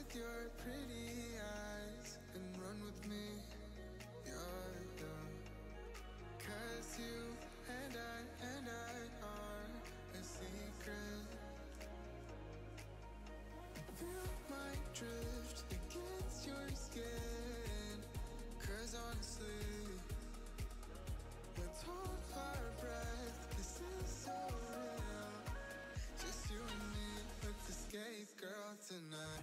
your pretty eyes and run with me, yeah, yeah. 'Cause you and I are a secret. Feel my drift against your skin. 'Cause honestly, let's hold our breath. This is so real. Just you and me, let's escape, girl, tonight.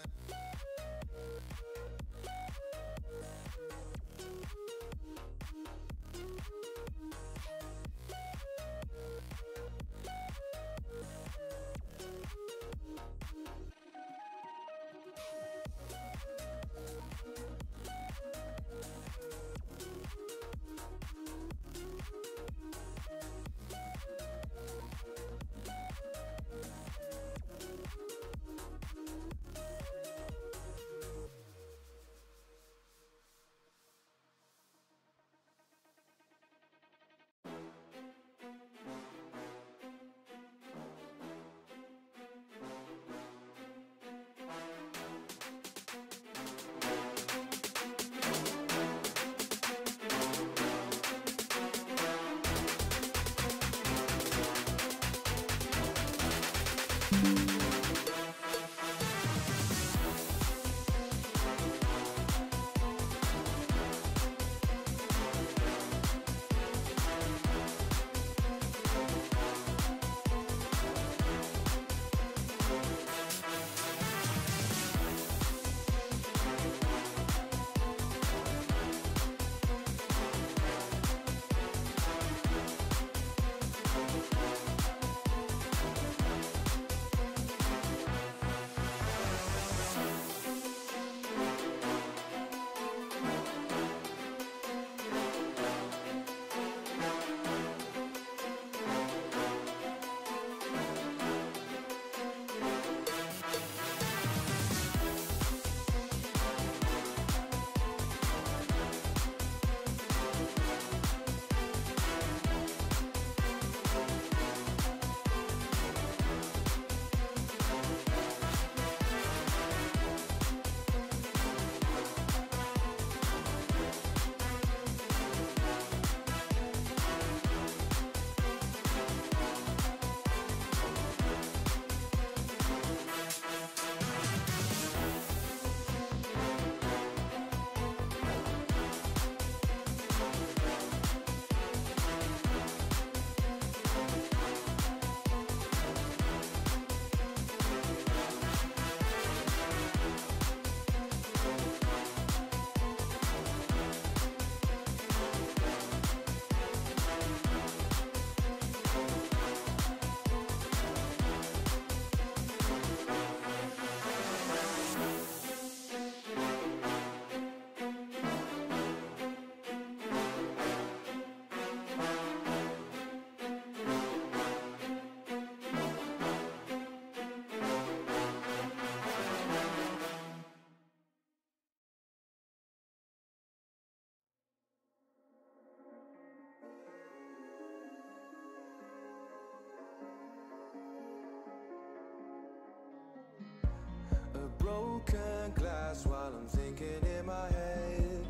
Broken glass while I'm thinking in my head.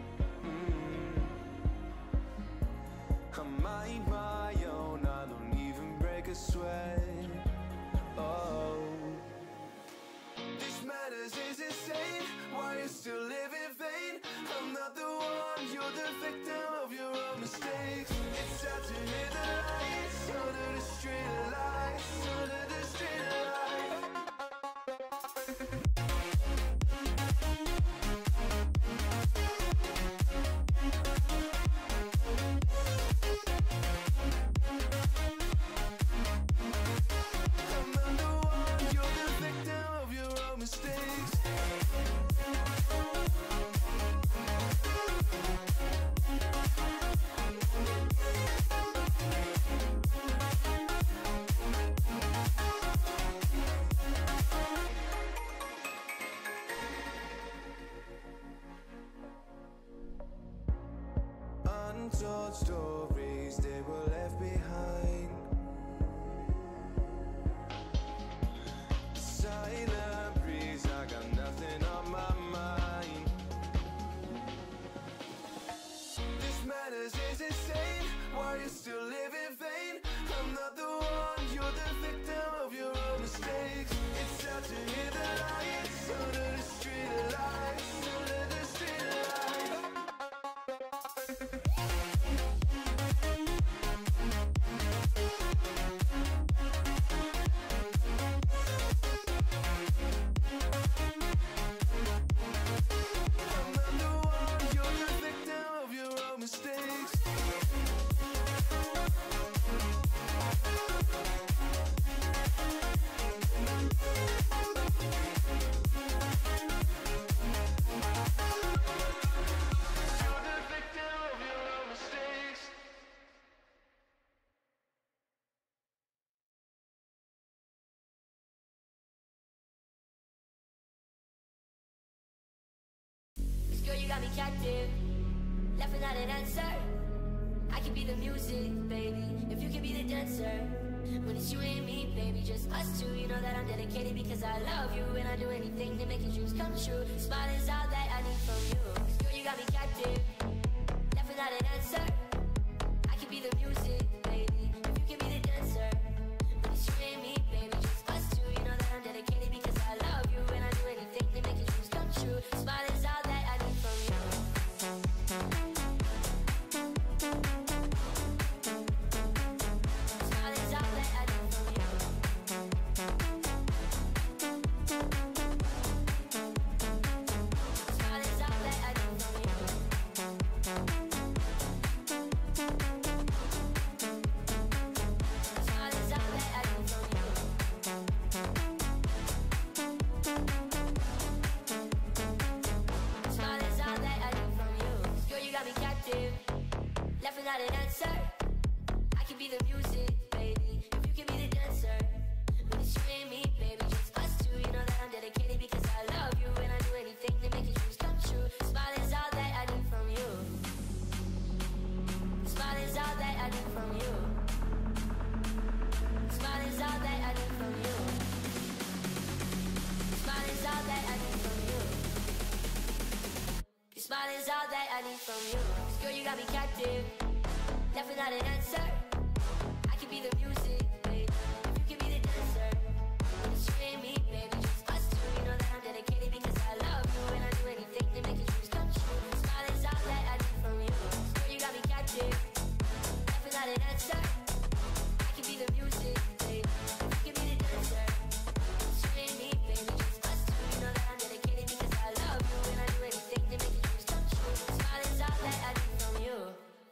I mind my own, I don't even break a sweat. Oh, this madness is insane. Why you still live in vain? I'm not the one, you're the victim of your own mistakes. It's sad to hear the lights under the street lights, under the street lights. Untold stories, they were left behind. Silent breeze, I got nothing. matters is insane. Why you still live in vain? I'm not the one, you're the victim of your own mistakes. It's time to hear the lights under the street lights, under the street lights. I'm not the one, you're the victim of your own mistakes. You're the victim of your own mistakes. Cause girl, you got me captive, left without an answer. I can be the music, baby, if you can be the dancer. When it's you and me, baby, just us two. You know that I'm dedicated because I love you, and I do anything to make your dreams come true. Smile is all that I need from you. Cause girl, you got me captive, left without an answer. I can be the music, baby, if you can be the dancer. When it's you and me, baby, just us two. You know that I'm dedicated because I love you, and I do anything to make your dreams come true. Smile is all that I need from you. Smile is all that I need from you. Smile is all that I need from you. Smile is all that I need from you. Smile is all that I need from you. Girl, you got me captive, left without an answer. I can be the music, baby, if you can be the dancer. When it's you and me, baby, just us two. You know that I'm dedicated because I love you, and I do anything to make your dreams come true. Smile is all that I need from you. Smile is all that I need from you. Smile is all that I need from you. Smile is all that I need from you. Your smile is all that I need from you. 'Cause girl, you got me captive, left without an answer. I can be the music, baby, if you can be the dancer. When it's you and me, baby, just us two. You know that I'm dedicated because I love you, and I do anything to make your dreams come true. Smile is all that I need from you. 'Cause girl, you got me captive, left without an answer. I can be the music, baby, if you can be the dancer. When it's you and me, baby, just us two. You know that I'm dedicated because I love you, and I do anything to make your dreams come true. Smile is all that I need from you.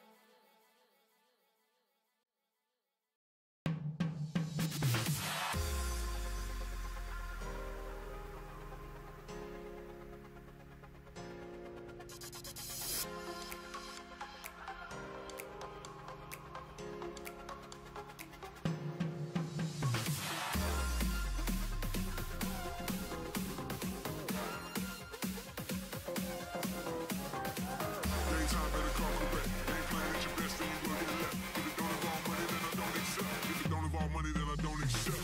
Daytime better come correct. Ain't playing at your best, then you will get left. If it don't involve money, then I don't accept. If it don't involve money, then I don't accept.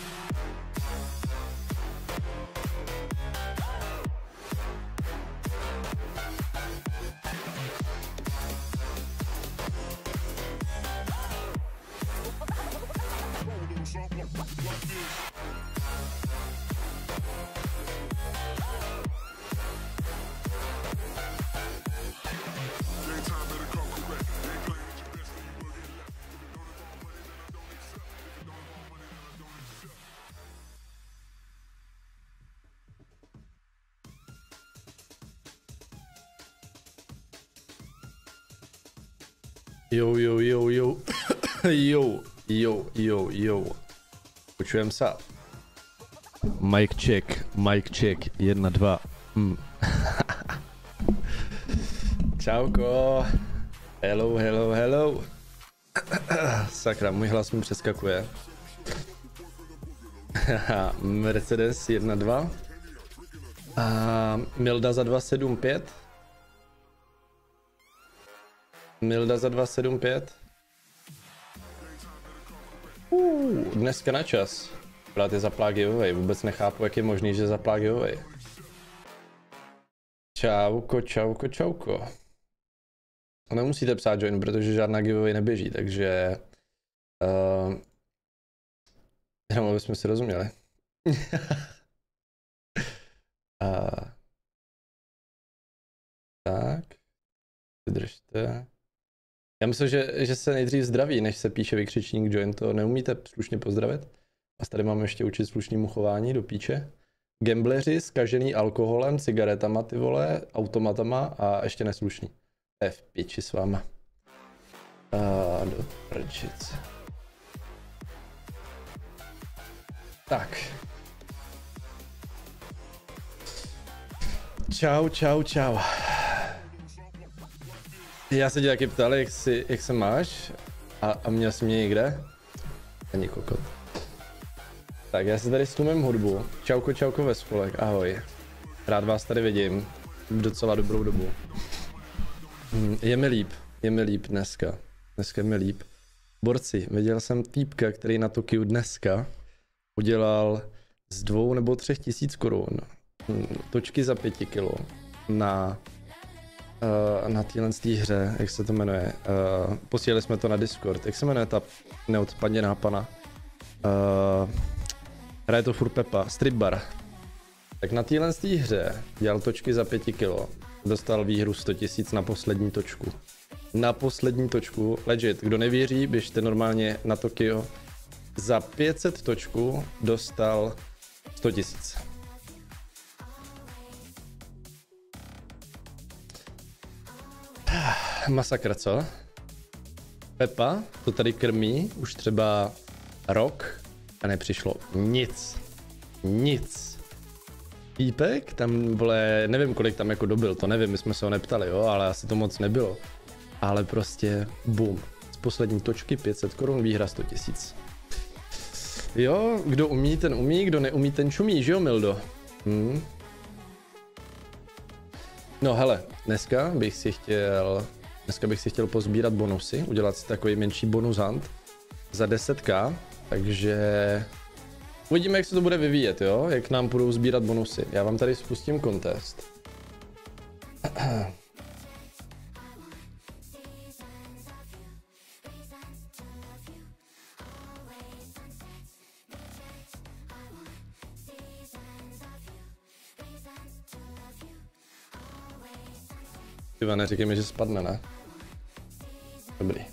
Roll a little something like this. Daytime better come correct. Ain't playing at your best, then you will get left. If it don't involve money, then I don't accept. If it don't involve money, then I don't accept. Jo, jo, jo, jo. Jo, jo, jo, jo. Počujem se. Mic check, 1, 2. Čauko. Hello, hello, hello. Sakra, můj hlas mi přeskakuje. Mercedes 1, 2. A Milda za 275. Milda za 275. Dneska na čas. Brát je zaplá giveaway. Vůbec nechápu, jak je možný, že zaplá giveaway. Čauko, čauko, čauko. Nemusíte psát join, protože žádná giveaway neběží, takže jenom aby jsme si rozuměli. Tak, vydržte. Já myslím, že se nejdřív zdraví, než se píše vykřičník join, to neumíte slušně pozdravit. A tady máme ještě učit slušnému chování do píče. Gambleři zkažený alkoholem, cigaretama, ty vole, automatama a ještě neslušný. To je v piči s váma. Do prčice. Tak. Čau. Já se tě taky ptal, jak se máš? A měl jsi mě někde? Ani kokot. Tak já si tady stlumím hudbu. Čauko ve spolek, ahoj. Rád vás tady vidím. Docela dobrou dobu. Je mi líp dneska. Dneska je mi líp. Borci, viděl jsem týpka, který na Tokiu dneska udělal z 2 nebo 3 tisíc korun točky za 5 kilo na téhle hře, jak se to jmenuje. Posílali jsme to na Discord. Jak se jmenuje ta neodpadněná pana? Hraje to furt Pepa, Strip Bar. Tak na téhle hře dělal točky za 5 kilo. Dostal výhru 100 000 na poslední točku. Na poslední točku, legit, kdo nevěří, běžte normálně na Tokio. Za 500 točku dostal 100 000. Masakra, co? Pepa to tady krmí už třeba rok a nepřišlo nic. Týpek tam, vole, nevím kolik tam jako dobil, to nevím, my jsme se ho neptali, jo, ale asi to moc nebylo. Ale prostě boom, z poslední točky 500 korun, výhra 100 000. Jo, kdo umí, ten umí, kdo neumí, ten čumí, že jo, Mildo? No hele, dneska bych si chtěl pozbírat bonusy, udělat si takový menší bonus hunt za 10k, takže uvidíme, jak se to bude vyvíjet, jo, jak nám budou sbírat bonusy. Já vám tady spustím contest. Tyva, neříkej mi, že spadne, ne? Dobrý.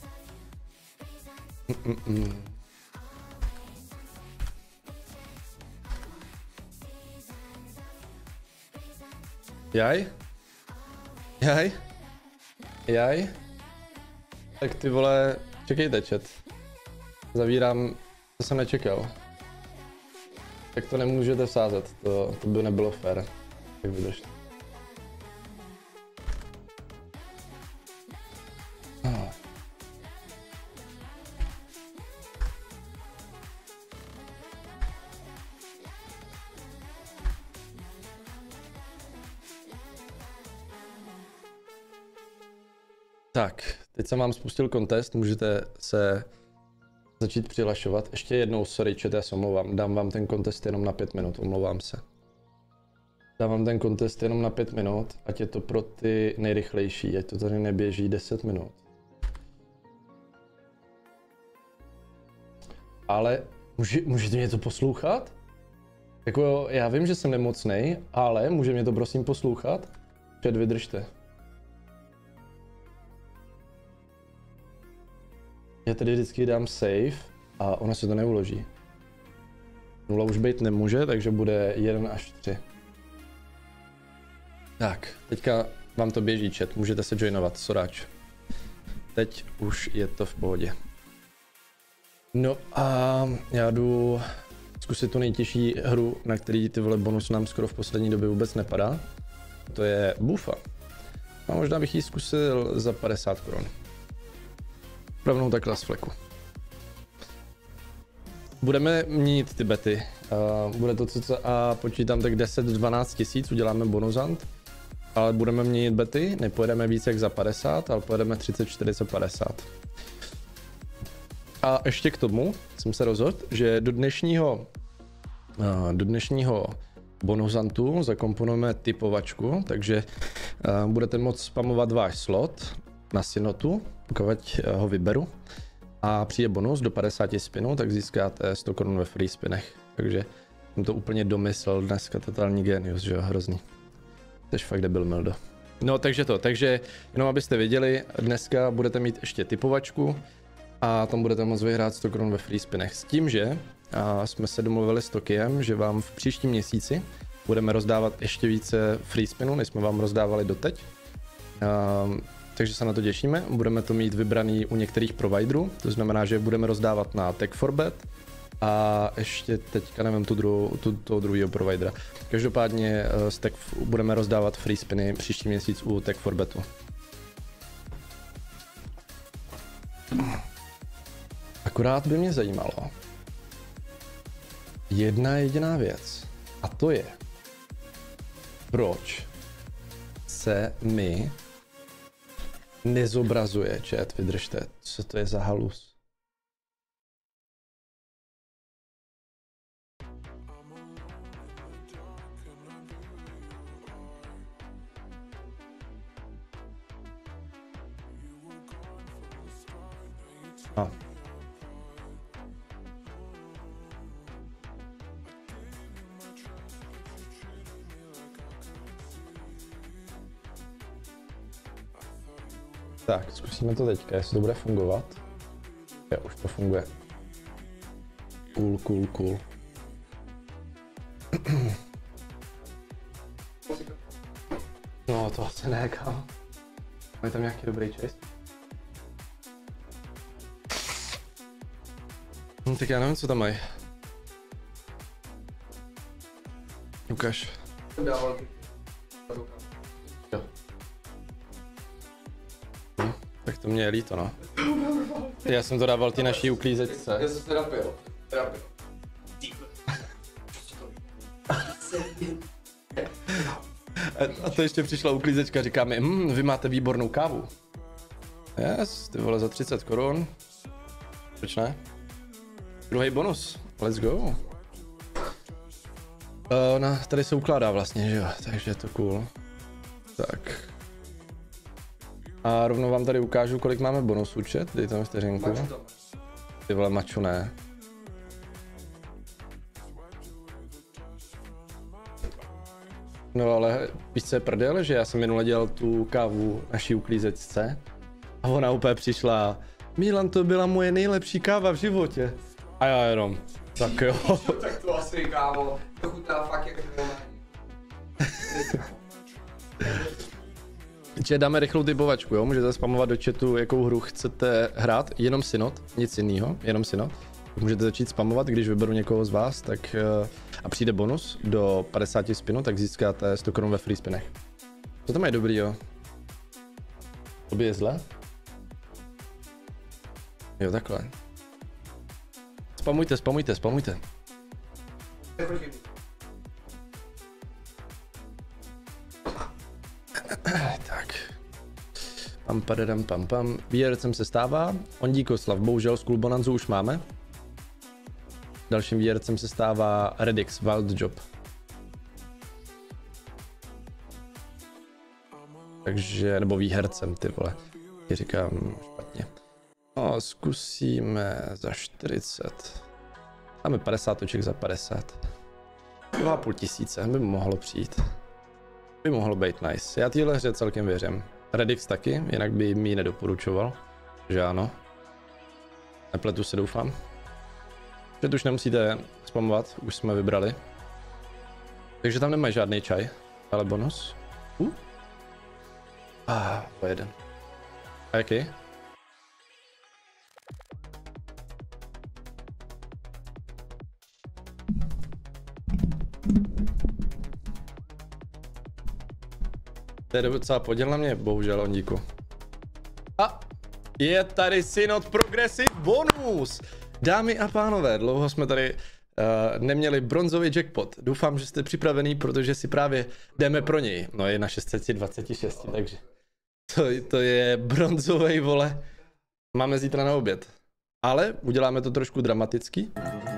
Jaj? Tak ty vole, čekejte chat. Zavírám, to jsem nečekal. Tak to nemůžete vsázet, to by nebylo fér. Tak vydržte. Tak, teď jsem vám spustil contest, můžete se začít přihlašovat. Ještě jednou, sorry, chat, já se omlouvám, dám vám ten contest jenom na 5 minut, omlouvám se. Dám vám ten contest jenom na 5 minut, ať je to pro ty nejrychlejší, ať to tady neběží 10 minut. Ale můžete mě to poslouchat? Jako já vím, že jsem nemocnej, ale může mě to prosím poslouchat? Chat, vydržte. Já tady vždycky dám save a ona se to neuloží. 0 už být nemůže, takže bude 1 až 3. Tak, teďka vám to běží chat, můžete se joinovat, soráč. Teď už je to v pohodě. No a já jdu zkusit tu nejtěžší hru, na který ty vole bonus nám skoro v poslední době vůbec nepadá. To je Bufa. A možná bych ji zkusil za 50 korun. Rovnou takhle z fleku. Budeme mít ty bety. Bude to cca, počítám tak 10-12 tisíc, uděláme bonusant. Ale budeme měnit bety, nepojedeme víc jak za 50, ale pojedeme 34 za 50. A ještě k tomu jsem se rozhodl, že do dnešního bonusantu zakomponujeme typovačku, takže budete moct spamovat váš slot na synotu, pokud ho vyberu. A přijde bonus do 50 spinů, tak získáte 100 korun ve free spinech. Takže jsem to úplně domyslel dneska, totální genius, že jo, hrozný. Jsi fakt debil, Mildo. No takže jenom abyste věděli, dneska budete mít ještě typovačku a tam budete moct vyhrát 100 korun ve free spinech. S tím, že jsme se domluvili s Tokiem, že vám v příštím měsíci budeme rozdávat ještě více free spinů, než jsme vám rozdávali doteď. Takže se na to těšíme. Budeme to mít vybraný u některých providerů, to znamená, že budeme rozdávat na Tech4Bet a ještě teďka nevím toho druhého providera. Každopádně budeme rozdávat free spiny příští měsíc u Tech4Betu. Akorát by mě zajímalo jedna jediná věc a to je, proč se mi nezobrazuje chat, vydržte, co to je za halus? Tak, zkusíme to teďka, jestli to bude fungovat. Jo, už to funguje. Cool. No, to asi ne, kam. Mají tam nějaký dobrý čas? Tak já nevím, co tam mají. Ukaž. Jo. Tak to mě je líto, no. Já jsem to dával ty naší uklízečce. Já jsem terapil. A to ještě přišla uklízečka, říká mi, vy máte výbornou kávu. Yes, ty vole, za 30 korun. Proč ne? Druhý bonus, let's go. Tady se ukládá vlastně, že jo, takže je to cool. Tak. A rovnou vám tady ukážu, kolik máme bonusů, chat, dejte mi vteřinku. Ty vole, maču ne. No ale víš co je prdel, že já jsem minule dělal tu kávu naší uklízečce a ona úplně přišla, Milan, to byla moje nejlepší káva v životě. A já jenom, tak jo. Tak to asi, kámo, to chutná fakt jak normální. Dáme rychlou typovačku, jo? Můžete spamovat do chatu, jakou hru chcete hrát, jenom Synod, nic jiného, jenom Synod. Můžete začít spamovat, když vyberu někoho z vás, tak a přijde bonus do 50 spinů, tak získáte 100 korun ve free spinech. Co to mají dobrý, jo? To by je zle? Jo, takhle. Spamujte. Tak. Pam. Výhercem se stává Ondíkoslav, bohužel z Bonanzu už máme. Dalším výhercem se stává Redix Wildjob. Takže, nebo výhercem, ty vole. Ti říkám špatně. No, zkusíme za 40. Máme 50 oček za 50. 2,5 tisíce by mohlo přijít. By mohlo být nice. Já téhle hře celkem věřím. Redix taky, jinak by mi ji nedoporučoval. Že ano. Nepletu se, doufám. Že tu už nemusíte spamovat, už jsme vybrali. Takže tam nemají žádný čaj, ale bonus. Po jeden. A jaký? To je docela podíl na mě, bohužel, Ondíku. A je tady Synod Progressive bonus! Dámy a pánové, dlouho jsme tady neměli bronzový jackpot. Doufám, že jste připravený, protože si právě jdeme pro něj. No je na 626, takže to je bronzový, vole. Máme zítra na oběd. Ale uděláme to trošku dramaticky.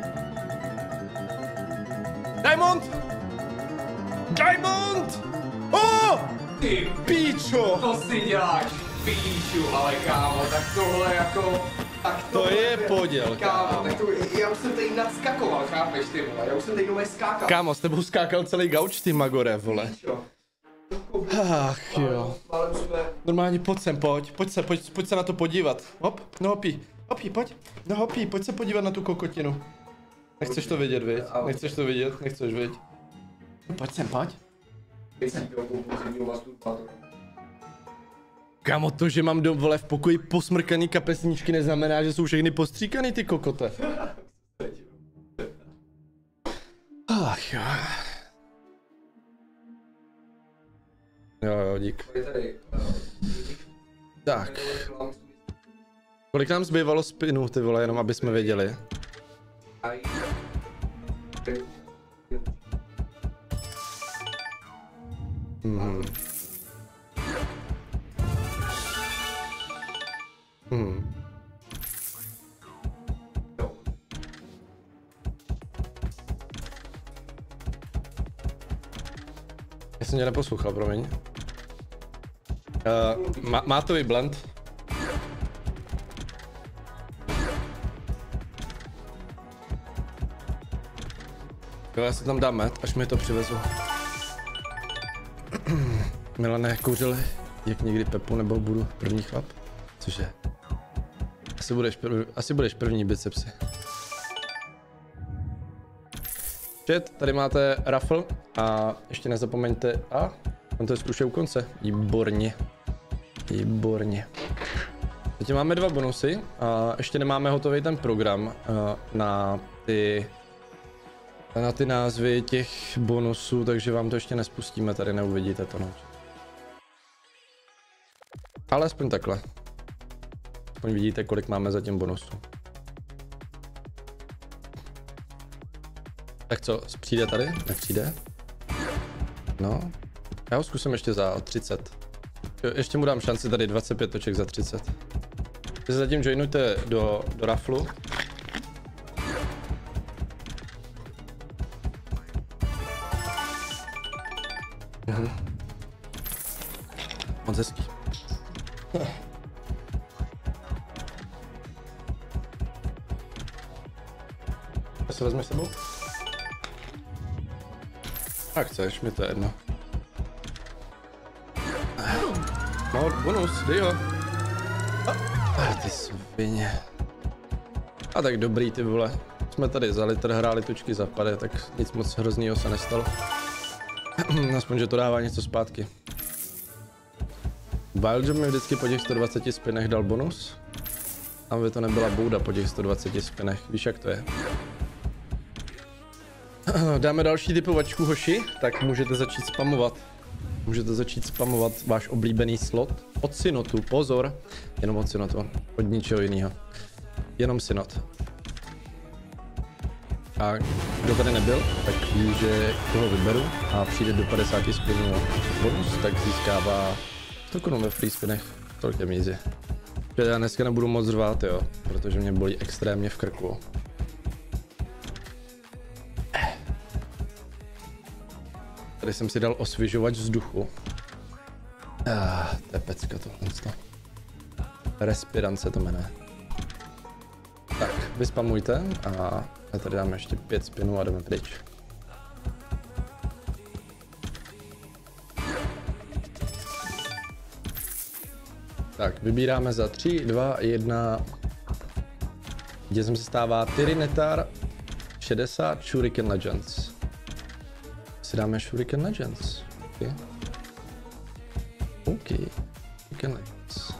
Diamond! Ty píčo! To si děláš Píču, ale kámo, tak tohle jako... Tak To je poděl, kámo. Tak to, já už jsem tady nadskakoval, chápeš ty vole, já už jsem tady doma skákal. Kámo, s tebou skákal celý gauč, ty Magore, vole. Píčo. Ach jo. Ale jsme... Normálně pojď sem, pojď se na to podívat. Hop, no hopí, pojď. No hopí, pojď se podívat na tu kokotinu. Nechceš to vidět, viď? Nechceš to vidět, nechceš, viď? No pojď sem, pojď. Kámo, to, že mám vole v pokoji posmrkaný kapesníčky, neznamená, že jsou všechny postříkaný, ty kokote. Ach jo. Jo, dík. Tak. Kolik nám zbývalo spinů, ty vole, jenom aby jsme věděli. Já jsem tě neposlouchal, promiň. Mátový blend. Jo, já si tam dáme, až mi to přivezu. Milane, kouřil jak někdy Pepu, nebo budu první chlap? Cože? Asi budeš první bicepsy. Chat, tady máte raffle a ještě nezapomeňte, on to je už u konce, výborně. Teď máme 2 bonusy a ještě nemáme hotový ten program na ty názvy těch bonusů, takže vám to ještě nespustíme, tady neuvidíte to, no. Ale aspoň takhle. Aspoň vidíte, kolik máme zatím bonusů. Tak co, přijde tady? Nepřijde? No. Já ho zkusím ještě za 30. Jo, ještě mu dám šanci tady 25 toček za 30. Vy se zatím joinujte do rafflu. Moc hezký. To se vezmeš sebou? Jak chceš, mi to je jedno. No, bonus, dej ho. Ty svině. A tak dobrý, ty vole. Jsme tady za litr hráli tučky za pade, tak nic moc hroznýho se nestalo. Aspoň, že to dává něco zpátky. Wildjob mi vždycky po těch 120 spinech dal bonus. Aby to nebyla bouda po těch 120 spinech, víš jak to je. Dáme další typovačku, hoši, tak můžete začít spamovat. Můžete začít spamovat váš oblíbený slot od synotu, pozor, jenom od synotu, od ničeho jiného. Jenom synot. A kdo tady nebyl, tak ví, že toho vyberu a přijde do 50 spinů bonus, tak získává 100 korun ve free spinech, tolik je easy. Já dneska nebudu moc řvát, jo, protože mě bolí extrémně v krku. Tady jsem si dal osvěžovač vzduchu. To je pecka tohle. Respirance to jmenuje. Tak, vyspamujte a tady dáme ještě 5 spinů a jdeme pryč. Tak, vybíráme za 3, 2, 1. Vítězem se stává Tyrinetar 60 Shuriken Legends. Si dáme Shuriken Legends. OK. Shuriken Legends.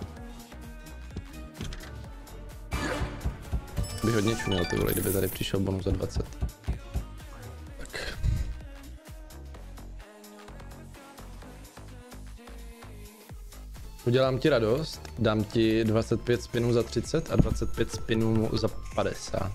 Bych hodně čuměl ty vole, kdyby tady přišel bonus za 20. Tak. Udělám ti radost, dám ti 25 spinů za 30 a 25 spinů za 50.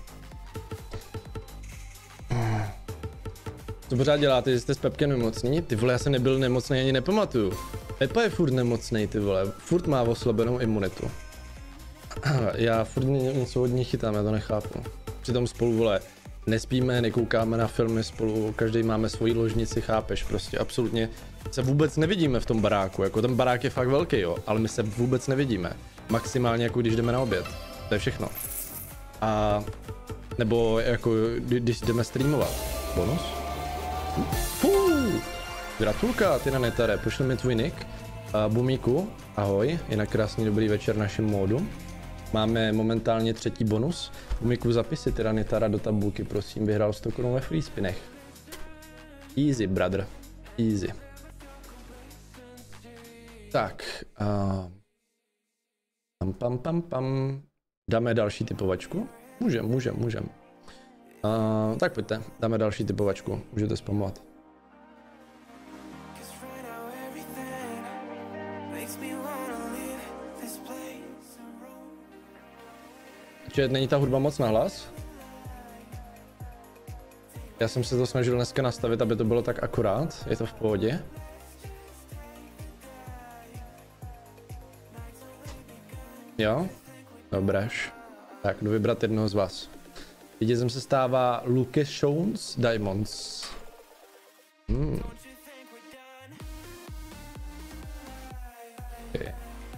Co pořád děláte, že jste s Pepkem nemocný? Ty vole, já jsem nebyl nemocný, ani nepamatuju. Pepa je furt nemocný, ty vole, furt má oslabenou imunitu. Já furt něco od ní chytám, já to nechápu. Přitom spolu, vole, Nespíme, nekoukáme na filmy spolu, každý máme svoji ložnici, chápeš, prostě absolutně se vůbec nevidíme v tom baráku, jako ten barák je fakt velký, jo, ale my se vůbec nevidíme. Maximálně jako když jdeme na oběd, to je všechno. A nebo jako když jdeme streamovat. Bonus? Gratulka, ty na netare, pošli mi tvůj nick. Bumíku, ahoj, jinak krásný dobrý večer našem módu. Máme momentálně 3. bonus. Bumíku, zapisy Tyranitara do tabulky, prosím, vyhrál 100 korun ve free spinech. Easy, brother, easy. Tak, pam. Dáme další typovačku? Můžem. Tak pojďte, dáme další typovačku, můžete spamovat. Že není ta hudba moc nahlas? Já jsem se to snažil dneska nastavit, aby to bylo tak akorát, je to v pohodě. Jo? Dobréž. Tak, jdu vybrat jednoho z vás. Vítězem se stává Lucas Jones Diamonds. Okay.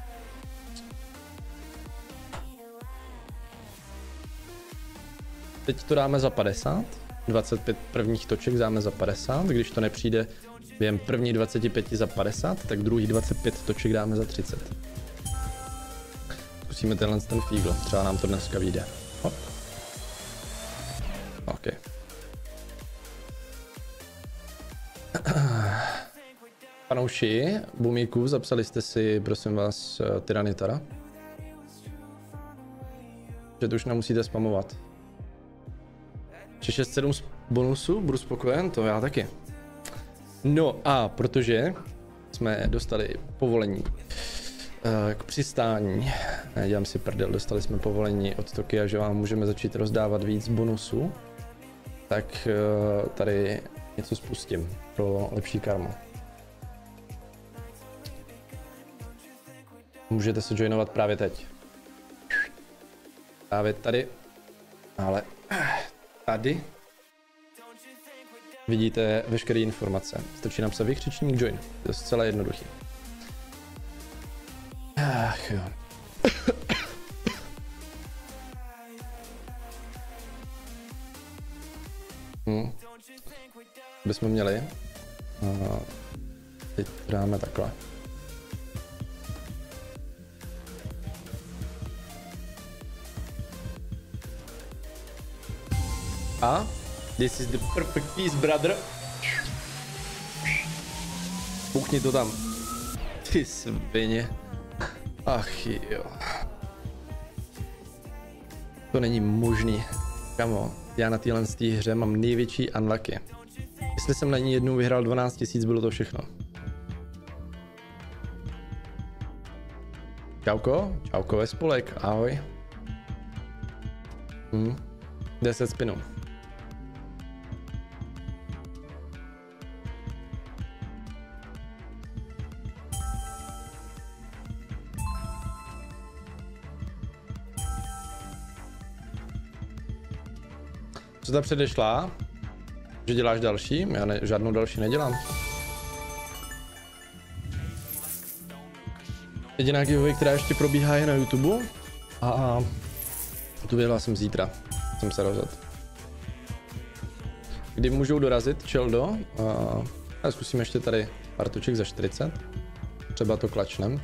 Teď to dáme za 50. 25 prvních toček dáme za 50. Když to nepřijde během první 25 za 50, tak druhý 25 toček dáme za 30. Zkusíme ten fígl, třeba nám to dneska vyjde. Hop. OK. Panouši, Bumíku, zapsali jste si, prosím vás, Tyranitara? Že to už nemusíte spamovat. 607 bonusů, budu spokojen, to já taky. No a protože jsme dostali povolení k přistání, dělám si prdel, dostali jsme povolení od Tokia, že vám můžeme začít rozdávat víc bonusů, tak tady něco spustím pro lepší karmu. Můžete se joinovat právě teď. Právě tady, ale tady vidíte veškeré informace. Stačí napsat vykřičník join, to je zcela jednoduchý. Ach jo. Bychom měli. Teď dáme takhle. A this is the perfect piece, brother. Bouchni to tam. Ty svině. Ach jo. To není možný. Kamo, já na téhle hře mám největší unlucky. Jestli jsem na ní jednou vyhrál 12 000, bylo to všechno. Čauko ve spolek, ahoj. 10 spinů. Co ta předešla? Že děláš další? Já žádnou další nedělám. Jediná giveaway, která ještě probíhá, je na YouTube. A tu vyhrál jsem zítra. Jsem se rozhodl. Kdy můžou dorazit, Čeldo? A zkusíme ještě tady pár toček za 40. Třeba to klačnem.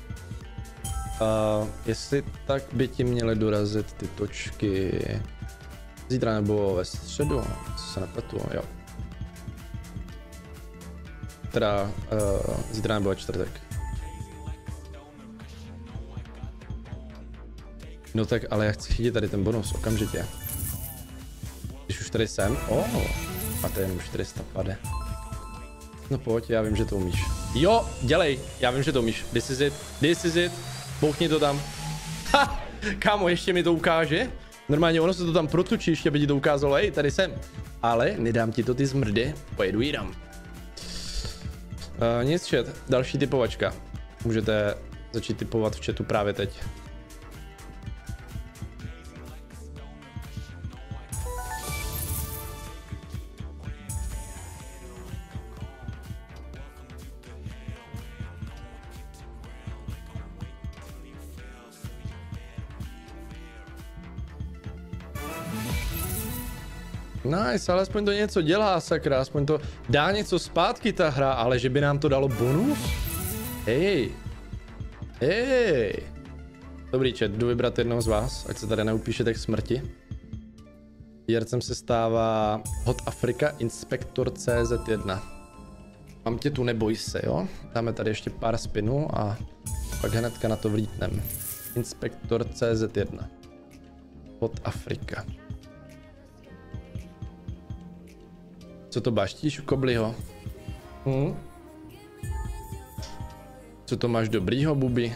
Jestli tak by ti měly dorazit ty točky zítra nebo ve středu, se nepletu, jo. Teda zítra nebo ve čtvrtek. No tak, ale já chci chytit tady ten bonus okamžitě. Když už tady jsem, a to je jenom 400 pade. No pojď, já vím, že to umíš. Jo, dělej, já vím, že to umíš. This is it, bouchni to tam. Ha, kámo, ještě mi to ukáže. Normálně ono se to tam protočí, ještě by ti to ukázalo, hej, tady jsem. Ale nedám ti to ty zmrdy, pojedu jinam. Nic chat, další typovačka. Můžete začít typovat v chatu právě teď. Nice, ale aspoň to něco dělá, sakra, aspoň to dá něco zpátky ta hra, ale že by nám to dalo bonus? Hej. Hej. Dobrý chat, jdu vybrat jednoho z vás, ať se tady neupíšete k smrti. Výhercem se stává Hot Africa Inspektor CZ1. Mám tě tu, neboj se, jo? Dáme tady ještě pár spinů a pak hnedka na to vlítnem. Inspektor CZ1. Hot Africa. Co to baštíš u Kobliho? Co to máš dobrýho, Bubi?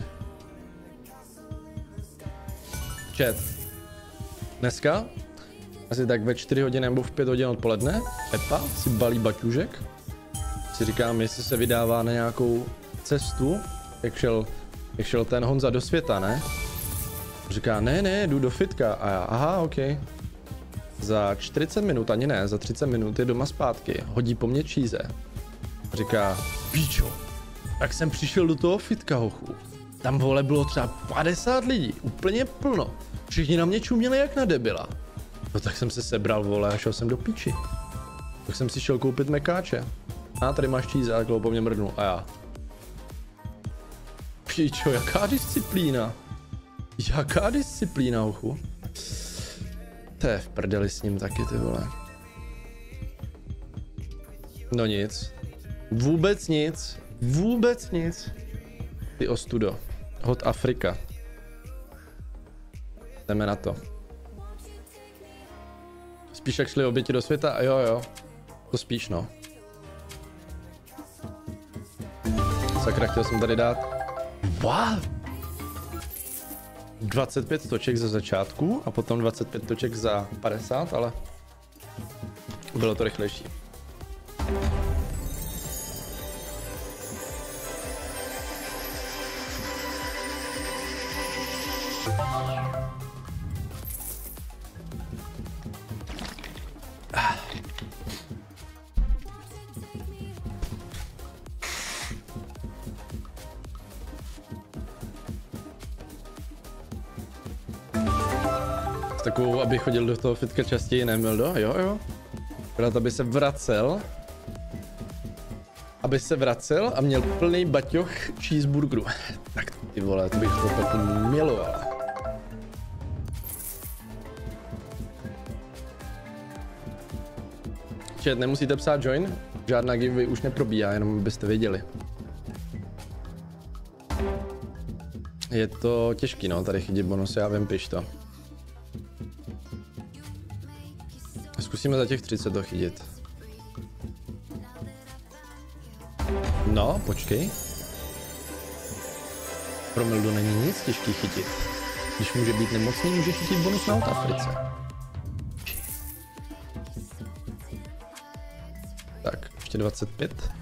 Chat. Dneska? Asi tak ve 4 hodiny nebo v 5 hodin odpoledne. Pepa si balí baťužek. Si říkám, jestli se vydává na nějakou cestu. Jak šel ten Honza do světa, ne? Říká, ne, jdu do fitka. A já, aha, ok. Za 40 minut, ani ne, za 30 minut je doma zpátky. Hodí po mně číze. Říká, píčo, tak jsem přišel do toho fitka, hochu. Tam, vole, bylo třeba 50 lidí, úplně plno. Všichni na mě čuměli jak na debila. No tak jsem se sebral, vole, a šel jsem do píči. Tak jsem si šel koupit mekáče. A tady máš číze, a po mě mrdnul. A já. Píčo, jaká disciplína. Jaká disciplína, hochu. To je v prdeli s ním taky, ty vole. No nic. Vůbec nic. Vůbec nic. Ty ostudo. Hot Afrika. Jdeme na to. Spíš jak šli oběti do světa? Jo. To spíš, no. Sakra, chtěl jsem tady dát. Wow! 25 toček ze začátku a potom 25 toček za 50, ale bylo to rychlejší. Takovou, aby chodil do toho fitka častěji, ne, Mildo? Jo. Akorát, aby se vracel. Aby se vracel a měl plný baťoch cheeseburgeru. Tak ty vole, to bych to tak miloval. Chat, nemusíte psát join, žádná giveaway už neprobíhá, jenom abyste věděli. Je to těžký, no, tady chytit bonusy, já vím, piš to. Zkusíme za těch 30 to chytit. No, počkej. Pro Mildu není nic těžký chytit. Když může být nemocný, může chytit bonus na Hot Africe. Tak, ještě 25.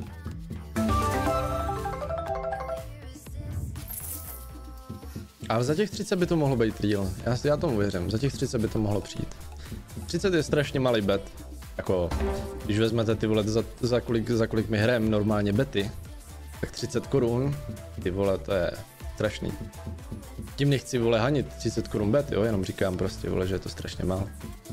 Ale za těch 30 by to mohlo být real. Já tomu věřím, za těch 30 by to mohlo přijít. 30 je strašně malý bet. Jako, když vezmete ty vole za kolik my hrajeme normálně bety, tak 30 korun, ty vole, to je strašný. Tím nechci, vole, hanit 30 korun bet, jo, jenom říkám prostě, vole, že je to strašně málo.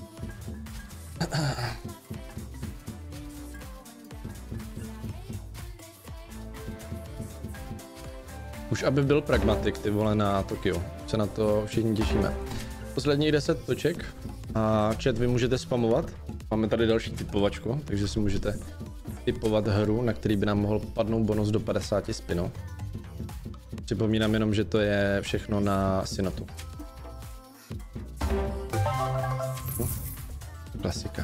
Už aby byl pragmatik, ty vole, na Tokio. Se na to všichni těšíme. Posledních 10 toček a chat vy můžete spamovat. Máme tady další typovačku, takže si můžete typovat hru, na který by nám mohl padnout bonus do 50 spinů. Připomínám jenom, že to je všechno na Synotu. Klasika.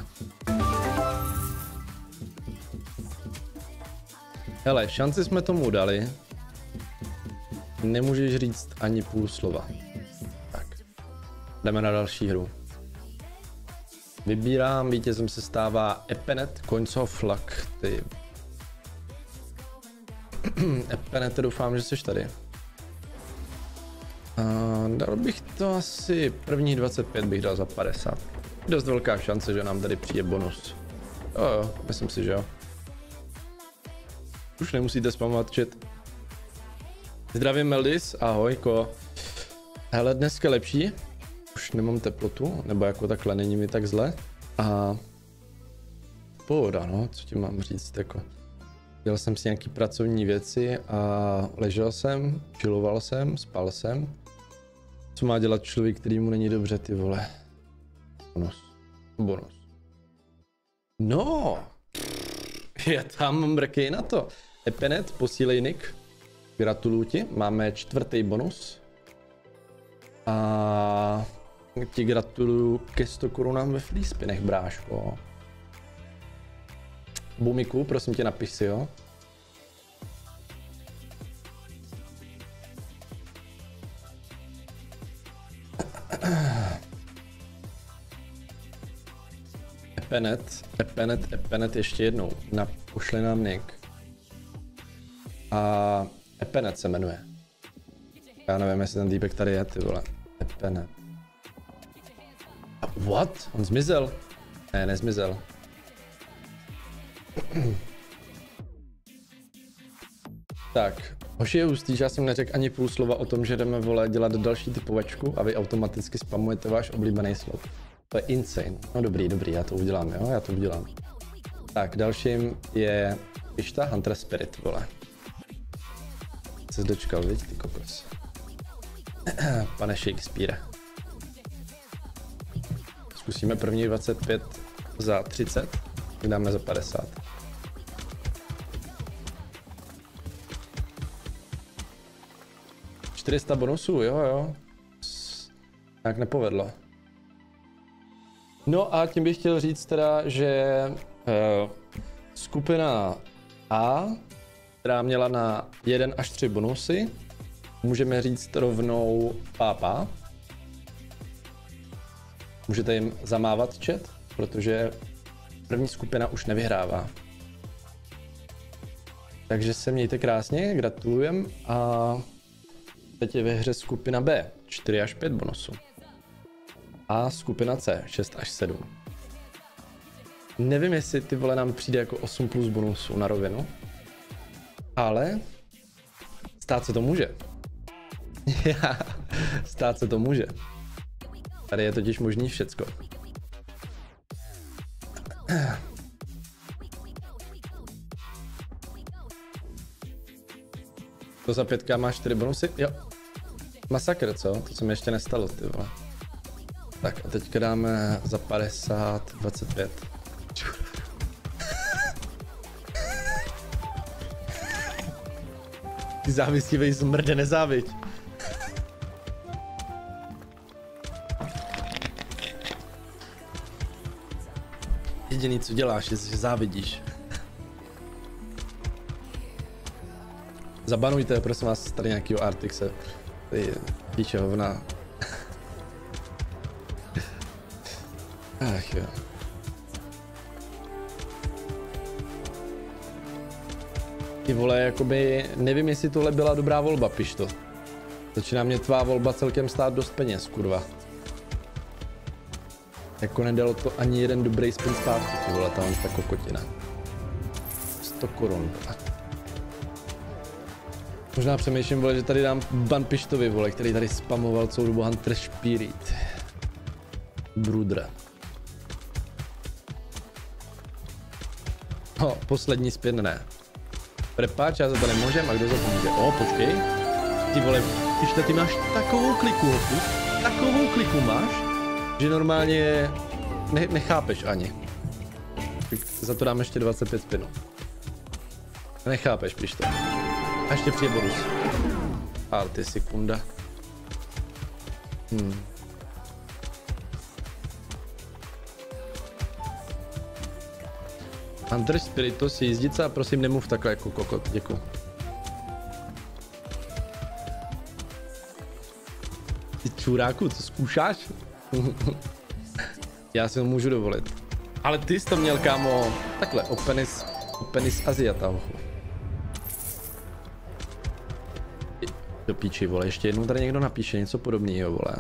Hele, šanci jsme tomu dali. Nemůžeš říct ani půl slova. Tak. Jdeme na další hru. Vybírám, vítězem se stává Epenet Coins of Luck. Ty. Epenet, doufám, že jsi tady. Dal bych to asi prvních 25 bych dal za 50. Dost velká šance, že nám tady přijde bonus. Jo, myslím si, že jo. Už nemusíte spamovat chat. Zdravím Meldis, ahojko. Hele, dneska lepší. Už nemám teplotu, nebo jako takhle, není mi tak zle. A pohoda, no, co ti mám říct, jako. Dělal jsem si nějaký pracovní věci a ležel jsem, chilloval jsem, spal jsem. Co má dělat člověk, který mu není dobře, ty vole? Bonus. No, já tam mrkej na to. Epenet, posílej nick. Gratuluju ti, máme 4. bonus. A ti gratuluju ke 100 korunám ve free spinech, bráško. Bumiku, prosím tě, napiš si, jo. Epenet ještě jednou. Pošli nám nick. A Epenet se jmenuje. Já nevím, jestli ten týpek tady je, ty vole. Epenet. What? On zmizel? Ne, nezmizel. Tak, hoši je hustý, že já jsem neřekl ani půl slova o tom, že jdeme, vole, dělat další typovačku a vy automaticky spamujete váš oblíbený slov. To je insane. No dobrý, já to udělám, jo, já to udělám. Tak, dalším je Pišta Hunter Spirit, vole. Se dočkal, viď, ty kokos. Pane Shakespeare. Zkusíme první 25 za 30, dáme za 50. $400 bonusů, jo. Tak nepovedlo. No a tím bych chtěl říct teda, že skupina A, která měla na 1 až 3 bonusy, můžeme říct rovnou pápa. Můžete jim zamávat chat, protože první skupina už nevyhrává. Takže se mějte krásně, gratulujem a teď je ve hře skupina B, 4 až 5 bonusů. A skupina C, 6 až 7. Nevím, jestli ty vole nám přijde jako 8 plus bonusů na rovinu, ale stát se to může. Stát se to může. Tady je totiž možný všecko. To za 5 má 4 bonusy? Jo. Masakr, co? To se mi ještě nestalo, ty vole. Tak a teďka dáme za 50, 25. Ty závistivej zmrde, nezáviď. Jediný, co děláš, je, že závidíš. Zabanujte, prosím vás, tady nějakýho Artixe. Ty píče hovna. Ach jo. Ty vole, jakoby, nevím, jestli tohle byla dobrá volba, piš to. Začíná mě tvá volba celkem stát dost peněz, kurva. Jako nedalo to ani jeden dobrý spin zpátky, ty vole, ta kokotina. 100 korun. Možná přemýšlím, vole, že tady dám ban Pištovi, vole, který tady spamoval celou dobu Hunter Spirit. Brudra. Poslední spin ne. Prepáč, já za to nemůžem, a kdo za to může? Počkej. Ty vole, Pište, ty máš takovou kliku, hochu. Takovou kliku máš, že normálně nechápeš ani. Za to dám ještě 25 spinů. Nechápeš, Pište. A ještě přijde bonus. Ale ty sekunda. Hunter Spiritus, jízdice a prosím nemluv takhle jako kokot, děkuji. Ty čuráku, co zkoušáš? Já si to můžu dovolit. Ale ty jsi to měl, kámo, takhle, Openis Asiata, hochu. Do píči, vole, ještě jednou tady někdo napíše něco podobného, vole.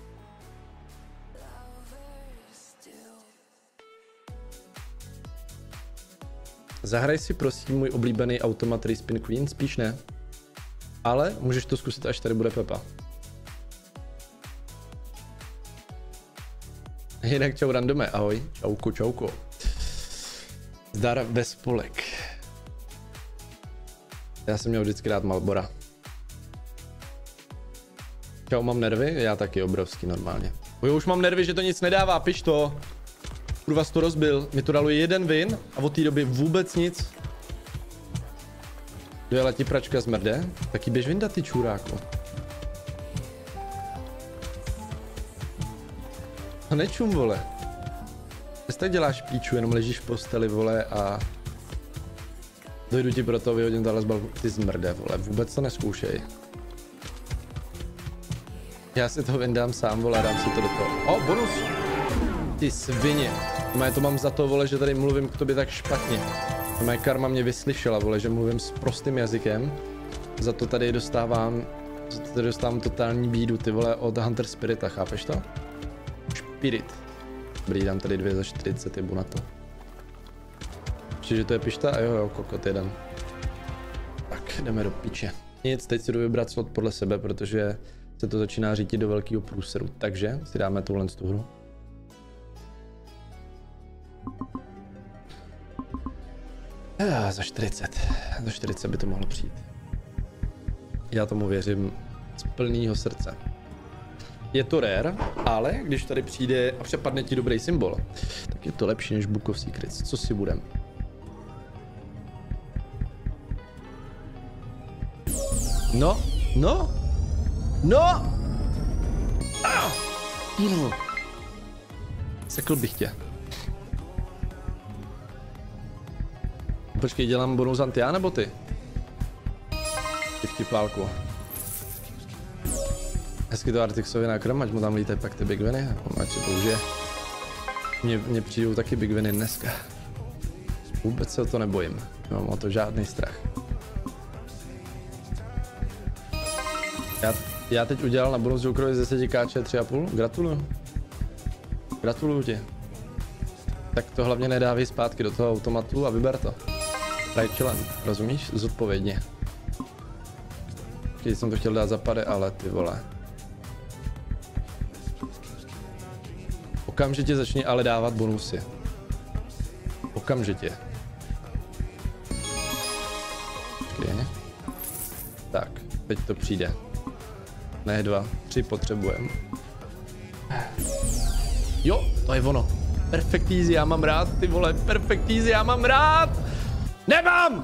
Zahraj si prosím můj oblíbený automat Respin Queen, spíš ne. Ale můžeš to zkusit, až tady bude Pepa. Jinak čau randome, ahoj. Čauko, čauko. Zdar ve spolek. Já jsem měl vždycky rád Marlbora. Čau, mám nervy? Já taky obrovský normálně. Jo, už mám nervy, že to nic nedává, piš to. Kurva, jsi to rozbil. Mi to dalo jeden win a od té doby vůbec nic. Dojela ti pračka zmrde? Taky běž vyndat, ty čuráku. A nečum, vole. Když tak děláš píču, jenom ležíš v posteli, vole, a dojdu ti pro to, vyhodím tohle z balkonu. Ty zmrde, vole, vůbec to neskoušej. Já si to vyndám sám, vole, dám si to do toho. O, bonus! Ty svině. Moje to mám za to, vole, že tady mluvím k tobě tak špatně. Moje karma mě vyslyšela, vole, že mluvím s prostým jazykem. Za to tady dostávám totální bídu, ty vole, od Hunter Spirita, chápeš to? Spirit. Dobrý, dám tady 2 za 40, jebu na to. Ještě, že to je pišta? Jo, kokot jeden. Tak, jdeme do piče. Nic, teď si jdu vybrat slot podle sebe, protože se to začíná řítit do velkého průseru. Takže si dáme tuhle tu hru. Za 40. Za 40 by to mohlo přijít. Já tomu věřím z plného srdce. Je to rare, ale když tady přijde a přepadne ti dobrý symbol, tak je to lepší než Book of Secrets. Co si budem? No. Sekl bych tě. Počkej, dělám bonus anti já nebo ty? Ty vtipálku. Hezky to Artixovi nakrm, ať mu tam lítají pak ty big winy, ať si použije. Mně přijdou taky big winy dneska. Vůbec se o to nebojím, nemám o to žádný strach. Já teď udělal na bonus Jokerovi z 10 káče 3,5, gratuluju. Gratuluju ti. Tak to hlavně nedávej zpátky do toho automatu a vyber to. Right challenge, rozumíš? Zodpovědně. Když jsem to chtěl dát za pade, ale ty vole. Okamžitě začni ale dávat bonusy. Okamžitě. Okay. Tak, teď to přijde. Ne 2, 3 potřebujeme. Jo, to je ono. Perfect easy, já mám rád, ty vole, perfect easy, já mám rád! Nemám!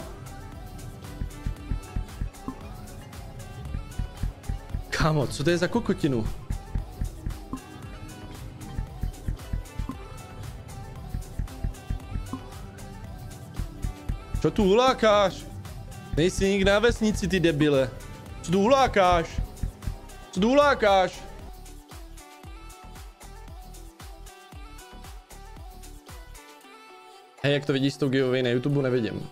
Kámo, co to je za kokotinu? Co tu hulákáš? Nejsi nikdy na vesnici, ty debile. Co tu hulákáš? Co tu hulákáš? Hej, jak to vidíš s tou giveaway na YouTube, nevidím.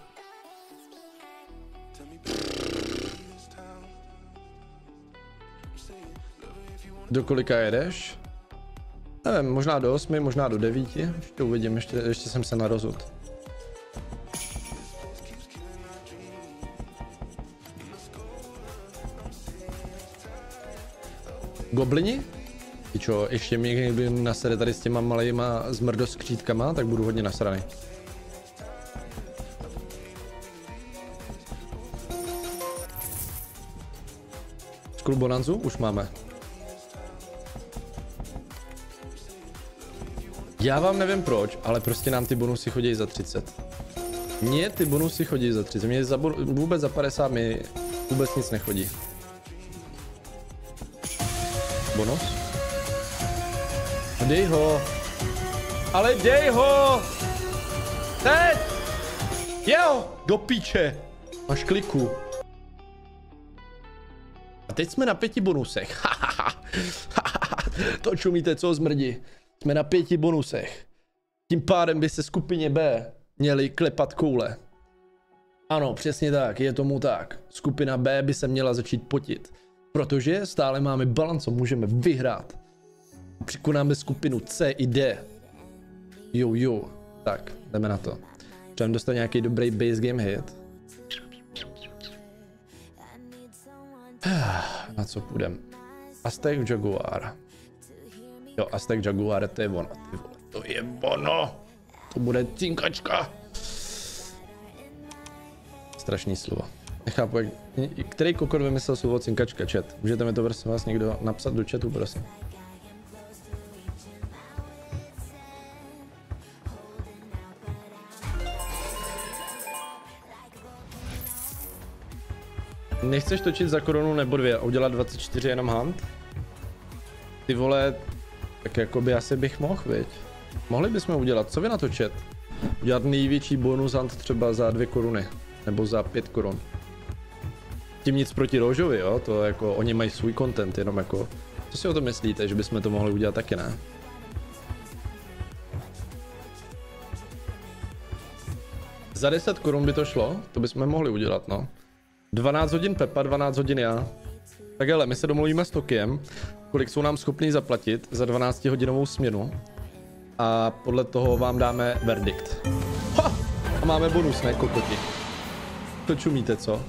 Do kolika jedeš? Nevím, možná do 8, možná do 9. Ještě uvidím, ještě jsem se narozhodl. Goblini? Ty čo, ještě mě někdy nasede tady s těma malejma zmrdoskřítkama, tak budu hodně nasraný. Skul bonanzu? Už máme. Já vám nevím proč, ale prostě nám ty bonusy chodí za 30. Mně ty bonusy chodí za 30, mně vůbec za 50 mi vůbec nic nechodí. Bonus? Dej ho! Ale dej ho! Teď! Jo! Do píče! Máš kliku. A teď jsme na 5 bonusech. To čumíte, co zmrdí. Jsme na 5 bonusech. Tím pádem by se skupině B měli klepat koule. Ano, přesně tak, je tomu tak. Skupina B by se měla začít potit. Protože stále máme balance, můžeme vyhrát. Překonáme skupinu C i D. Jo. Tak, jdeme na to. Třeba dostat nějaký dobrý base game hit. Na co půjdem? Aztek Jaguar. Jo, Aztek Jaguar, to je ono, ty vole, to je ono. To bude cinkačka. Strašný slovo. Nechápu, který kokot vymyslel slovo cinkačka, chat. Můžete mi to prosím vás někdo napsat do chatu, prosím. Nechceš točit za korunu nebo 2 a udělat 24 jenom hunt? Ty vole, tak jakoby asi bych mohl, viď? Mohli bychom udělat, co vy na to chat? Udělat největší bonus hunt třeba za 2 koruny. Nebo za 5 korun. Tím nic proti Rožovi, jo? To jako, oni mají svůj content, jenom jako... Co si o to myslíte, že bychom to mohli udělat taky, ne? Za 10 korun by to šlo? To bychom mohli udělat, no. 12 hodin Pepa, 12 hodin já. Tak hele, my se domluvíme s Tokiem, kolik jsou nám schopní zaplatit za 12hodinovou směnu. A podle toho vám dáme verdikt. Ha! A máme bonus, ne kokoti. To čumíte, co?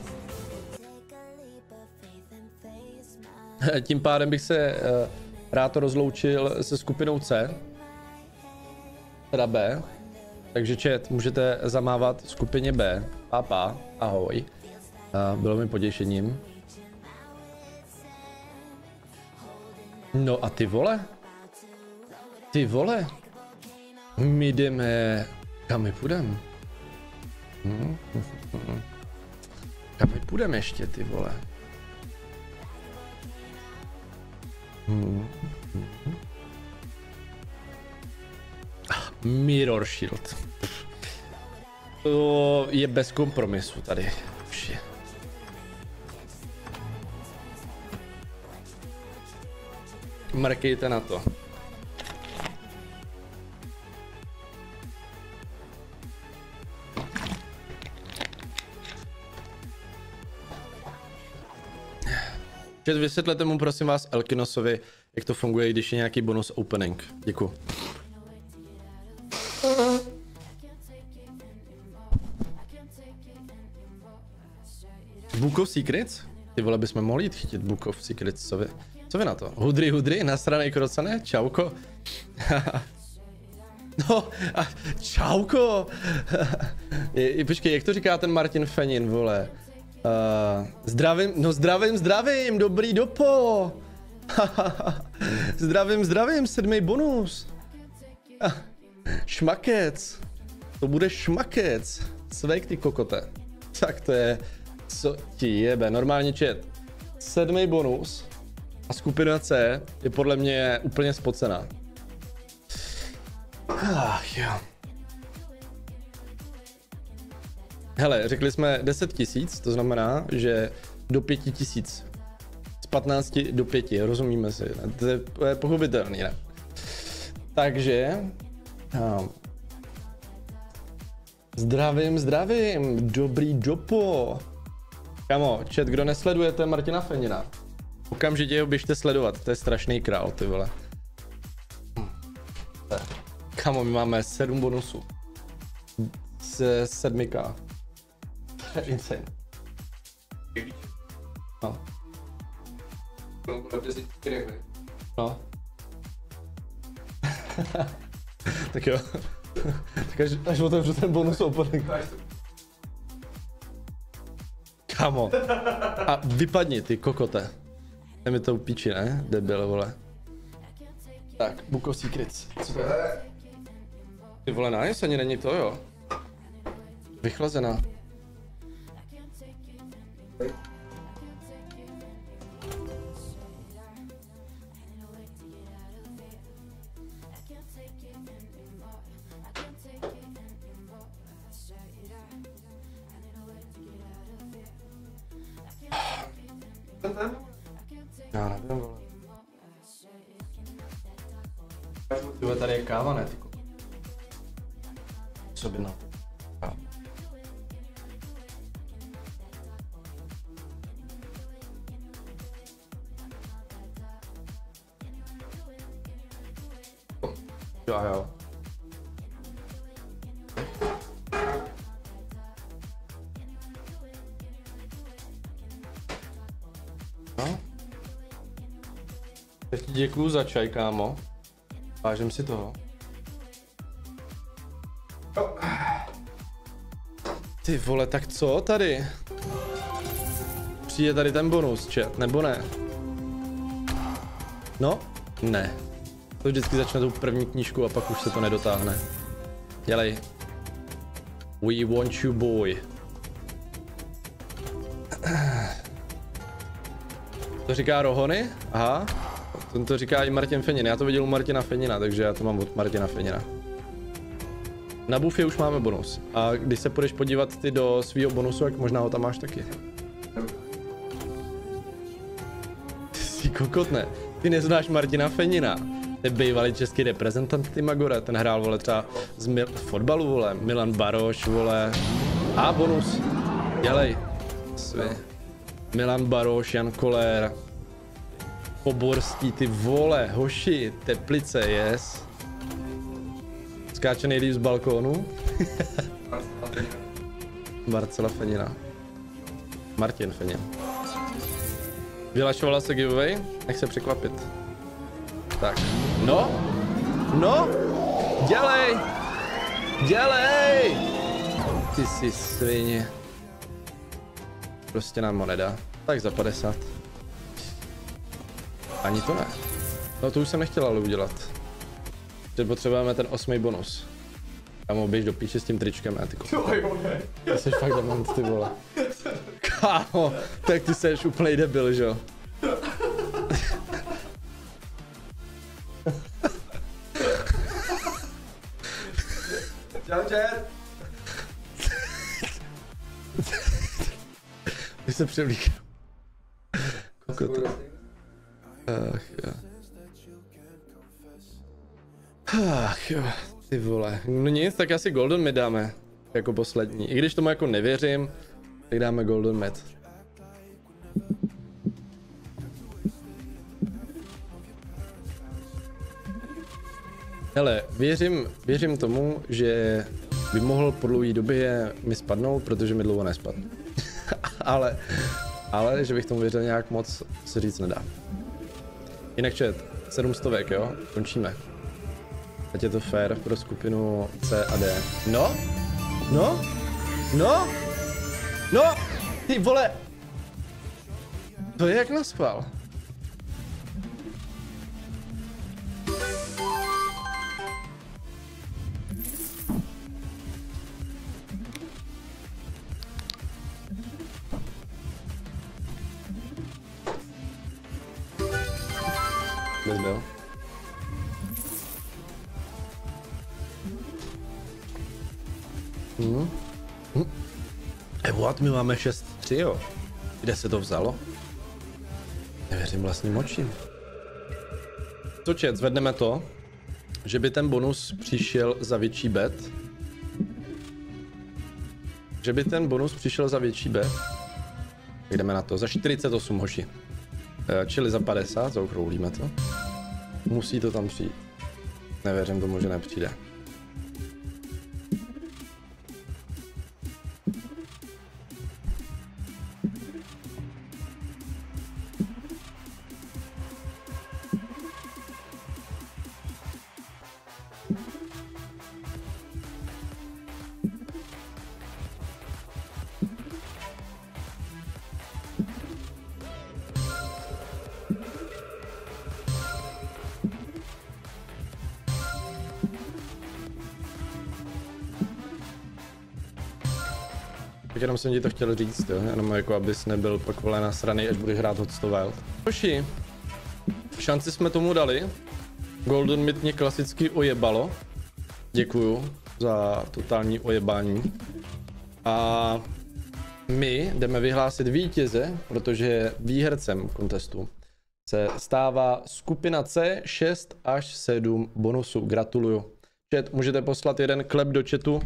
Tím pádem bych se rád rozloučil se skupinou C. Teda B. Takže chat, můžete zamávat skupině B. Papa, ahoj. Bylo mi potěšením. No a ty vole? Ty vole? My jdeme... Kam my půjdeme? Kam my půjdeme ještě, ty vole? Mirror Shield. To je bez kompromisu tady. Vše. Mrkejte na to. Vysvětlete mu prosím vás Elkinosovi, jak to funguje, když je nějaký bonus opening. Děkuju. Book of Secrets? Ty vole, bychom mohli jít chytit Book of Secrets, co vy na to? Hudry, nasranej krocané, čauko. No, čauko. Počkej, jak to říká ten Martin Fenin, vole? Zdravím, dobrý dopo. zdravím, 7. bonus. Šmakec. To bude šmakec. Svejk ty kokote. Tak to je, co ti jebe, normálně chat. 7. bonus a skupina C je podle mě úplně spocená. Ach jo. Hele, řekli jsme 10 000, to znamená, že do 5 000. Z 15 do 5, rozumíme si, ne? To je pochopitelný, ne? Takže... Zdravím, dobrý dopo. Kamo, chat, kdo nesledujete Martina Fenina, okamžitě ho běžte sledovat, to je strašný král, ty vole. Kamo, my máme 7 bonusů. Z 7K. Insane. No. No. Tak jo. Tak až otevřu ten bonus opening. Kamo. A vypadni ty kokote. Je mi to upíči, ne? Debil, vole. Tak, Book of Secrets. Co to je? Ty vole, nice, ani není to, jo. Vychlazená. Já nevím, vole. Tyhle, tady je káva, ne, tyko. Co by na to? Jo. No. Děkuju za čaj, kámo. Vážím si toho. Ty vole, tak co tady? Přijde tady ten bonus, chat, nebo ne? No, ne. To vždycky začne tou první knížku a pak už se to nedotáhne. Dělej. We want you, boy. To říká Rohony? Aha. To říká i Martin Fenin. Já to viděl u Martina Fenina, takže já to mám od Martina Fenina. Na bufě už máme bonus. A když se půjdeš podívat ty do svýho bonusu, jak možná ho tam máš taky. Ty jsi kokotne. Ty neznáš Martina Fenina. To je bývalý český reprezentant Timagora. Ten hrál, vole, třeba z fotbalu, vole. Milan Baroš, vole. A bonus. Dělej. Milan Baroš, Jan Koller. Poborský, ty vole, hoši. Teplice, yes. Skáče nejlíp z balkónu. Marcela Fenina. Martin Fenin. Vyhlašovala se giveaway? Nech se překvapit. Tak. No! No! Dělej! Dělej! Ty jsi svině. Prostě nám ho nedá. Tak za 50. Ani to ne. No to už jsem nechtěl ale udělat. Teď potřebujeme ten 8. bonus. Kámo, běž do píče s tím tričkem, ne, ty kokot. Ty jsi fakt dement, ty vole. Kámo, tak ty jsi úplnej debil, že jo? Čau, čet. Ty se převlíkám. Kokot. Ach jo. Ach jo, ty vole. No nic, tak asi Golden Mid dáme. Jako poslední. I když tomu jako nevěřím, tak dáme Golden Mid. Hele, věřím tomu, že by mohl po dlouhé době mi spadnout, protože mi dlouho nespadl. ale že bych tomu věřil nějak moc, se říct nedá. Jinak chat, 700, jo? Končíme. Ať je to fair pro skupinu C a D. No? No? No? No? Ty vole! To je jak naschvál. Bez byl. What, my máme 6-3, jo. Kde se to vzalo? Nevěřím vlastním očím. To chat, zvedneme to, že by ten bonus přišel za větší bet. Že by ten bonus přišel za větší bet. Jdeme na to, za 48, hoši. Čili za 50, zaokrouhlíme to. Musí to tam přijít. Nevěřím tomu, že nepřijde. Jenom jsem ti to chtěl říct, jo? Jenom jako abys nebyl pak vole nasranej, až budeš hrát Hot Wild. Hoši, šanci jsme tomu dali. Golden Mid mě klasicky ojebalo. Děkuju za totální ojebání. A my jdeme vyhlásit vítěze, protože výhercem kontestu se stává skupina C 6 až 7 bonusů. Gratuluju. Chat, můžete poslat jeden klep do chatu.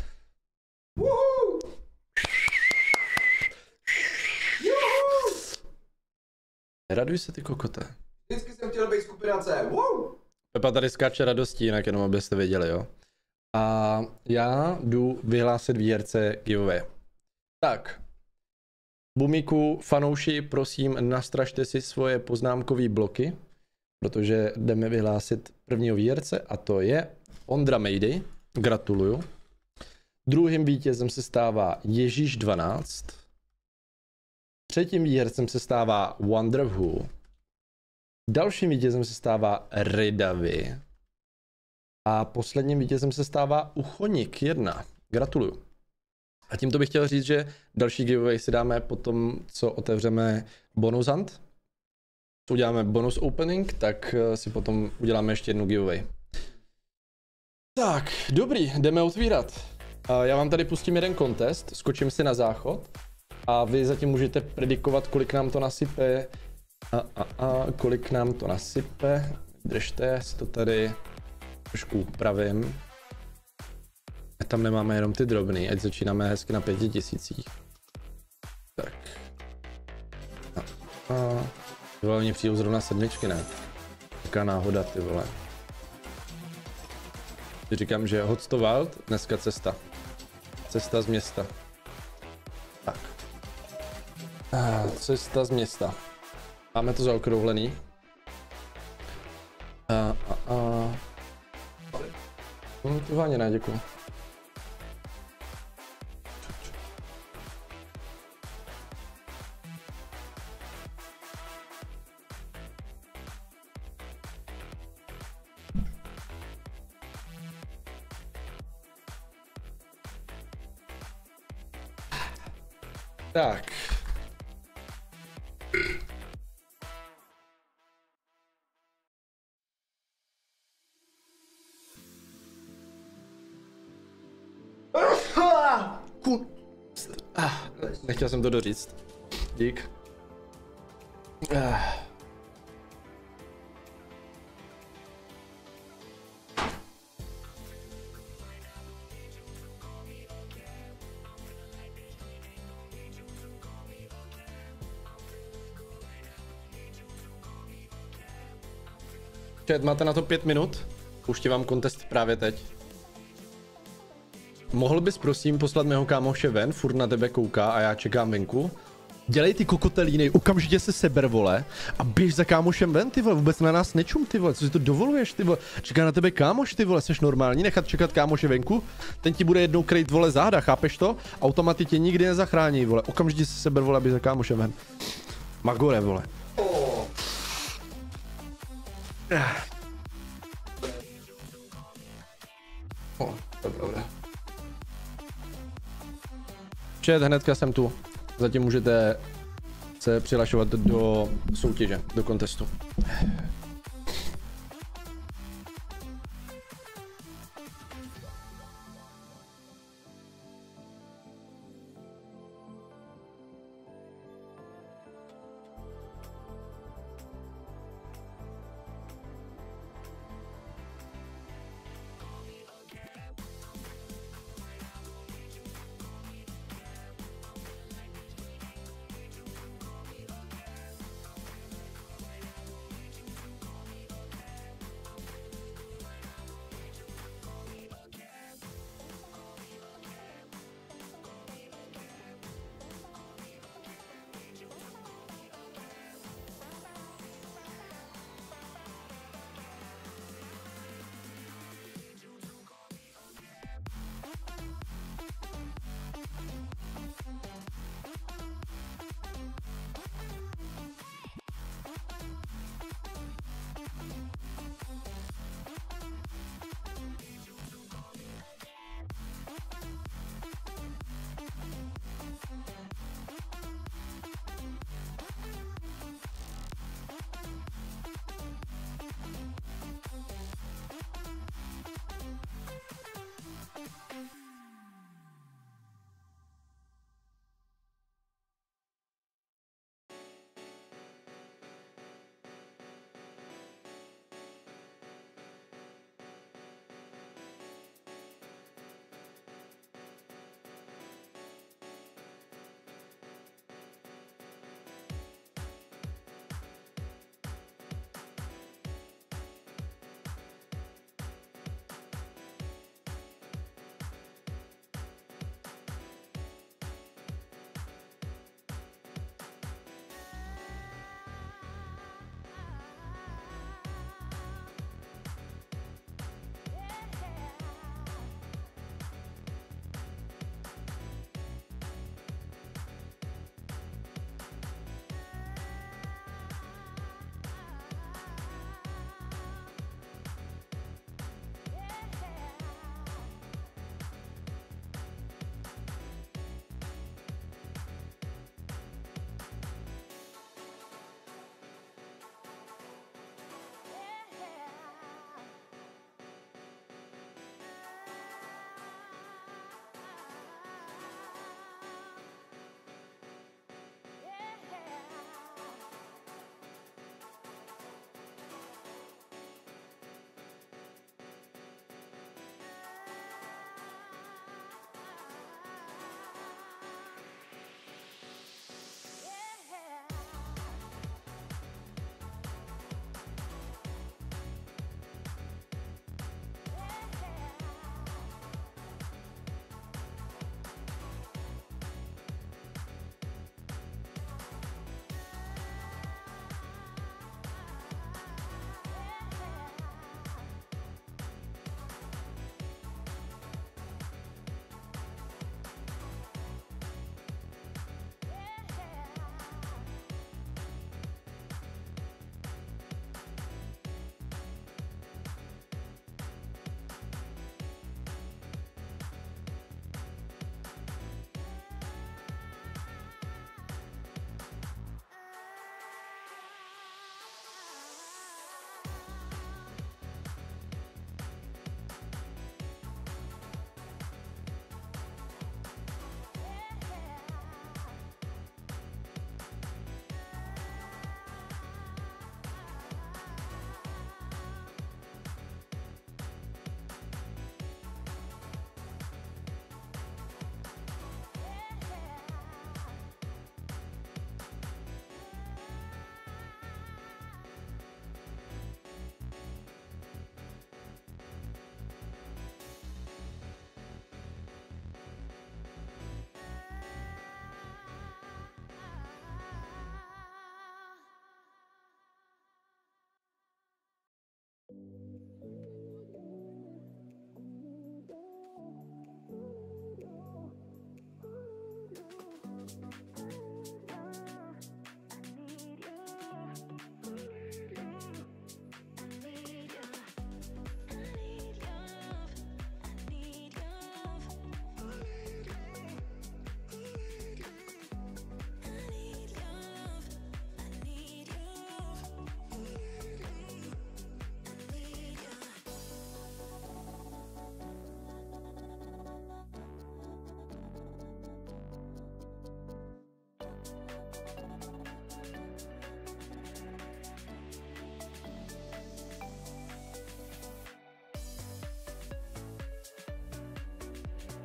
Raduj se, ty kokote. Vždycky jsem chtěl být skupina C. Wow. Pepa tady skáče radostí, jinak jenom abyste věděli, jo. A já jdu vyhlásit výherce giveaway. Tak. Bumíku, fanouši, prosím, nastražte si svoje poznámkové bloky. protože jdeme vyhlásit prvního výherce a to je Ondra Mejdy. Gratuluju. Druhým vítězem se stává Ježíš 12. Třetím výhercem se stává Wonderwho. Dalším vítězem se stává Ridavi. A posledním vítězem se stává Uchonik 1. Gratuluju. A tímto bych chtěl říct, že další giveaway si dáme potom, co otevřeme bonus hunt. Co uděláme bonus opening, tak si potom uděláme ještě jednu giveaway. Tak, dobrý, jdeme otvírat. Já vám tady pustím jeden contest, skočím si na záchod a vy zatím můžete predikovat, kolik nám to nasype. Kolik nám to nasype. Držte, já si to tady trošku upravím. A tam nemáme jenom ty drobný, ať začínáme hezky na 5000. Tak. Ty vole, mě přijdou zrovna sedmičky, ne? Taká náhoda, ty vole. Ty říkám, že Hot to Wild, dneska cesta. Cesta z města. Tak. Cesta z města. Máme to zaokrouhlený. Ty váně ne, děkuju. Tak. Nechtěl jsem to doříct. Dík. Chat, máte na to 5 minut? Pouští vám kontest právě teď. Mohl bys prosím poslat mého kámoše ven, furt na tebe kouká a já čekám venku. Dělej ty kokotelíny, okamžitě se seber, vole, a běž za kámošem ven, ty vole, vůbec na nás nečum, ty vole, co si to dovoluješ, ty vole, čeká na tebe kámoš, ty vole, seš normální, nechat čekat kámoše venku, ten ti bude jednou krejt, vole, záda, chápeš to? Automaty tě nikdy nezachrání, vole, okamžitě se seber, vole, běž za kámošem ven. Magore, vole. Dobré. Chat, hnedka jsem tu. Zatím můžete se přihlašovat do soutěže, do kontestu.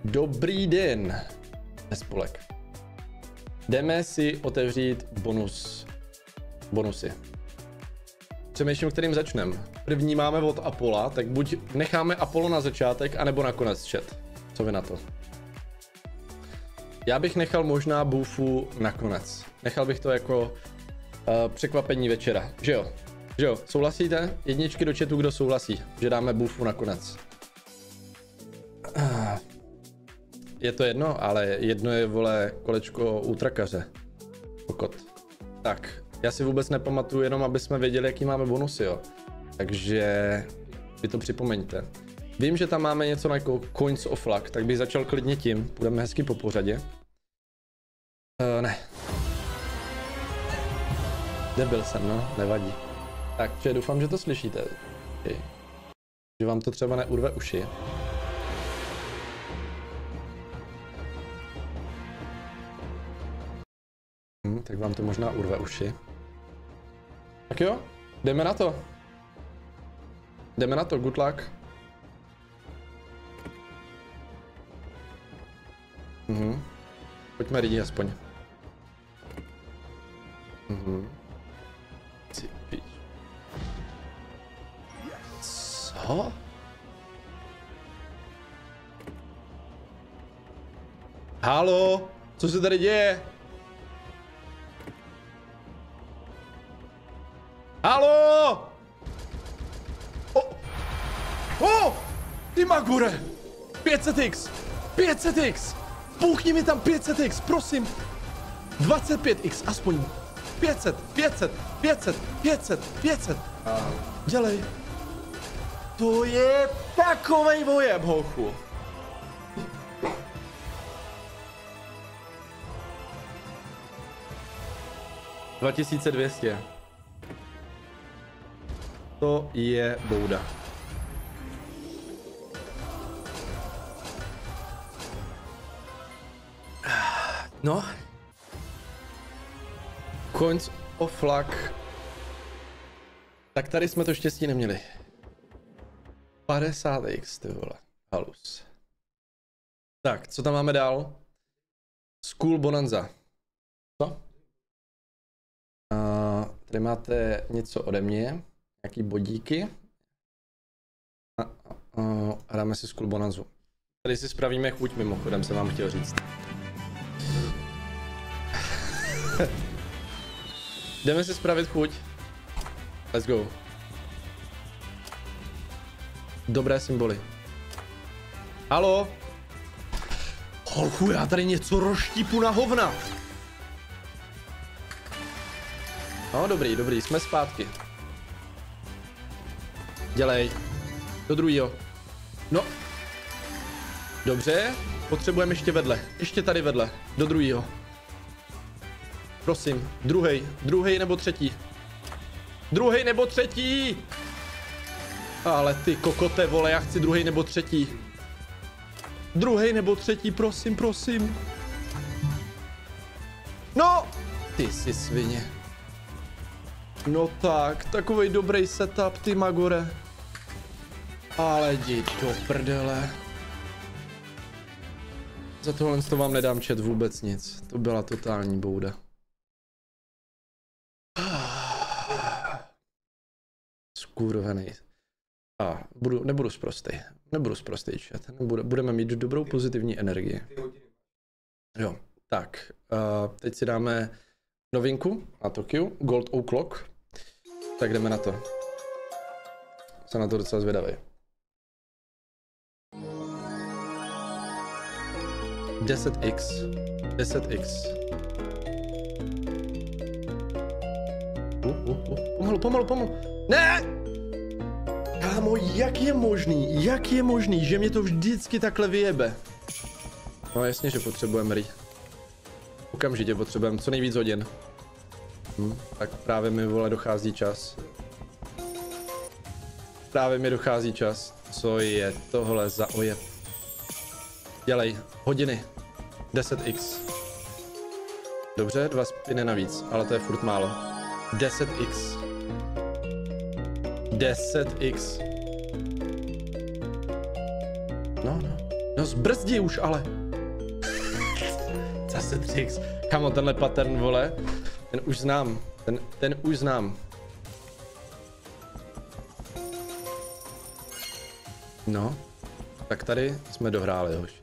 Dobrý den, spolek. Jdeme si otevřít bonusy. Přemýšlím, kterým začneme. První máme od Apola, tak buď necháme Apollo na začátek, anebo nakonec chat. Co vy na to? Já bych nechal možná Boofu nakonec. Nechal bych to jako překvapení večera. Že jo? Že jo? Souhlasíte? Jedničky do chatu, kdo souhlasí, že dáme Boofu nakonec. Je to jedno, ale jedno je, vole, kolečko útrakaře. Kokot. Tak, já si vůbec nepamatuju, jenom aby jsme věděli, jaký máme bonusy, jo. Takže vy to připomeňte. Vím, že tam máme něco jako Coins of Luck, tak bych začal klidně tím. Půjdeme hezky po pořadě. Ne. Debil jsem, no, nevadí. Tak, doufám, že to slyšíte. Okay. Že vám to třeba neurve uši. Tak vám to možná urve uši. Tak jo, jdeme na to. Jdeme na to, good luck. Pojďme lidi aspoň. Co? Halo? Co se tady děje? Halo! Ty magure! 500x! 500x! Bouchni mi tam 500x, prosím! 25x, aspoň 500, 500, 500, 500, 500. Dělej. To je takovej vojeb, hochu. $2200. To je bouda. No. Coins of Luck. Tak tady jsme to štěstí neměli. 50x, ty vole. Halus. Tak, co tam máme dál? School Bonanza. Co? Tady máte něco ode mě. Nějaký bodíky. A dáme si School Bonanzu. Tady si spravíme chuť, mimochodem jsem vám chtěl říct. Jdeme si spravit chuť. Let's go. Dobré symboly. Halo? Holchu, já tady něco roštípu na hovna. No, dobrý, jsme zpátky. Dělej. Do druhýho. No. Dobře, potřebujeme ještě vedle. Ještě tady vedle. Do druhýho. Prosím, druhej nebo třetí. Druhej nebo třetí! Ale ty kokote, vole, já chci druhej nebo třetí. Druhej nebo třetí, prosím, prosím. No! Ty jsi svině. No tak, takovej dobrý setup, ty magore. Ale jdi do prdele. Za tohle to vám nedám chat vůbec nic. To byla totální bouda. Skurvený. Nebudu sprostej. Nebudu sprostej chat. Budeme mít dobrou pozitivní energii. Jo, tak. Teď si dáme novinku na Tokyo. Gold O'Clock. Tak jdeme na to. Jsem na to docela zvědavý. 10x. 10x. Pomalu. Ne! Kámo, jak je možný, že mě to vždycky takhle vyjebe? No jasně, že potřebujeme okamžitě potřebujeme co nejvíc hodin. Tak právě mi, vole, dochází čas. Co je tohle za ojeb? Dělej, hodiny. 10x. Dobře, 2 spiny navíc, ale to je furt málo. 10x. 10x. No. No zbrzdí už ale. Zase 3x. Kamo, tenhle pattern, vole. Ten už znám. Ten už znám. No. Tak tady jsme dohráli, hoši.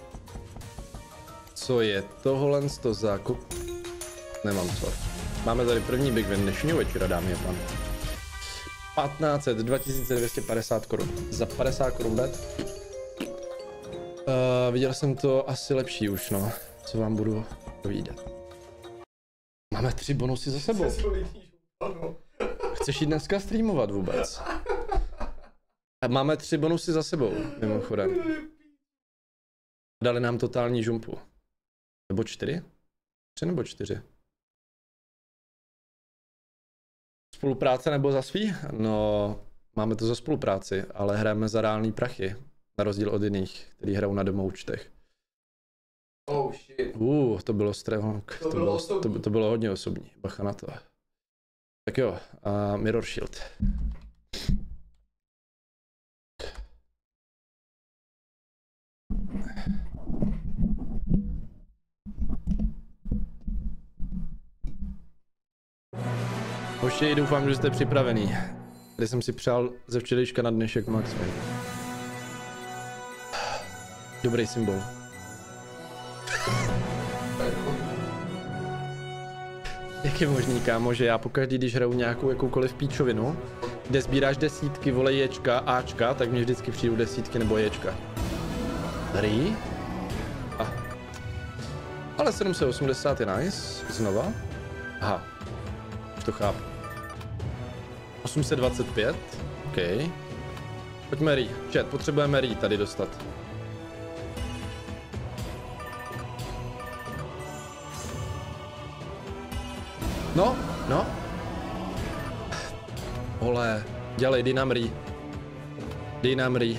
Co je tohle za Nemám co. Máme tady první big win dnešního večera, dámy a pánové. 1500, 2250 korun. Za 50 korun bet. Viděl jsem to asi lepší už, no. Co vám budu povídat. Máme 3 bonusy za sebou. Chceš jít dneska streamovat vůbec? Máme 3 bonusy za sebou, mimochodem. Dali nám totální žumpu. Nebo 4? 3 nebo 4? Spolupráce nebo za svý? No, máme to za spolupráci, ale hrajeme za reální prachy. Na rozdíl od jiných, kteří hrajou na demo účtech. Oh shit. To bylo strevonk. To bylo hodně osobní. Bacha na to. Tak jo, Mirror Shield. Hoši, doufám, že jste připravený. Tady jsem si přál ze včerejška na dnešek Max Win. Dobrý symbol. Jak je možný, kámo, že já pokaždý, když hraju nějakou jakoukoliv píčovinu, kde sbíráš desítky, vole Jčka, Ačka, tak mě vždycky přijdou desítky nebo Jčka. Tady. Ale 780 je nice. Znova. Aha. Už to chápu. 825. OK. Pojďme Rí. Chat, potřebujeme Rí tady dostat. No. Ole, dělej, dej nám Rí.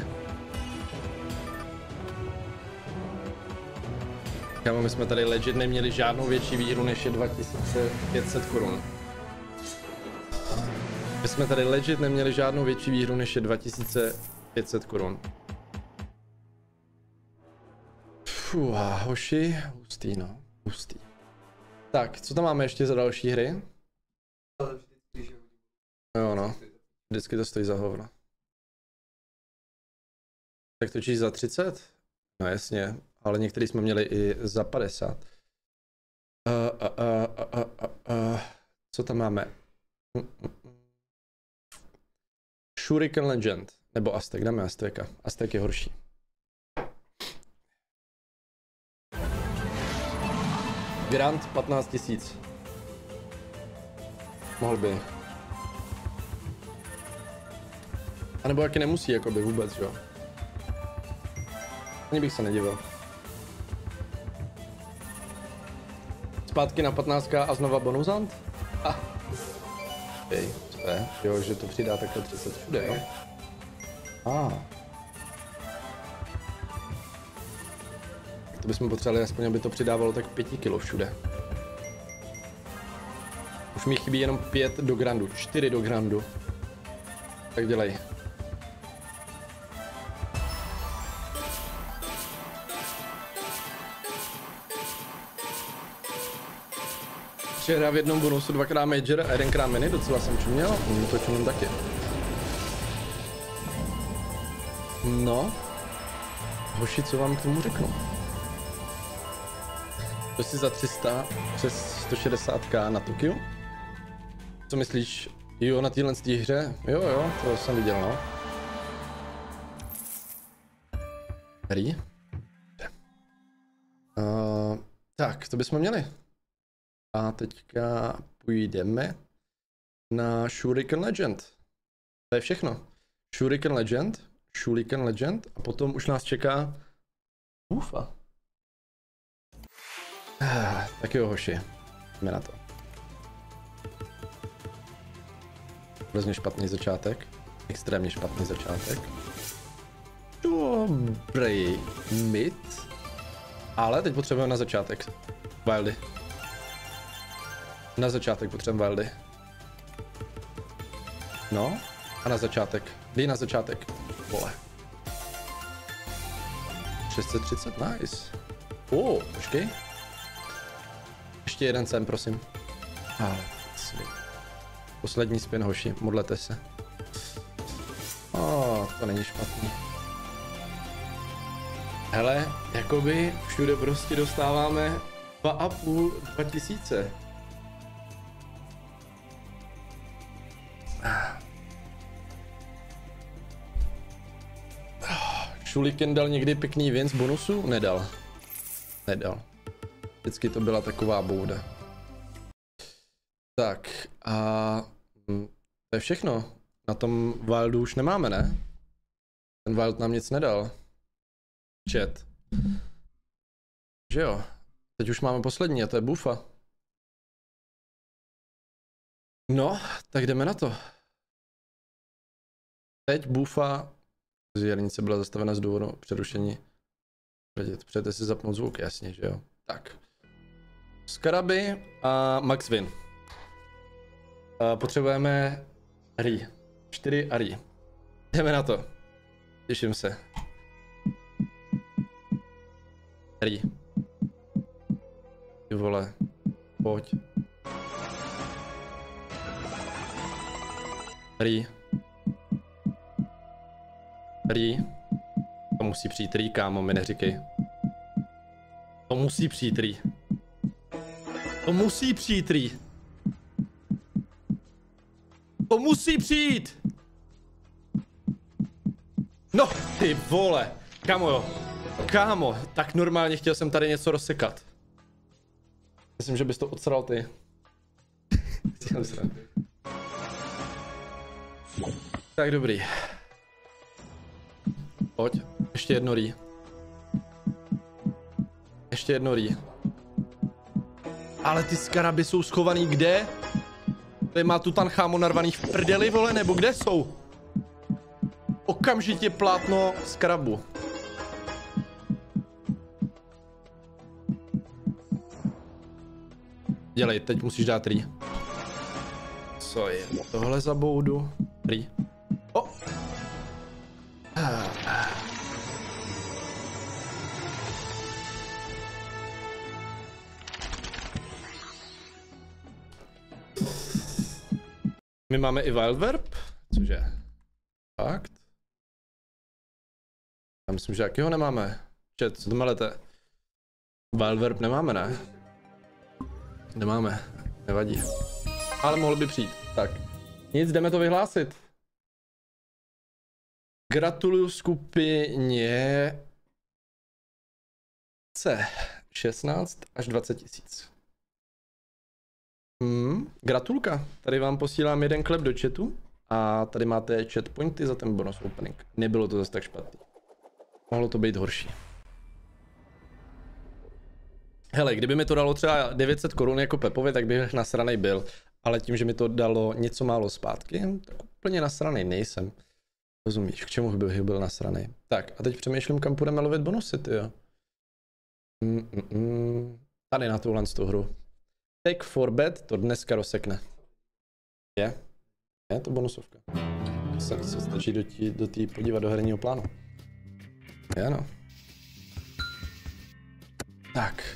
Kámo, my jsme tady legit neměli žádnou větší výhru, než je 2500 korun. My jsme tady legit neměli žádnou větší výhru, než je 2500 korun. Hoši, hustý, no. Hustý. Tak, co tam máme ještě za další hry? Jo, no. Vždycky to stojí za hovno. Tak točíš za 30? No jasně, ale některý jsme měli i za 50. Co tam máme? Shuriken Legend, nebo Aztek, dáme Azteka. Aztek je horší. Grant 15 000. Mohl by. A nebo jaký nemusí, jakoby vůbec, jo. Ani bych se nedivil. Zpátky na 15 a znova bonusant? Hej, to je, jo, že to přidá takhle 30 všude, jo. To bychom potřebovali aspoň, aby to přidávalo tak 5 kg všude. Už mi chybí jenom 5 do grandu, 4 do grandu. Tak dělej. Hra v jednom bonusu 2x major a 1x mini, docela jsem čuměl, to čumím taky. No. Hoši, co vám k tomu řeknu? To si za 300 přes 160k na Tokio? Co myslíš? Jo, na téhle hře? Jo, to jsem viděl, no. Hry? Tak, to bychom měli. A teďka půjdeme na Shuriken Legend. To je všechno. Shuriken Legend a potom už nás čeká Ufa. Tak jo, hoši, jdeme na to. Hrozně špatný začátek. Extrémně špatný začátek. Dobrý mid. Ale teď potřebujeme na začátek Wildy. Na začátek potřebujeme Wildy. No, a na začátek. Dej na začátek. Vole. 630, nice. Počkej. Ještě jeden sem, prosím. Poslední spin, hoši, modlete se. To není špatný. Hele, jakoby všude prostě dostáváme 2000. Šuliken dal někdy pěkný win z bonusu? Nedal. Vždycky to byla taková bouda. Tak a to je všechno. Na tom Wildu už nemáme, ne? Ten Wild nám nic nedal. Chat. Že jo? Teď už máme poslední a to je Bufa. No, tak jdeme na to. Teď Bufa. Zvěrnice byla zastavena z důvodu přerušení. Přejete si zapnout zvuk, jasně, že jo? Tak. Skaraby a Max Win. Potřebujeme Ri. 4 a Ri. Jdeme na to. Těším se. Ri. Ty vole. Pojď. Ri. Ri. To musí přijít Ri, kámo, mi neříkej. To musí přijít Ri. To musí přijít Ri. To musí přijít! No, ty vole. Kámo jo. Kámo, tak normálně chtěl jsem tady něco rozsekat. Myslím, že bys to odsral ty. Tak dobrý. Pojď, ještě jedno Ri. Ještě jedno Ri. Ale ty skaraby jsou schovaný kde? Tady má Tutanchamon narvaný v prdeli, vole, nebo kde jsou? Okamžitě plátno skarabu. Dělej, teď musíš dát Ri. Co je tohle za boudu? Ri. My máme i Wildverb, cože? Fakt? Já myslím, že jakýho nemáme. Čet, co to melete? Wildverb nemáme, ne? Nemáme, nevadí. Ale mohl by přijít. Tak, nic, jdeme to vyhlásit. Gratuluju skupině C. 16 až 20 tisíc. Gratulka. Tady vám posílám jeden klep do chatu a tady máte chat pointy za ten bonus opening. Nebylo to zase tak špatný. Mohlo to být horší. Hele, kdyby mi to dalo třeba 900 korun jako Pepovi, tak bych nasranej byl. Ale tím, že mi to dalo něco málo zpátky, tak úplně nasranej nejsem. Rozumíš, k čemu bych byl nasranej? Tak a teď přemýšlím, kam půjdeme lovit bonusy, tyjo. Tady na tuhle hru. Take for bet to dneska rozsekne. Je to bonusovka. Se stačí do té podívat do herního plánu. Je no. Tak.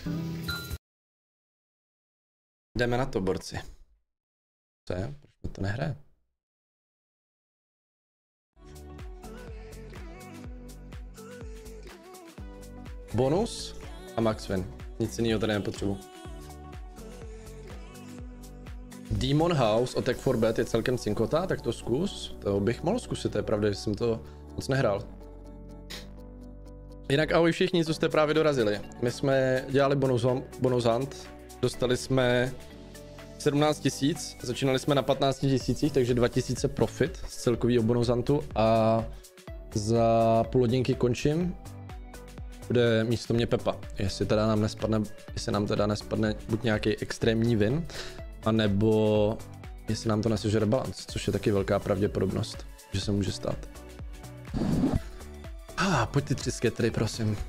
Jdeme na to, borci. Co je? Proč mi to nehraje? Bonus a Max Win. Nic jiného tady nepotřebuji. Demon House, Attack for Bet je celkem cinkota, tak to zkus. To bych mohl zkusit, to je pravda, že jsem to moc nehrál. Jinak ahoj všichni, co jste právě dorazili. My jsme dělali bonus hunt, dostali jsme 17 000, začínali jsme na 15 000, takže 2000 profit z celkového bonus huntu a za půl hodinky končím. Bude místo mě Pepa, jestli nám teda nespadne buď nějaký extrémní win, anebo jestli nám to nesežere balans, což je taky velká pravděpodobnost, že se může stát. Pojď ty 3 skatry, prosím.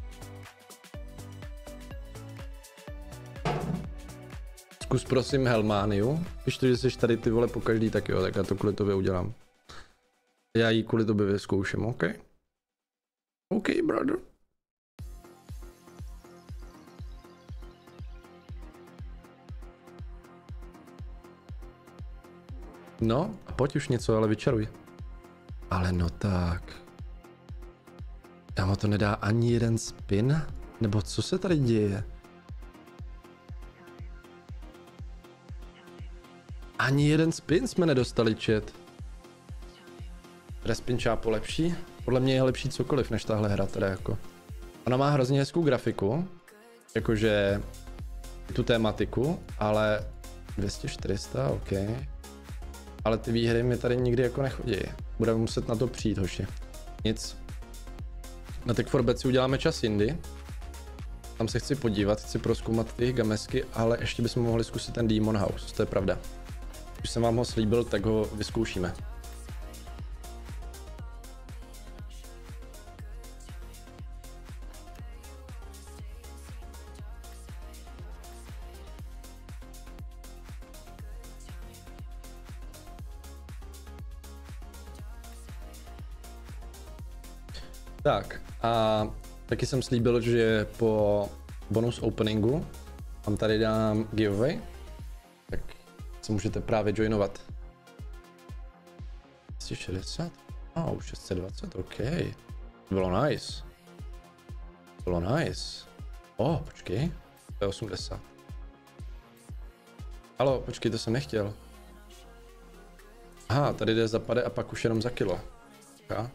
Zkus prosím Helmániu. Když to, že jsi tady ty vole pokaždý, tak jo, tak já to kvůli tobě udělám. Já ji kvůli tobě vyzkouším, OK? OK, brother. No, a pojď už něco, ale vyčaruj. Ale no tak. Kámo, to nedá ani jeden spin? Nebo co se tady děje? Ani jeden spin jsme nedostali, chat. Respin čápo lepší? Podle mě je lepší cokoliv než tahle hra teda jako. Ona má hrozně hezkou grafiku. Jakože tu tématiku, ale 200-400, ok. Ale ty výhry mi tady nikdy jako nechodí. Budeme muset na to přijít, hoši. Nic. Na Tech for Bet si uděláme čas jindy. Tam se chci podívat, chci prozkoumat ty gamesky, ale ještě bychom mohli zkusit ten Demon House, to je pravda. Když jsem vám ho slíbil, tak ho vyzkoušíme. Tak a taky jsem slíbil, že po bonus openingu vám tady dám giveaway, tak se můžete právě joinovat. 260? Už 620, ok. Bylo nice. Bylo nice. Počkej, to je 80. Halo, počkej, to jsem nechtěl. Aha, tady jde za pade a pak už jenom za kilo. Okay.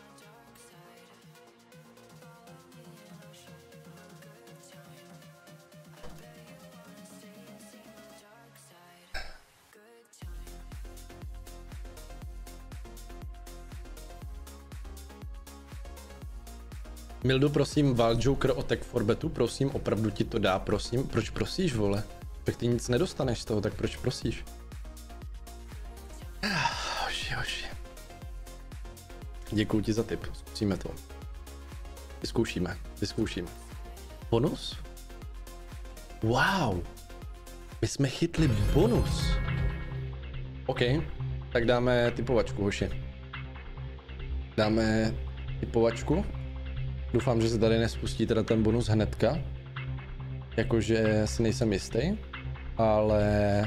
Mildu, prosím, Valjoker o Tech for Betu, prosím, opravdu ti to dá, prosím. Proč prosíš, vole? Tak ty nic nedostaneš z toho, tak proč prosíš? Hoši. Děkuji ti za tip, zkusíme to. Vyzkoušíme. Bonus? Wow! My jsme chytli bonus. OK, tak dáme typovačku, hoši. Dáme typovačku. Doufám, že se tady nespustí teda ten bonus hnedka. Jakože si nejsem jistý, ale...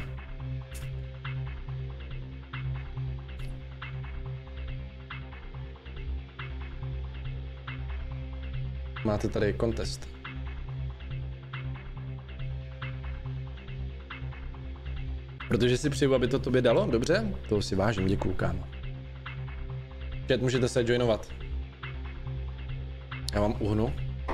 Máte tady contest. Protože si přeju, aby to tobě dalo, dobře? Toho si vážím, děkuju, kámo. Chat, můžete se joinovat. Já vám uhnu.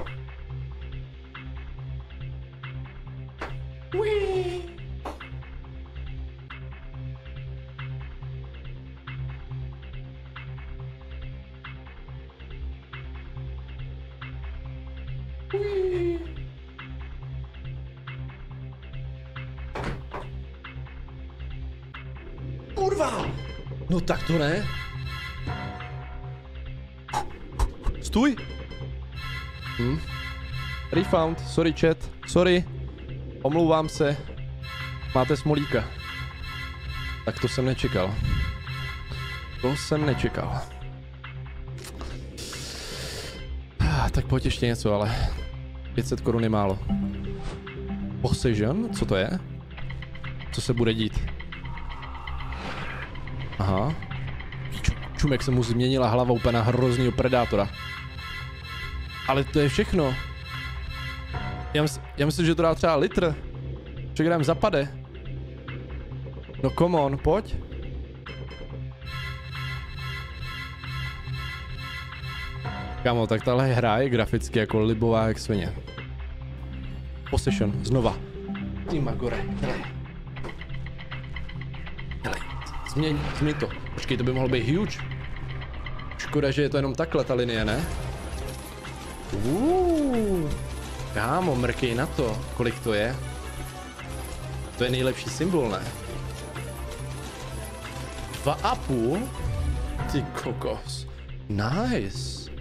Kurva! No tak to ne. Stůj! Refound, sorry chat, sorry. Omlouvám se. Máte smolíka. Tak to jsem nečekal. Tak pojď ještě něco, ale 500 korun je málo. Possession? Co to je? Co se bude dít? Aha. Čumek se mu změnila hlava úplně na hroznýho predátora. Ale to je všechno. Já myslím, že to dá třeba litr. Čekrám zapade. No come on, pojď. Kámo, tak tahle hra je graficky jako libová jak svině. Possession, znova. Ty magore, hele. Změň to. Počkej, to by mohlo být huge. Škoda, že je to jenom takhle ta linie, ne? Kámo, mrkej na to, kolik to je. To je nejlepší symbol, ne? 2,5? Ty kokos. Nice.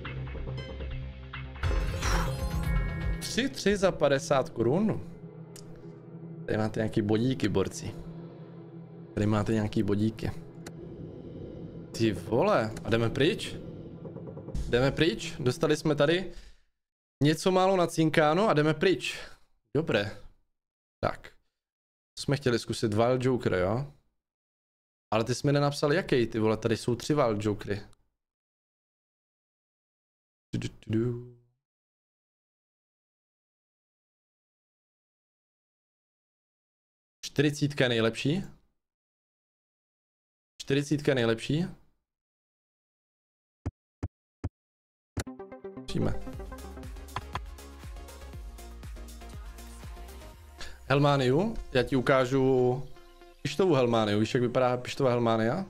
3 za 50 korun. Tady máte nějaký bodíky, borci. Tady máte nějaký bodíky. Ty vole, a jdeme pryč? Jdeme pryč? Dostali jsme tady něco málo nacínkáno a jdeme pryč. Dobré. Tak. Jsme chtěli zkusit Wild Joker, jo? Ale ty jsi mi nenapsal jaký, ty vole, tady jsou 3 wild jokery. 40 nejlepší. 40 nejlepší. Přijme. Helmániu, já ti ukážu pištovou Helmániu, víš jak vypadá pištová Helmánia?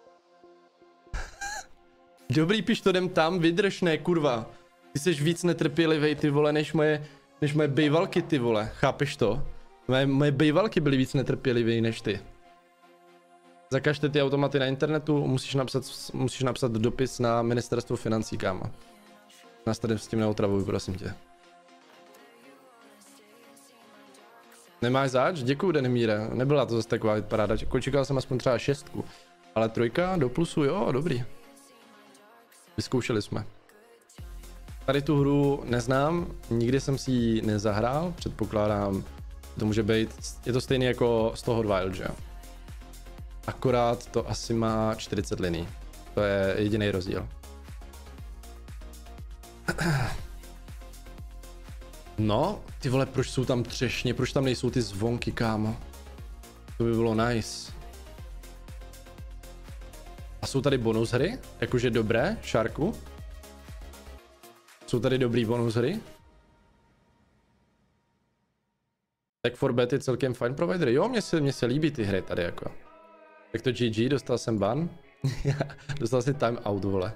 Dobrý pišto, jdem tam, vydrž, ne kurva. Ty jsi víc netrpělivej ty vole, než moje bejvalky ty vole, chápeš to? Moje bejvalky byly víc netrpělivý než ty. Zakažte ty automaty na internetu, musíš napsat dopis na ministerstvo financí, kámo. Nás tady s tím neotravuj, prosím tě. Nemáš zač? Děkuju, Denemíre. Nebyla to zase taková paráda. Čekal jsem aspoň třeba 6. Ale 3 do plusu, jo, dobrý. Vyzkoušeli jsme. Tady tu hru neznám, nikdy jsem si ji nezahrál, předpokládám, to může být, je to stejný jako z toho Wild, že jo? Akorát to asi má 40 liní. To je jediný rozdíl. No, ty vole, proč jsou tam třešně, proč tam nejsou ty zvonky, kámo? To by bylo nice. A jsou tady bonus hry? Jakože dobré, Sharku? Jsou tady dobrý bonus hry? Tak for bet je celkem fajn provider. Jo, mně se líbí ty hry tady jako. Tak to GG, dostal jsem ban. Dostal si time out, vole.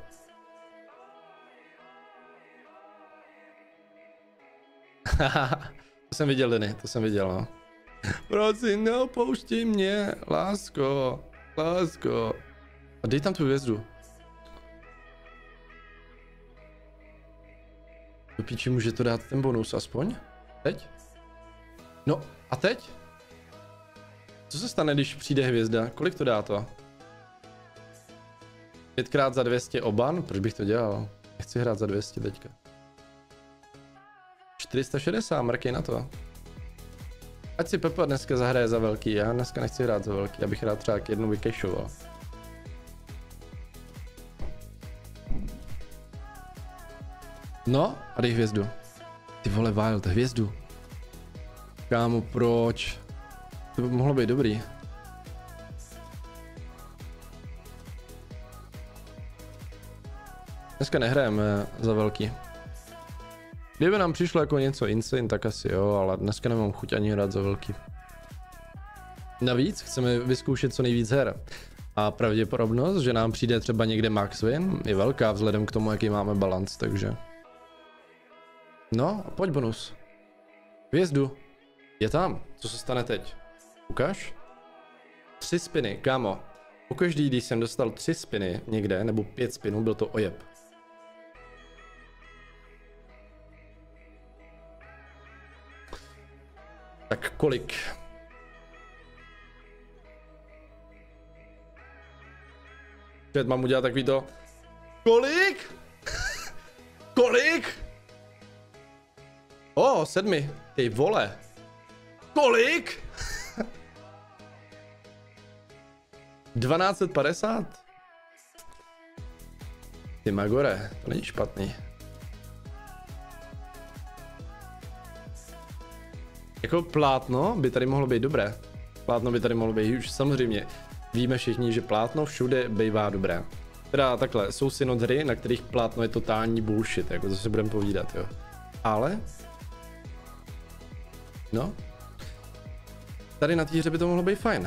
To jsem viděl, Denny, to jsem viděl, no. Prosím, neopouští mě, lásko, lásko. A dej tam tu hvězdu. Do píči, může to dát ten bonus aspoň? Teď? No, a teď? Co se stane, když přijde hvězda? Kolik to dá to? 5x za 200 oban? Proč bych to dělal? Nechci hrát za 200 teďka. 460, mrkej na to. Ať si Pepa dneska zahraje za velký, já dneska nechci hrát za velký, abych hrát třeba jednu vykešoval. No, a dej hvězdu. Ty vole, Wild, hvězdu. Kámo, proč? To by mohlo být dobrý. Dneska nehrajeme za velký. Kdyby nám přišlo jako něco insane, tak asi jo, ale dneska nemám chuť ani hrát za velký. Navíc chceme vyzkoušet co nejvíc her. A pravděpodobnost, že nám přijde třeba někde max win, je velká vzhledem k tomu, jaký máme balans, takže... No, a pojď bonus. Hvězdu. Je tam. Co se stane teď? Ukáž? 3 spiny, kámo. Pokaždý, když jsem dostal 3 spiny někde, nebo 5 spinů, byl to ojeb. Tak kolik? Teď mám udělat takový to... Kolik? Kolik? 7. Ty vole. Kolik? 1250? Ty magore, to není špatný. Jako plátno by tady mohlo být dobré. Plátno by tady mohlo být už samozřejmě. Víme všichni, že plátno všude bývá dobré. Teda takhle, jsou synod hry, na kterých plátno je totální bullshit, jako to si budeme povídat, jo. Ale... No. Tady na té hře by to mohlo být fajn.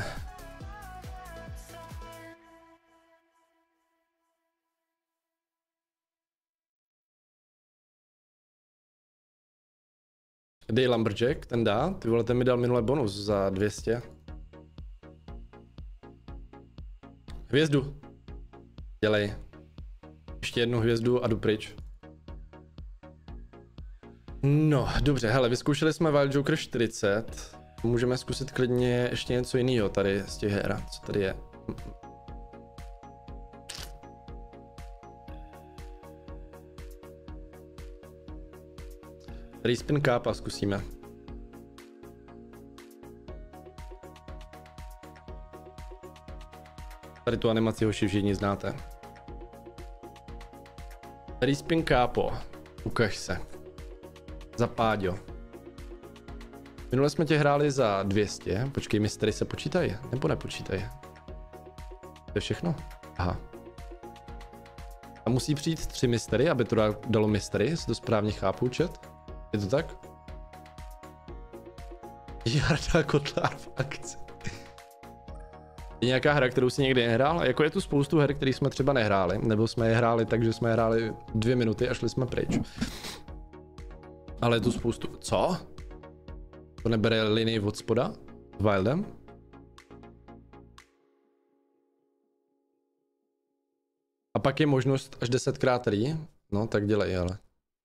Dej Lumberjack, ten dá. Ty vole, ten mi dal minule bonus za 200. Hvězdu. Dělej. Ještě jednu hvězdu a jdu pryč. No, dobře, hele, vyzkoušeli jsme Wild Joker 40. Můžeme zkusit klidně ještě něco jiného tady z těch her. Co tady je? Respin Cup zkusíme. Tady tu animaci hoši všichni znáte. Respin Kápo. Ukaž se. Za Páďo. Minule jsme tě hráli za 200. Počkej, mystery se počítají? Nebo nepočítají? To je všechno? Aha. A musí přijít 3 mystery, aby to dalo mystery, jestli to správně chápu, chat? Je to tak? Jarda Kotlár v akci. Je nějaká hra, kterou si někdy nehrál? Jako je tu spoustu her, které jsme třeba nehráli, nebo jsme je hráli tak, že jsme je hráli 2 minuty a šli jsme pryč. Ale je tu spoustu... Co? To nebere linii od spoda? S Wildem? A pak je možnost až 10krát rý? No, tak dělej, ale.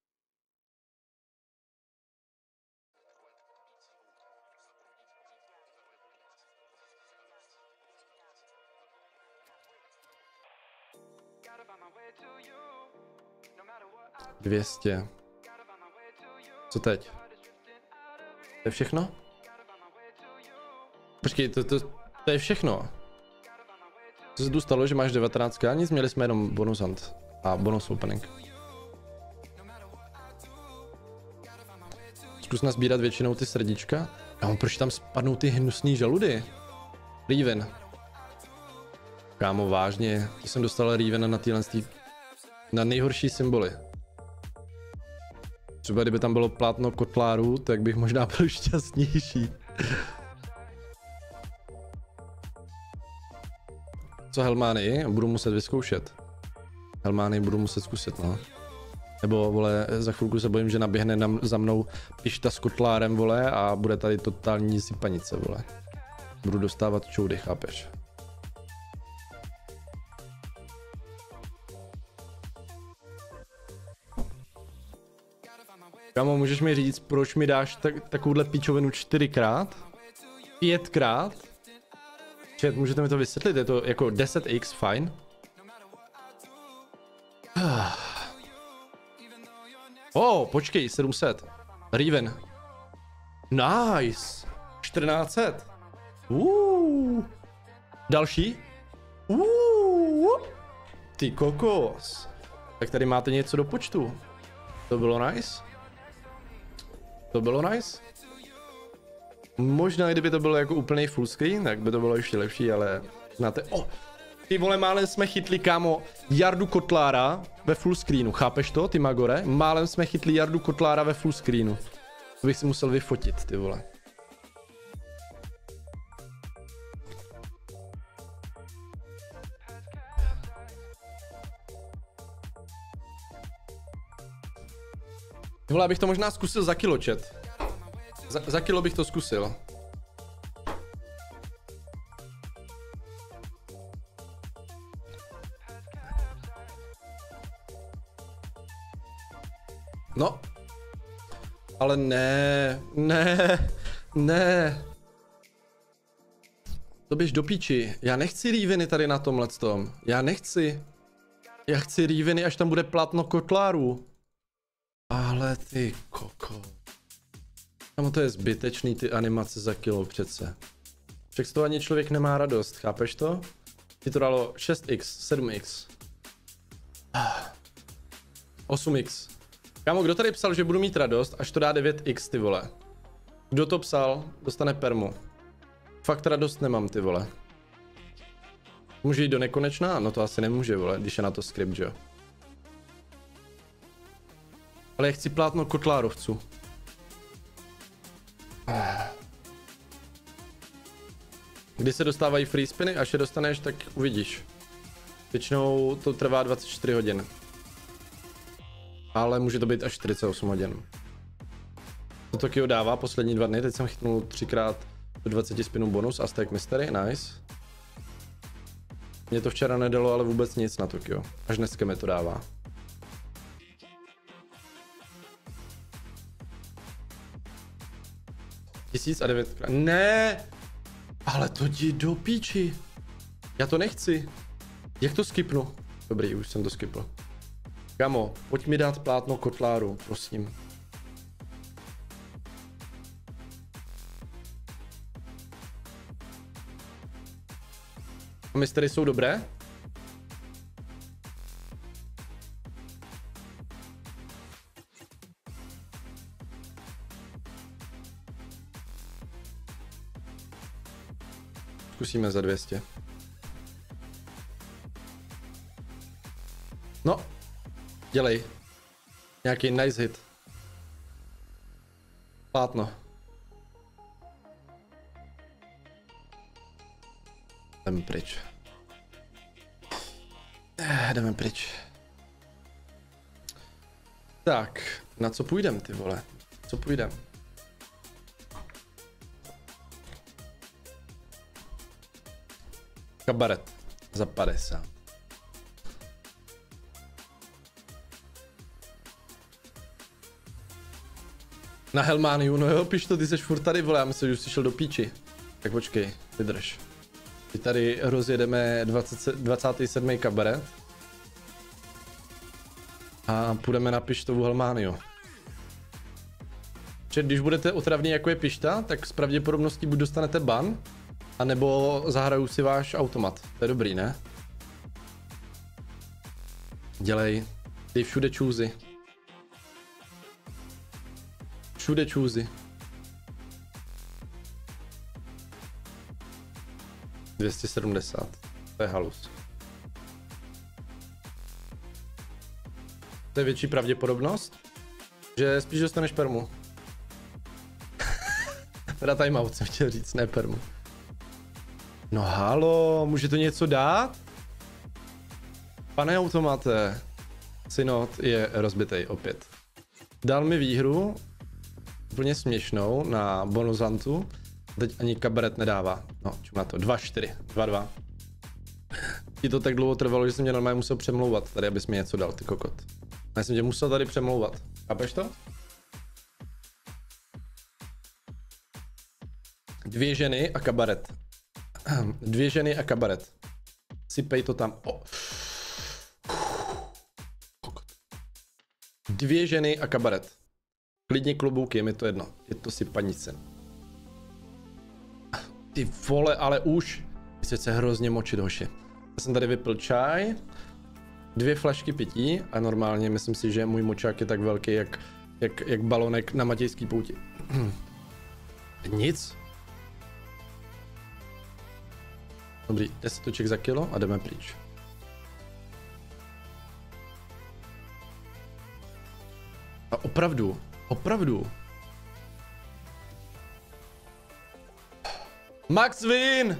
$200. Co teď? To je všechno? Počkej, to je všechno. Co se tu stalo, že máš 19? Nic, měli jsme jenom bonus hunt a bonus opening. Zkus nasbírat většinou ty srdíčka. Kámo, proč tam spadnou ty hnusný žaludy? Riven. Kámo, vážně. To jsem dostal Rivena na téhle na nejhorší symboly. Třeba kdyby tam bylo plátno kotláru, tak bych možná byl šťastnější. Co Helmány? Budu muset vyzkoušet. Helmány budu muset zkusit, no. Nebo, vole, za chvilku se bojím, že naběhne za mnou pišta s kotlárem, vole, a bude tady totální sypanice, vole. Budu dostávat čoudy, chápeš? Kámo, můžeš mi říct, proč mi dáš takovouhle pičovinu 4krát? 5krát? Chat, můžete mi to vysvětlit? Je to jako 10x, fajn? Oh, počkej, 700. Riven. Nice. 1400. Další? Ty kokos. Tak tady máte něco do počtu. To bylo nice. To bylo nice. Možná, kdyby to bylo jako úplný full screen, tak by to bylo ještě lepší, ale znáte. Oh, ty vole, málem jsme chytli, kámo, Jardu Kotlára ve full screenu, chápeš to, ty Magore? Málem jsme chytli Jardu Kotlára ve full screenu. To bych si musel vyfotit, ty vole. Vole, abych to možná zkusil za kilo, chat. Za kilo bych to zkusil. No. Ale ne. To běž do píči. Já nechci ríviny tady na tomhletom. Já nechci. Já chci ríviny, až tam bude plátno kotláru. Ale ty koko. Tam to je zbytečný, ty animace za kilo přece. Však z toho ani člověk nemá radost, chápeš to? Ti to dalo 6x, 7x. 8x. Kámo, kdo tady psal, že budu mít radost, až to dá 9x, ty vole? Kdo to psal, dostane permu. Fakt radost nemám, ty vole. Může jít do nekonečna? No to asi nemůže, vole, když je na to skript, jo. Ale já chci plátno kotlárovců. Kdy se dostávají free spiny, až je dostaneš, tak uvidíš. Většinou to trvá 24 hodin. Ale může to být až 48 hodin. To Tokio dává poslední 2 dny, teď jsem chytnul 3x do 20 spinů bonus a stack mystery, nice. Mně to včera nedalo ale vůbec nic na Tokio, až dneska mi to dává. A 9. Ne! Ale to jdi do píči. Já to nechci. Jak to skipnu? Dobrý, už jsem to skipl. Kamo, pojď mi dát plátno kotláru, prosím. Mystery jsou dobré? Zkusíme za 200. No, dělej. Nějaký nice hit. Plátno. Jdeme pryč. Jdeme pryč. Tak, na co půjdem, ty vole? Co půjdem? Kabaret za 50. Na Helmániu, no jo, piš to, ty seš furt tady, vole, já myslím, že už jsi šel do píči. Tak počkej, vydrž. My tady rozjedeme 27. kabaret. A půjdeme na Pištovu Helmániu. Že když budete otravný jako je Pišta, tak s pravděpodobností buď dostanete ban, anebo zahraju si váš automat. To je dobrý, ne? Dělej. Ty všude čůzy. Všude čůzy. 270. To je halus. To je větší pravděpodobnost, že spíš dostaneš permu. Teda timeout jsem chtěl říct, ne permu. No halo, může to něco dát? Pane automate, Synod je rozbitej opět. Dal mi výhru, úplně směšnou, na bonuzantu. Teď ani kabaret nedává. No, čum na to, 2-4, 2-2. Ti to tak dlouho trvalo, že jsem mě normálně musel přemlouvat tady, abys mi něco dal, ty kokot. Já jsem tě musel tady přemlouvat. Chápeš to? 2 ženy a kabaret. 2 ženy a kabaret. Sypej to tam. Oh. 2 ženy a kabaret. Klidně klobouky, je mi to jedno. Je to sypanice. Ty vole, ale už. Chci se hrozně močit, hoši. Já jsem tady vypil čaj. 2 flašky pití a normálně myslím si, že můj močák je tak velký, jak balonek na Matějský pouti. Nic. Dobrý, 10 toček za kilo a jdeme pryč. A opravdu. Max win!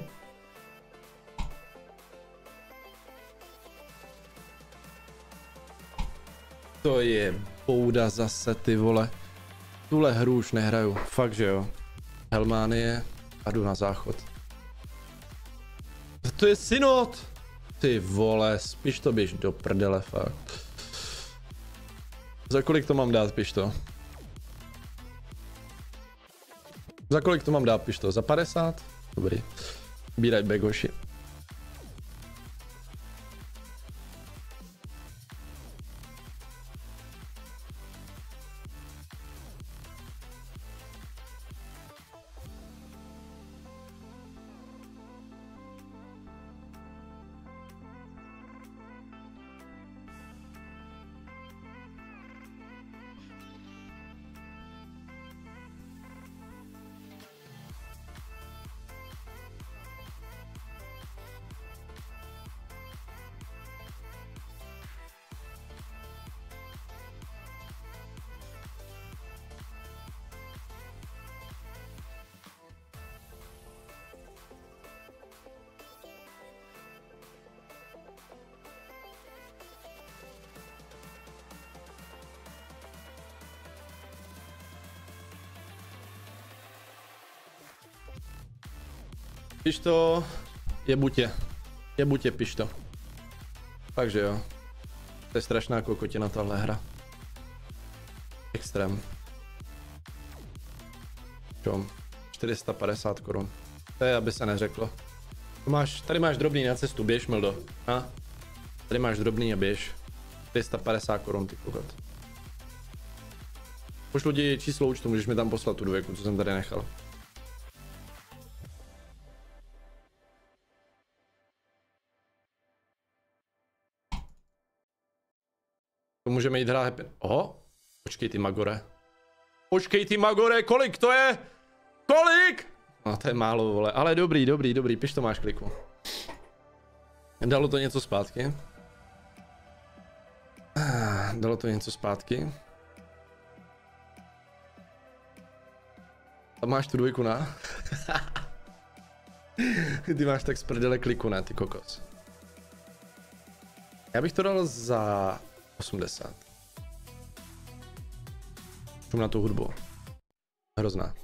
To je bouda zase, ty vole. Tuhle hru už nehraju, fakt že jo. Helmánie a jdu na záchod. To je Synod! Ty vole, spíš to běž do prdele, fakt. Za kolik to mám dát, Pišto? Za kolik to mám dát, Pišto? Za 50? Dobrý. Bíraj begoši. Pišto, je butě, Pišto. Takže jo. To je strašná kokotina tahle hra. Extrém. Čom? 450 korun. To je, aby se neřeklo. Tady máš drobný na cestu, běž, Mildo. A? Tady máš drobný a běž. 450 korun, ty kokot. Pošlu ti číslo účtu, můžeš mi tam poslat tu 2, co jsem tady nechal. To můžeme jít hrát happy. Oho, počkej ty Magore. Počkej ty Magore, kolik to je? Kolik? No to je málo, vole, ale dobrý, piš to máš kliku. Dalo to něco zpátky. Dalo to něco zpátky. Tam máš tu dvojku na. Ty máš tak z prdele kliku na, ty kokos. Já bych to dal za 80. Šum na tu hudbu. Hrozná.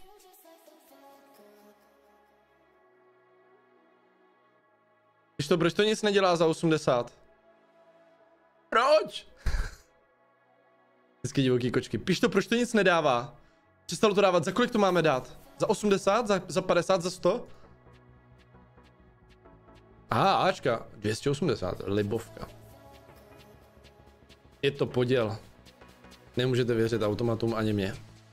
Proč to nic nedělá za 80? Proč? Hezky divoký kočky. Piš to, proč to nic nedává? Přestalo to dávat, za kolik to máme dát? Za 80? Za 50? Za 100? Aha, Ačka. 280, libovka. Je to poděl. Nemůžete věřit automatům ani mě.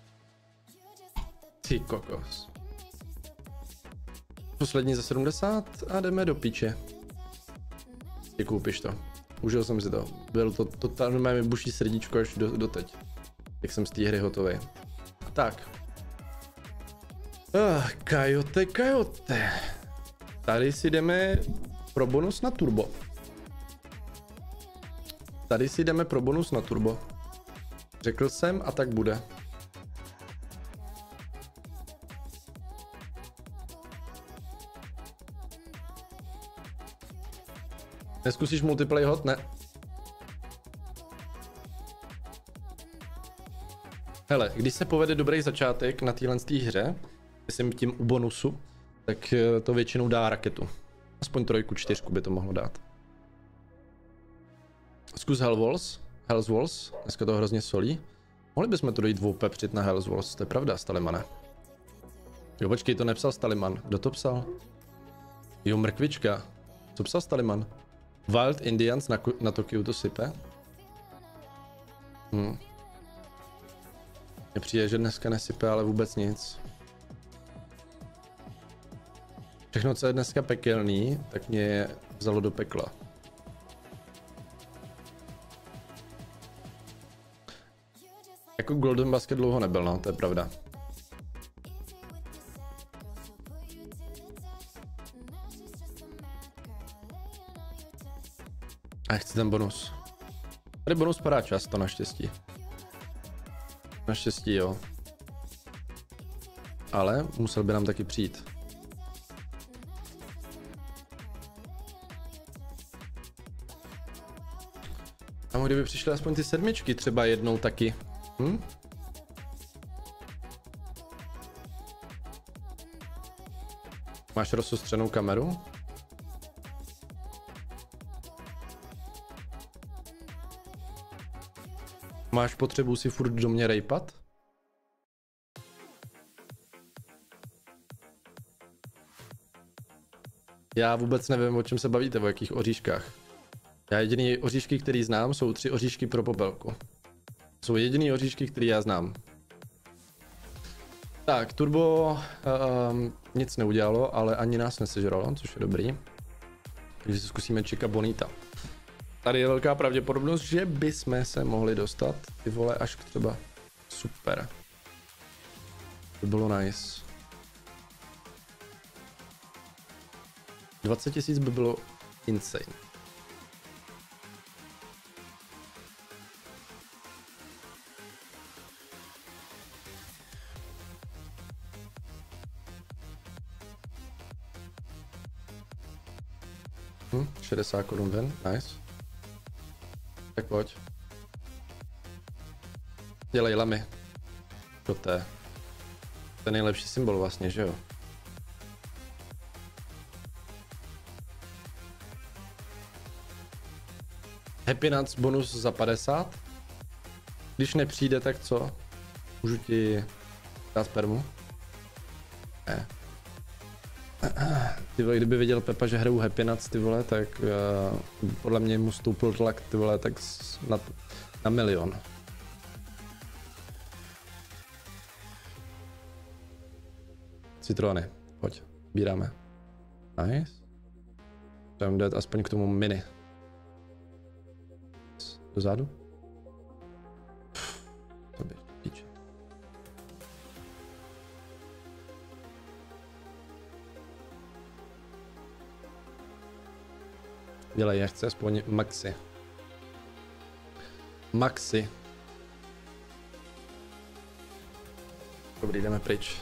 Ty kokos. Poslední za 70 a jdeme do piče. Děkuju, piš to. Užil jsem si to. Bylo to totálně mi buší srdíčko až do teď. Jak jsem z té hry hotový. Tak. Kajote. Tady si jdeme pro bonus na turbo. Řekl jsem a tak bude. Neskusíš multiplay hot? Ne. Hele, když se povede dobrý začátek na téhle hře, myslím tím u bonusu, tak to většinou dá raketu. Aspoň 3, 4 by to mohlo dát. Zkus Hell's Walls, dneska to hrozně solí. Mohli bychom to dojít pepřit na Hell's Walls, to je pravda, Stalimane. Jo, počkej, to nepsal Staliman, kdo to psal? Jo, mrkvička. Co psal Staliman? Wild Indians na Tokiu to sype. Mně přijde, že dneska nesype, ale vůbec nic. Všechno, co je dneska pekelný, tak mě vzalo do pekla. Jako Golden Basket dlouho nebyl, no, to je pravda. A chci ten bonus. Tady bonus padá často, naštěstí. Naštěstí, jo. Ale musel by nám taky přijít. A kdyby přišly aspoň ty 7 třeba jednou taky. Máš rozostřenou kameru? Máš potřebu si furt do mě rejpat? Já vůbec nevím, o čem se bavíte, o jakých oříškách. Já jediný oříšky, který znám, jsou 3 oříšky pro popelku. Jsou jediný oříšky, který já znám. Tak, turbo nic neudělalo, ale ani nás nesežralo, což je dobrý. Takže si zkusíme Chica Bonita. Tady je velká pravděpodobnost, že bychom se mohli dostat, ty vole, až k třeba. Super. To bylo nice. 20 000 by bylo insane. . 60 korun ven, nice. Tak pojď. Dělej lamy. To je nejlepší symbol vlastně, že jo? Happy Nuts bonus za 50. Když nepřijde, tak co? Můžu ti dát spermu? Ne. Ty vole, kdyby viděl Pepa, že hraju Happy Nuts, ty vole, tak podle mě mu stoupil tlak, ty vole, tak na milion. Citrony, pojď, bíráme. Nice. Chceme dát aspoň k tomu mini. Dozadu. Dělej, já chci aspoň maxi. Maxi. Dobrý, jdeme pryč.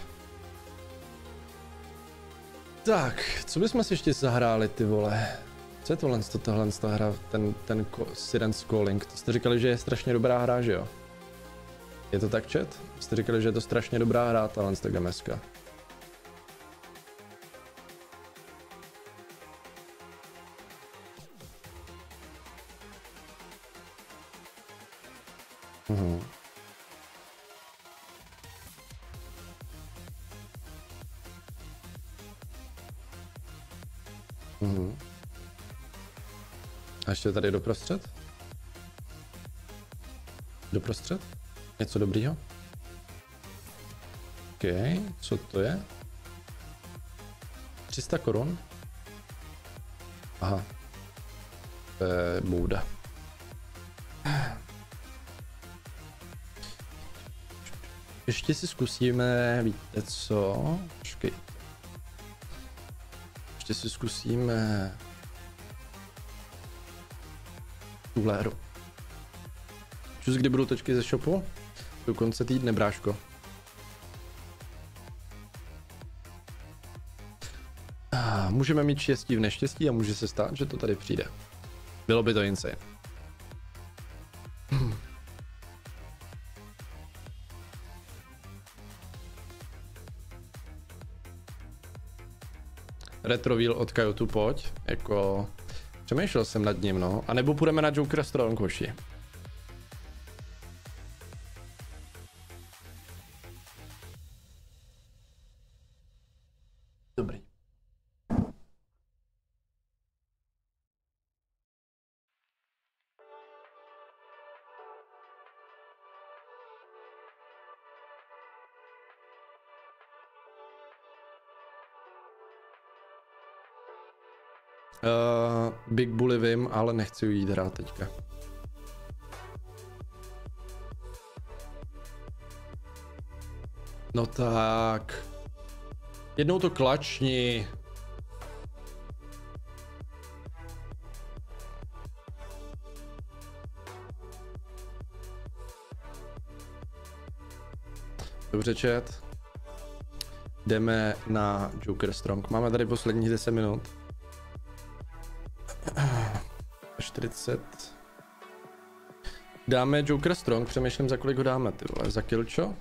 Tak, co bychom si ještě zahráli, ty vole? Co je tohle hra, ten Siren's Calling? To jste říkali, že je strašně dobrá hra, že jo? Je to tak, chat? Jste říkali, že je to strašně dobrá hra, tahle GMSka. A ještě tady doprostřed? Doprostřed? Něco dobrýho? OK, co to je? 300 korun? Aha. To je bouda. Ještě si zkusíme, víte co? Počkej. Ještě si zkusíme tuhle hru. Čus, kdy budou točky ze shopu? Do konce týdne, bráško. Můžeme mít štěstí v neštěstí a může se stát, že to tady přijde. Bylo by to insane. Retrovil od Coyotu, pojď. Jako... Přemýšlel jsem nad ním, no. A nebo půjdeme na Joker Strong, hoši. Dobrý. Big Bully vím, ale nechci jít hrát teďka. No tak. Jednou to klačni. Dobře, chat. Jdeme na Joker Strong. Máme tady posledních 10 minut. 40. Dáme Joker Strong, přemýšlím, za kolik ho dáme, ty vole, za kilčo?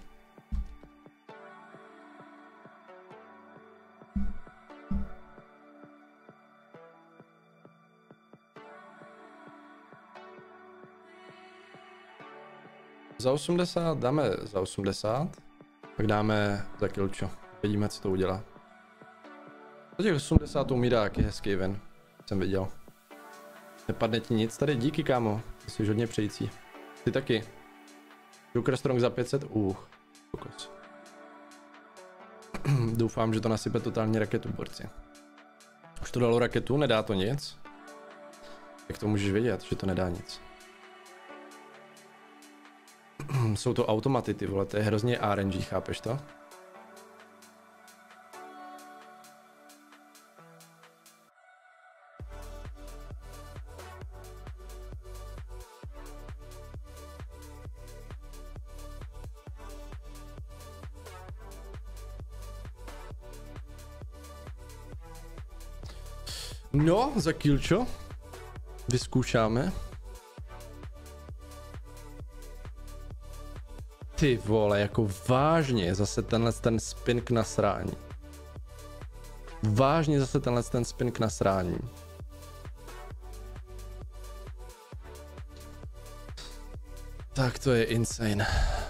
Za 80, dáme za 80, pak dáme za kilčo, vidíme, co to udělá. Za těch 80 umírá jaký hezký ven, jsem viděl. Nepadne ti nic tady, díky kámo, jsi hodně přející. Ty taky. Joker Strong za 500, kokos. Doufám, že to nasype totálně raketu, borci. Už to dalo raketu, nedá to nic. Jak to můžeš vědět, že to nedá nic? Jsou to automaty, ty vole, to je hrozně RNG, chápeš to? No, za kilčo vyzkoušáme. Ty vole, jako vážně zase tenhle ten spin k nasrání. Vážně zase tenhle ten spin k nasrání. Tak to je insane.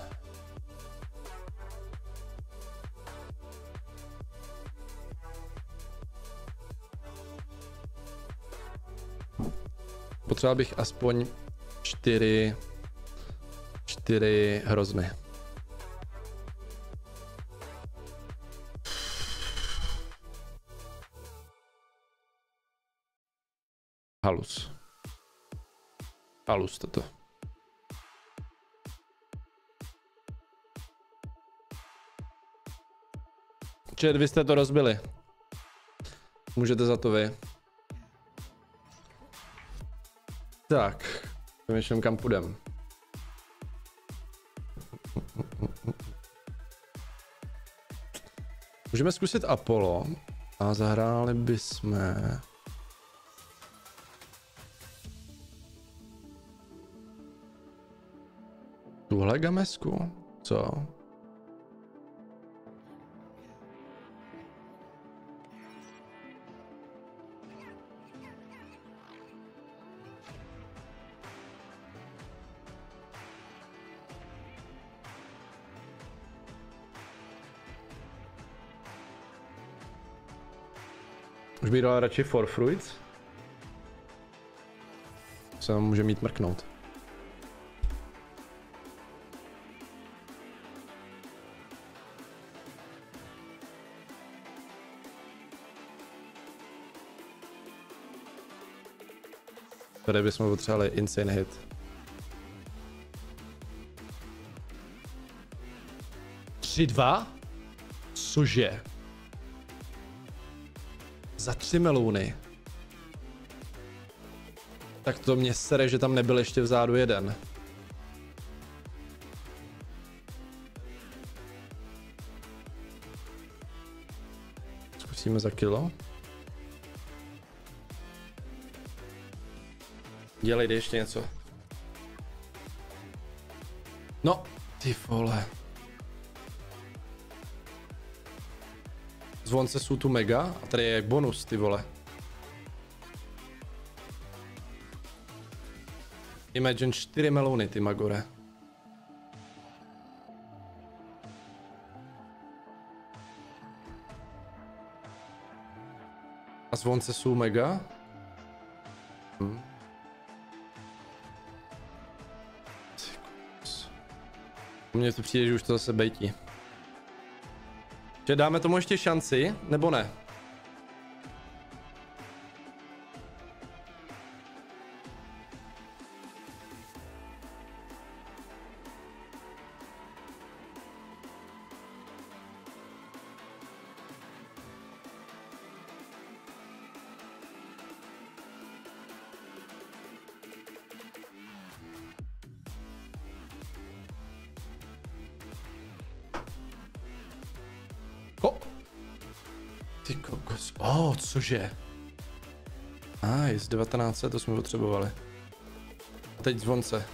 Potřeboval bych aspoň 4 hrozny. Halus toto. Chat, vy jste to rozbili. Můžete za to vy. Tak, přemýšlím, kam půjdem. Můžeme zkusit Apollo a zahráli bychom... tuhle gamesku? Co? Už bych dal radši For Fruits. Se může mít mrknout. Tady bychom potřebovali insane hit. Tři, 2? Cože? Za 3 melouny. Tak to mě sere, že tam nebyl ještě vzadu jeden. Zkusíme za kilo. Dělej, dej ještě něco. No, ty vole. Zvonce jsou tu mega a tady je jak bonus, ty vole. Imagine 4 melouny, ty magore. A zvonce jsou mega. Mně to přijde, že už to zase bejtí. Že dáme tomu ještě šanci, nebo ne? Ty kokos. Cože? Nice, 1900, to jsme potřebovali. A teď zvonce.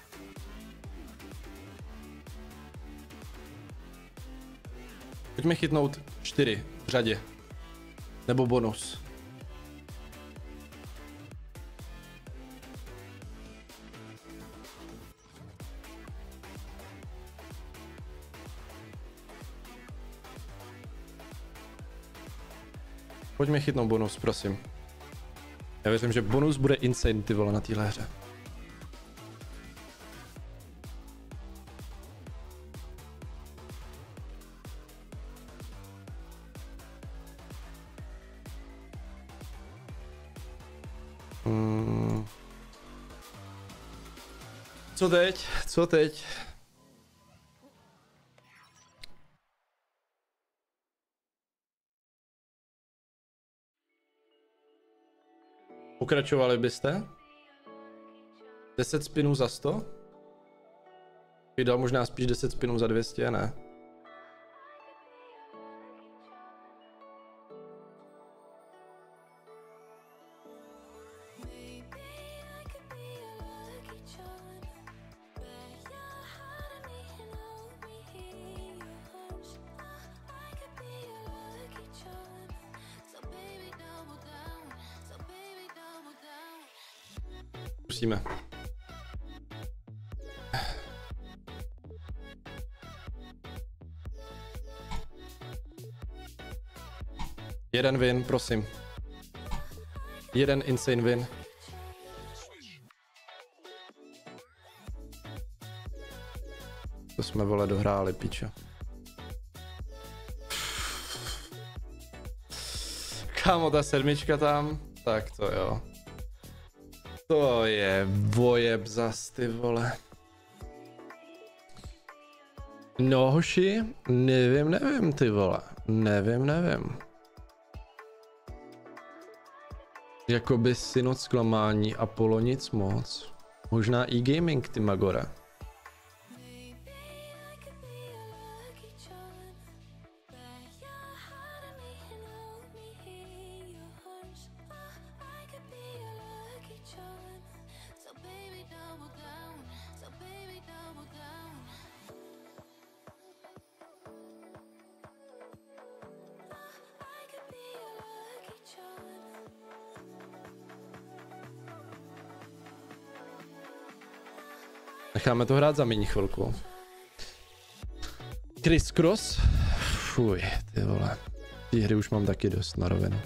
Pojďme chytnout 4 v řadě. Nebo bonus. Pojďme chytnout bonus, prosím. Já věřím, že bonus bude insane, ty vole, na téhle hře. Co teď? Co teď? Pokračovali byste? 10 spinů za 100? Bych dal možná spíš 10 spinů za 200, ne? Musíme. Jeden win, prosím. Jeden insane win. To jsme, vole, dohráli, pičo. Kámo, ta sedmička tam? Tak to jo. To je vojeb zas, ty vole. No hoši, nevím, ty vole. Nevím. Jakoby synod zklamání, Apollo nic moc. Možná e-gaming, ty Magore. Necháme to hrát za méně chvilku. Criss Cross? Fuj, ty vole. Ty hry už mám taky dost na rovinu.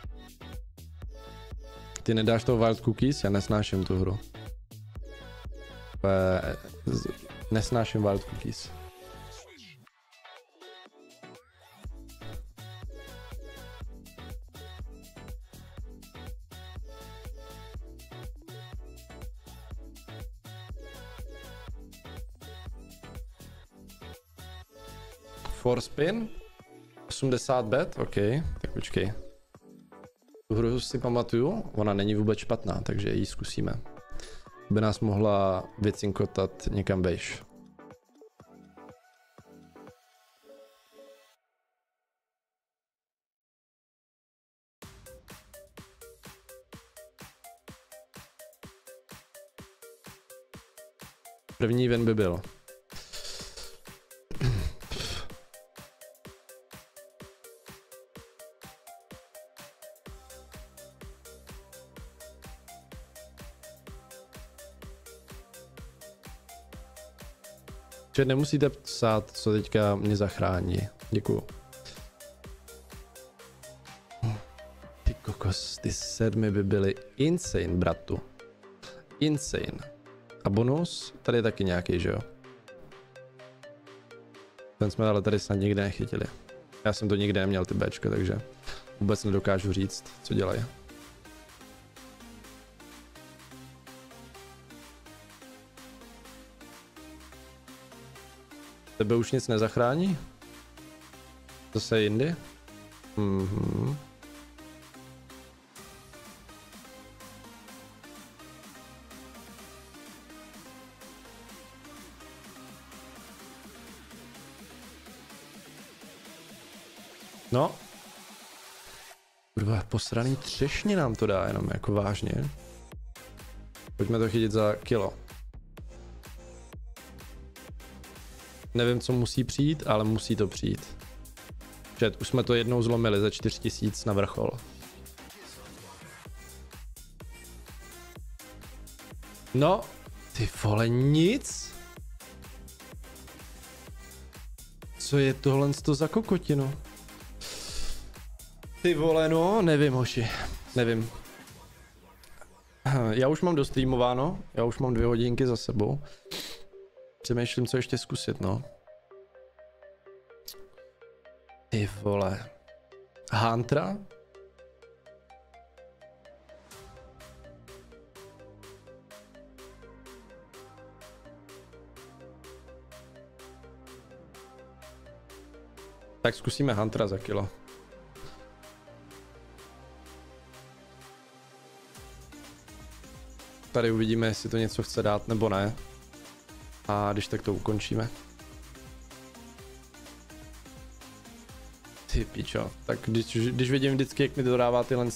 Ty nedáš toho Wild Cookies? Já nesnáším tu hru. Nesnáším Wild Cookies. Four spin? 80 bet? OK, tak počkej. Tu hru si pamatuju, ona není vůbec špatná, takže ji zkusíme. By nás mohla vycinkotat někam vejš. První ven by byl. Že nemusíte psát, co teďka mě zachrání. Děkuju. Ty kokos, ty 7 by byly insane, bratu. Insane. A bonus? Tady je taky nějaký, že jo? Ten jsme ale tady snad nikde nechytili. Já jsem to nikde neměl, ty Bčka, takže vůbec nedokážu říct, co dělají. Tebe už nic nezachrání? Zase jindy? Mhm. No. Kurva, posraný třešně nám to dá jenom, jako vážně. Pojďme to chytit za kilo. Nevím, co musí přijít, ale musí to přijít. Už jsme to jednou zlomili za 4000 na vrchol. No, ty vole, nic? Co je tohle za kokotinu? Ty vole, no, nevím, hoši. Nevím. Já už mám dostreamováno, já už mám 2 hodinky za sebou. Přemýšlím, co ještě zkusit, no. Ty vole. Huntera? Tak zkusíme Huntera za kilo. Tady uvidíme, jestli to něco chce dát nebo ne. A když tak to ukončíme. Ty pičo. Tak když vidím vždycky, jak mi to dává tyhle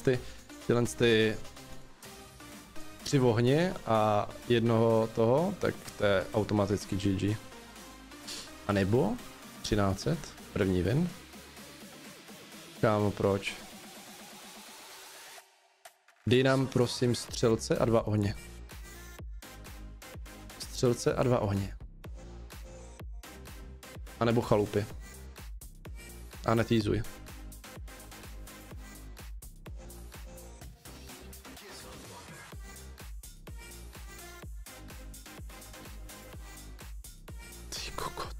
3 ohně a jednoho toho, tak to je automaticky GG. A nebo 1300, první win. Kámo, proč? Dej nám prosím střelce a 2 ohně. Střelce a 2 ohně. A nebo chalupy. A netýzuj. Ty kokot.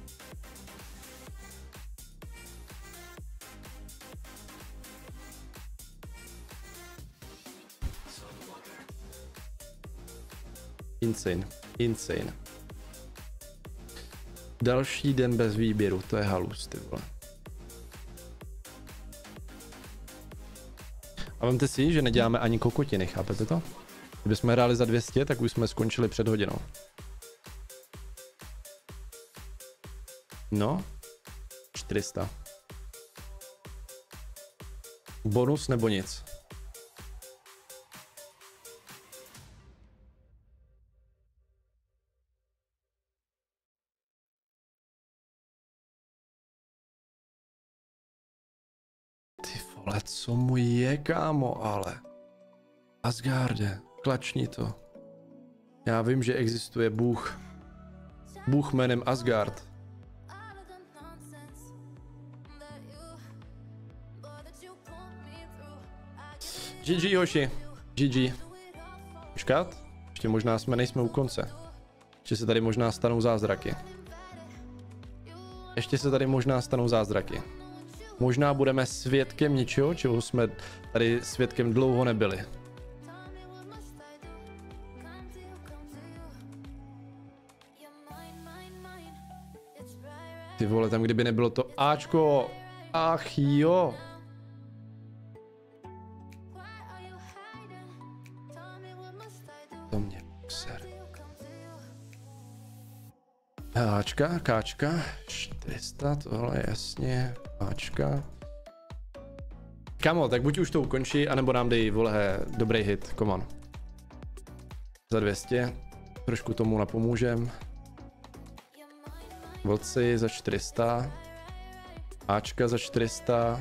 Insane. Insane. Další den bez výběru, to je halus, ty vole. A vemte si, že neděláme ani kokotiny, chápete to? Kdybychom hráli za 200, tak už jsme skončili před hodinou. No, 400. Bonus nebo nic? Ty vole, co mu je, kámo, ale. Asgarde, klačni to. Já vím, že existuje Bůh. Bůh jménem Asgard. GG, hoši. GG. Počkat. Ještě možná nejsme u konce. Ještě se tady možná stanou zázraky. Ještě se tady možná stanou zázraky. Možná budeme svědkem něčeho, čeho jsme tady svědkem dlouho nebyli. Ty vole, tam kdyby nebylo to Ačko. Ach jo. To mě ser. Ačka, káčka, 400, tohle jasně, Ačka. Kamo, tak buď už to ukončí, anebo nám dej, vole, dobrý hit, come on. Za 200, trošku tomu napomůžem. Vlci za 400. Ačka za 400.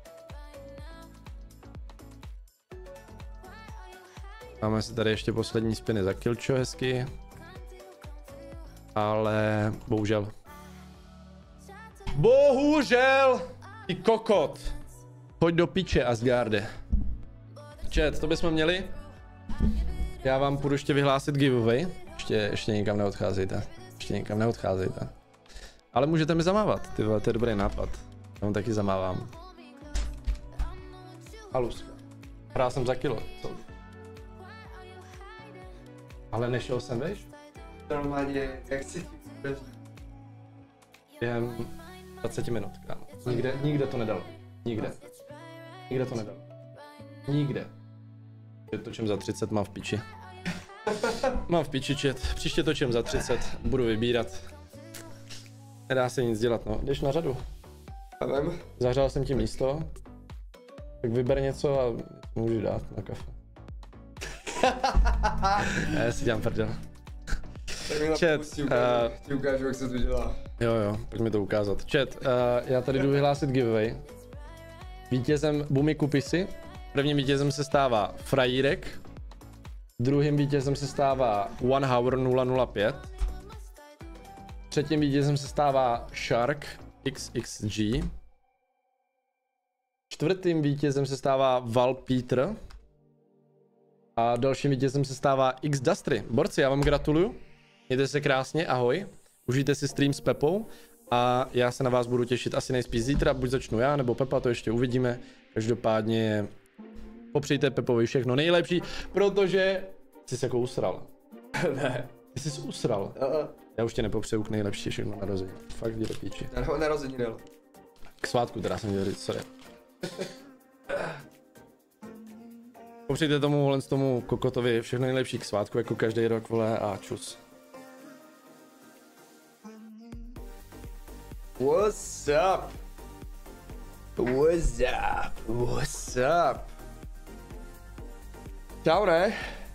Máme si tady ještě poslední spiny za kilčo hezky. Ale bohužel. Bohužel! Ty kokot! Pojď do piče, Asgarde. Chat, to bychom měli. Já vám půjdu ještě vyhlásit giveaway. Ještě nikam neodcházejte. Ještě nikam neodcházejte. Ale můžete mi zamávat, ty vole, to je dobrý nápad. Já vám taky zamávám. Haluska. Hrál jsem za kilo. Co? Ale nešel jsem, víš? Normálně, jak si Během 20 minut, kámo. Nikde to nedal. Nikde. Nikde to nedal. Nikde. Točím za 30, mám v piči. Mám v piči, chat. Příště točím za 30, budu vybírat. Nedá se nic dělat, no. Jdeš na řadu. Zahřál jsem ti místo. Tak vyber něco a můžu dát na kafe. Já si dělám prdel. Chat, ti ukážu, jak se to dělá. Jo, pojď mi to ukázat. Chat, já tady jdu vyhlásit giveaway. Vítězem Bumi Kupisy. Prvním vítězem se stává Frajírek. Druhým vítězem se stává One Hour 005. Třetím vítězem se stává Shark XXG. Čtvrtým vítězem se stává Val Peter. A dalším vítězem se stává X Dustry. Borci, já vám gratuluju. Mějte se krásně, ahoj. Užijte si stream s Pepou. A já se na vás budu těšit asi nejspíš zítra, buď začnu já, nebo Pepa, to ještě uvidíme. Každopádně popřejte Pepovi všechno nejlepší, protože jsi se jako usral. Ne. Ty jsi usral. Já už tě nepopřeju k nejlepší všechno narození. Fakt jdi do píči. Narození dal. K svátku teda jsem měl říct, sorry. Popřejte tomu kokotovi všechno nejlepší k svátku, jako každý rok, vole, a čus. What's up? What's up? What's up? Čau, ne?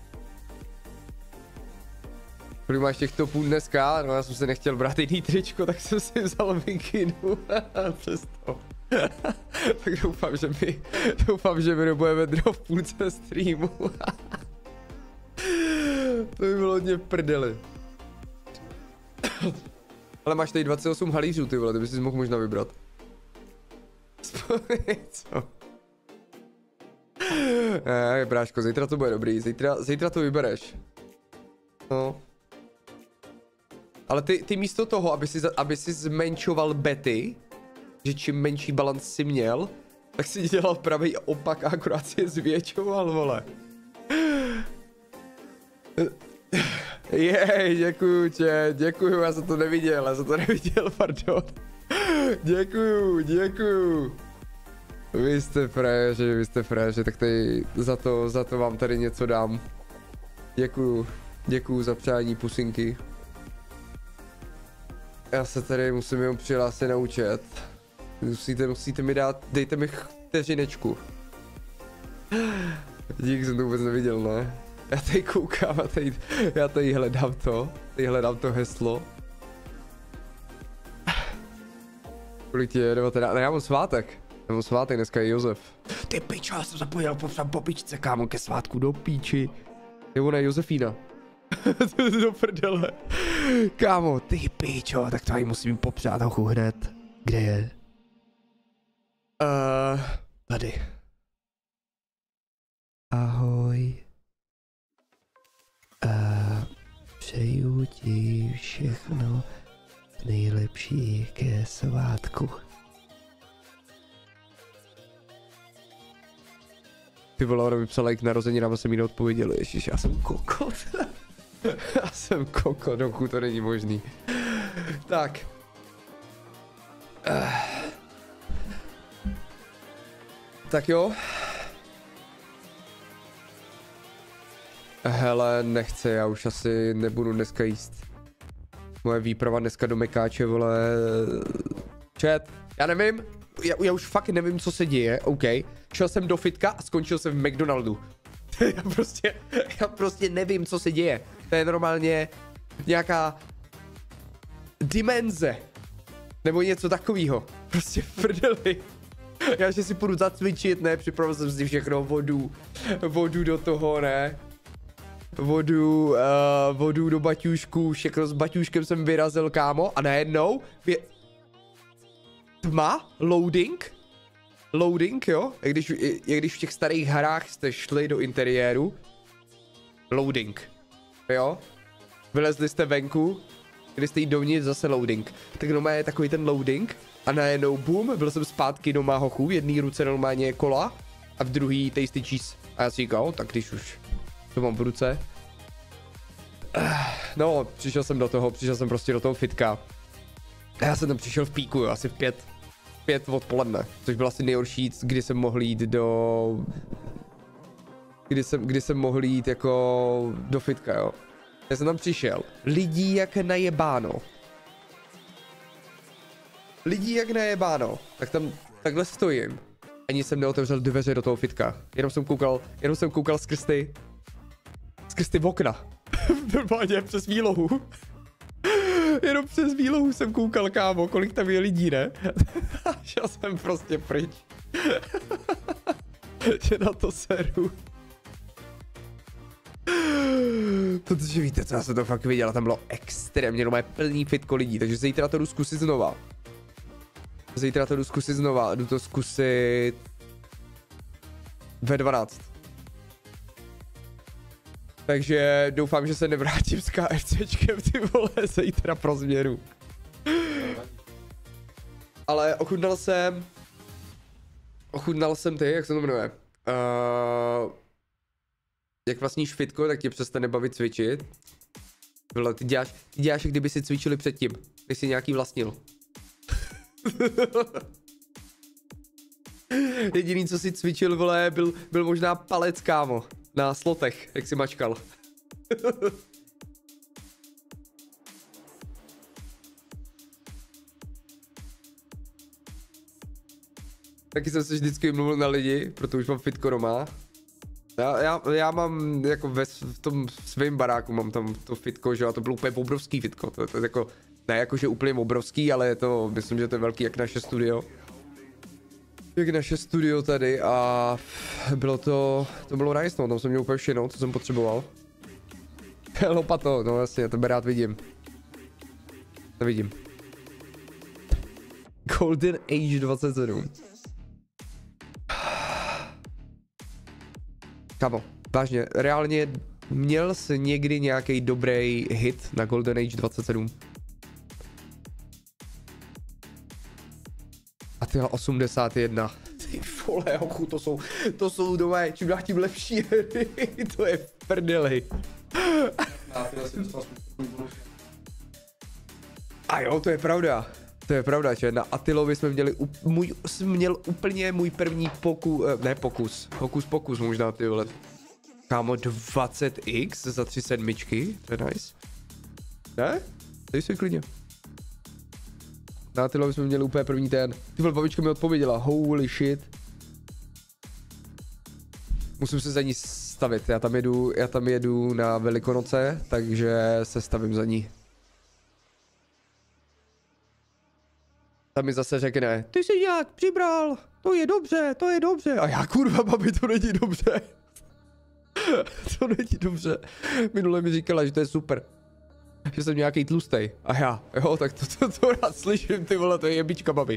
Kolik máš těch topů dneska? No, já jsem se nechtěl brát jiný tričko, tak jsem si vzal mikinu. Přesto. Tak doufám, že mi dobujeme v půlce streamu. To by bylo hodně prdeli. Ale máš tady 28 halířů, ty vole, ty bys si mohl možná vybrat. Co? Ne, bráško, zítra to bude dobrý, zítra to vybereš. No. Ale ty místo toho, aby si zmenšoval bety, že čím menší balans si měl, tak si dělal pravý opak a akorát si je zvětšoval, vole. Jej, děkuju, já jsem to neviděl, pardon. Děkuju. Vy jste frajeři, tak tady za to vám tady něco dám. Děkuju za přání pusinky. Já se tady musím jenom přihlásit na účet. Musíte mi dát, dejte mi vteřinečku. Dík, jsem to vůbec neviděl, ne? Já tady koukám a já tady hledám to heslo. Kolik ti je, nebo teda, ne, já mám svátek dneska je Josef. Ty pičo, já jsem zapomněl popsat popičce, kámo, ke svátku do píči. Nebo ne, Josefína. Do prdele. Kámo, ty pičo, tak to tady musím popřát hochu hned. Kde je? Tady. Ahoj. Přeju ti všechno nejlepší ke svátku. Ty vole, ona mi psala jak narozeninám, jsem jí neodpověděl, ježiš, já jsem kokot. Já jsem kokot, dokud to není možný. Tak. Tak jo. Hele, nechci, já už asi nebudu dneska jíst. Moje výprava dneska do Mekáče, vole... Chat, já nevím, já už fakt nevím, co se děje, OK. Šel jsem do fitka a skončil jsem v McDonaldu. já prostě nevím, co se děje. To je normálně nějaká dimenze. Nebo něco takového. Prostě v prdeli. Já že si půjdu zacvičit, ne, připravil jsem si všechno, vodu do toho, ne. Vodu do baťůžku, všechno s baťůžkem jsem vyrazil, kámo, a najednou tma, loading, jo, jak když v těch starých hrách jste šli do interiéru, loading, jo, vylezli jste venku, když jste jít dovnitř, zase loading, tak normálně je takový ten loading a najednou boom, byl jsem zpátky doma hochu, v jedné ruce normálně kola a v druhý tasty cheese a já si říkal, tak když už to mám v ruce. No, přišel jsem prostě do toho fitka. A já jsem tam přišel v píku, asi v 5 odpoledne, což byl asi nejhorší, kdy jsem mohl jít kdy jsem mohl jít jako do fitka, jo. Já jsem tam přišel, lidí jak najebáno, tak tam takhle stojím. Ani jsem neotevřel dveře do toho fitka, jenom jsem koukal skrz ty okna. Normálně přes výlohu. Jenom přes výlohu jsem koukal, kámo, kolik tam je lidí, ne? Šel jsem prostě pryč. Že na to seru. Protože víte co, já jsem to fakt viděl, tam bylo extrémně, no plný fitko lidí, takže zítra to jdu zkusit znova. Jdu to zkusit ve 12. Takže doufám, že se nevrátím s KFCčkem, ty vole, zítra pro změnu. Ale ochutnal jsem ty, jak se to jmenuje? Jak vlastníš fitko, tak tě přestane bavit cvičit. Vole, ty děláš, jak kdyby si cvičili předtím, když jsi nějaký vlastnil. Jediný, co si cvičil, vole, byl možná palec, kámo. Na slotech, jak si mačkal. Taky jsem se vždycky mluvil na lidi, protože už mám fitko doma. Já mám jako v tom svém baráku mám tam to fitko, že a to bylo úplně obrovský fitko. To je jako, ne jakože úplně obrovský, ale je to, myslím, že to je velký jak naše studio. Jak naše studio tady a to bylo nice, no, tam jsem měl úplně všechno, co jsem potřeboval. Lopato, no jasně, tebe rád vidím. To vidím. Golden Age 27. Kámo, vážně, reálně měl jsi někdy nějaký dobrý hit na Golden Age 27? A tyhle 81. Ty vole, ochu, to jsou doma čím dál tím lepší hry. To je v prdeli. A jo, to je pravda. To je pravda, že na Attilovi jsme měli, měl úplně můj první pokus možná, ty vole. Kámo, 20x za 3 sedmičky, to je nice. Ne? Dej si klidně. Na Attilovi jsme měli úplně první ten. Ty vole, babička mi odpověděla, holy shit. Musím se za ní stavit, já tam jedu na Velikonoce, takže se stavím za ní. Tam mi zase řekne, ty jsi nějak přibral, to je dobře. A já kurva, babi, to není dobře. To není dobře. Minule mi říkala, že to je super. Že jsem nějaký tlustej. A já, jo, tak to rád slyším, ty vole, to je jebička, babi.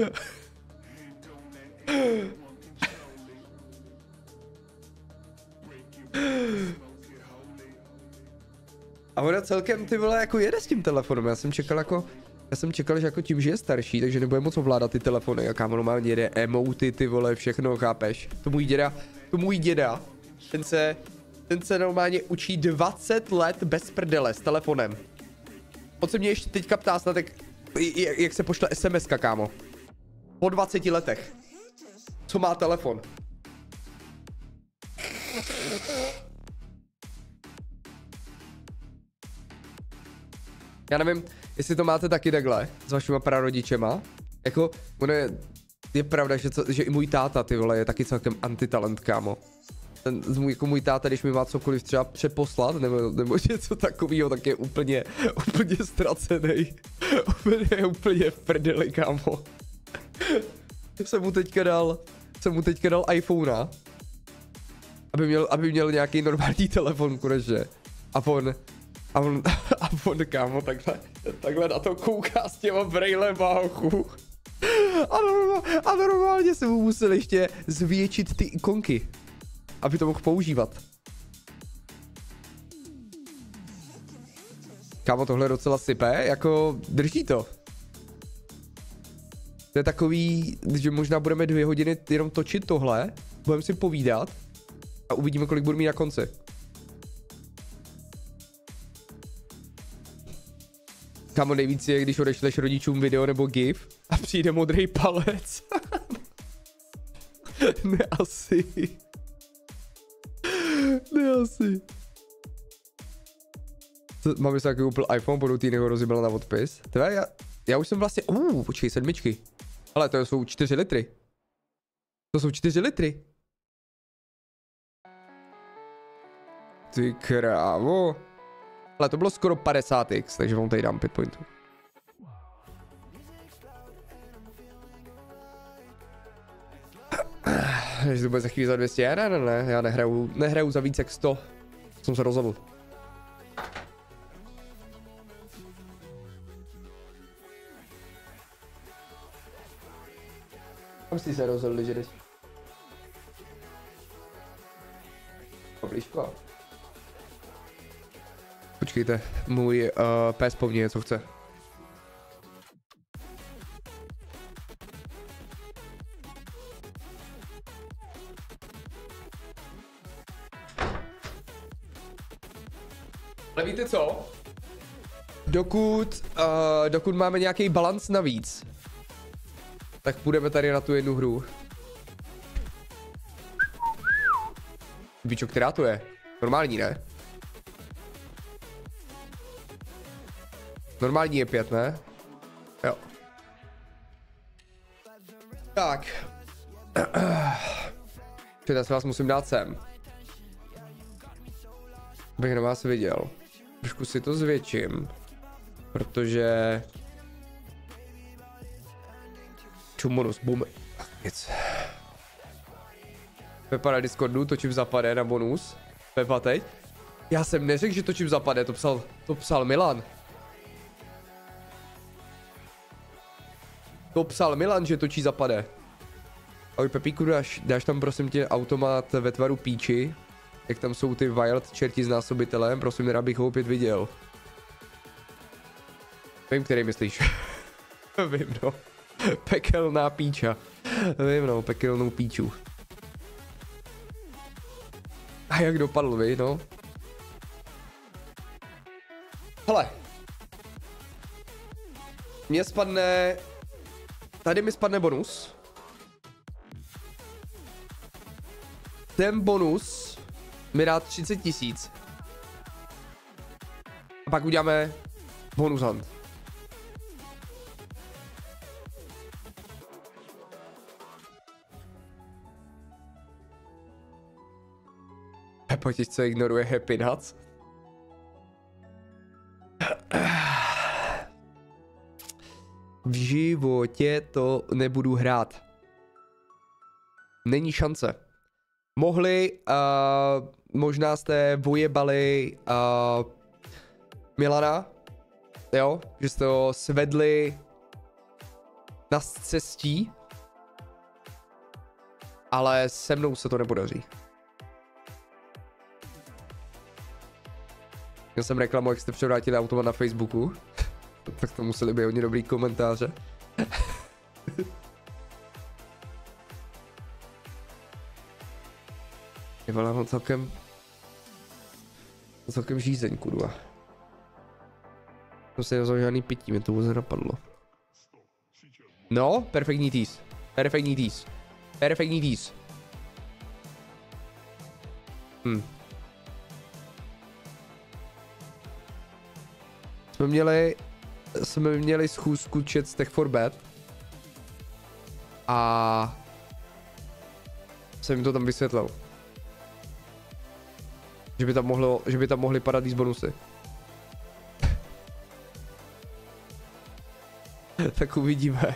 A ona celkem, ty vole, jako jede s tím telefonem. Já jsem čekal, že jako tím, že je starší, takže nebude moc ovládat ty telefony. A kámo, normálně jede emoty, ty vole, všechno, chápeš? To můj děda, ten se normálně učí 20 let bez prdele s telefonem. On se mě ještě teďka ptá snad, jak se pošle SMS-ka, kámo. Po 20 letech. Co má telefon? Já nevím, jestli to máte taky takhle s vašima prarodičema. Jako, ono je pravda, že i můj táta, ty vole, je taky celkem antitalent, kámo. Jako můj táta, když mi má cokoliv třeba přeposlat, nebo něco takového, tak je úplně ztracený. úplně v prdeli, kámo. Jsem mu teďka dal iPhonea, aby měl nějaký normální telefon konečně. A on, kámo, takhle na to kouká s těma brejlema, hochu. A normálně se mu musel ještě zvětšit ty ikonky, aby to mohl používat. Kámo, tohle docela sype, jako drží to. To je takový, že možná budeme 2 hodiny jenom točit tohle, budeme si povídat a uvidíme, kolik budu mít na konci. Kámo, nejvíc je, když odešleš rodičům video nebo gif a přijde modrý palec. Ne asi. Mám se taky koupil iPhone, budu týdnýho rozjebal na odpis. Tvé, já už jsem vlastně, počkej, 7. Ale to jsou 4 litry. To jsou 4 litry. Ty krávo. Ale to bylo skoro 50x, takže vám tady dám 5 pointů. Takže to bude za chvíli za 200, ne, já nehraju za víc jak 100. Jsem se rozhodl. Kam jsi se rozhodl, že jdeš? Poblížko. Počkejte, můj pes po mně něco chce. Ale víte co? Dokud máme nějaký balans navíc, tak půjdeme tady na tu jednu hru. Bičo, která to je? Normální, ne? Normální je 5, ne? Jo. Tak. Já se vás musím dát sem. Abych na vás viděl. Trošku si to zvětším. Protože... Čumonus, boom. Nic. Pepa na Discordu, točím zapade na bonus. Pepa teď. Já jsem neřekl, že točím zapade, to psal Milan. To psal Milan, že točí zapade. Ahoj Pepíku, dáš tam prosím tě automat ve tvaru píči. Jak tam jsou ty wild čerti s násobitelem, prosím, nerad bych ho opět viděl. Vím, který myslíš. Vím, no. Pekelná píča. Vím, no, pekelnou píču. A jak dopadl, vy, no? Hele. Mně spadne... Tady mi spadne bonus. Ten bonus mi dá 30 000. A pak uděláme bonus hunt. Potiž, co ignoruje Happy Nuts. V životě to nebudu hrát. Není šance. Mohli, možná jste vojebali Milana, jo, že jste ho svedli na cestí, ale se mnou se to nepodaří. Já jsem reklamu, jak jste převrátili automat na Facebooku. Tak to museli být hodně dobrý komentáře. Je vám celkem žízeň, kurva. To se nevzal žádný pití, mě to vůbec nenapadlo. No, perfektní tease. Perfektní tease. Perfektní tease. Jsme měli schůzku chat z Tech for Bad a jsem jim to tam vysvětlil. Že by tam mohly padat z bonusy. Tak uvidíme.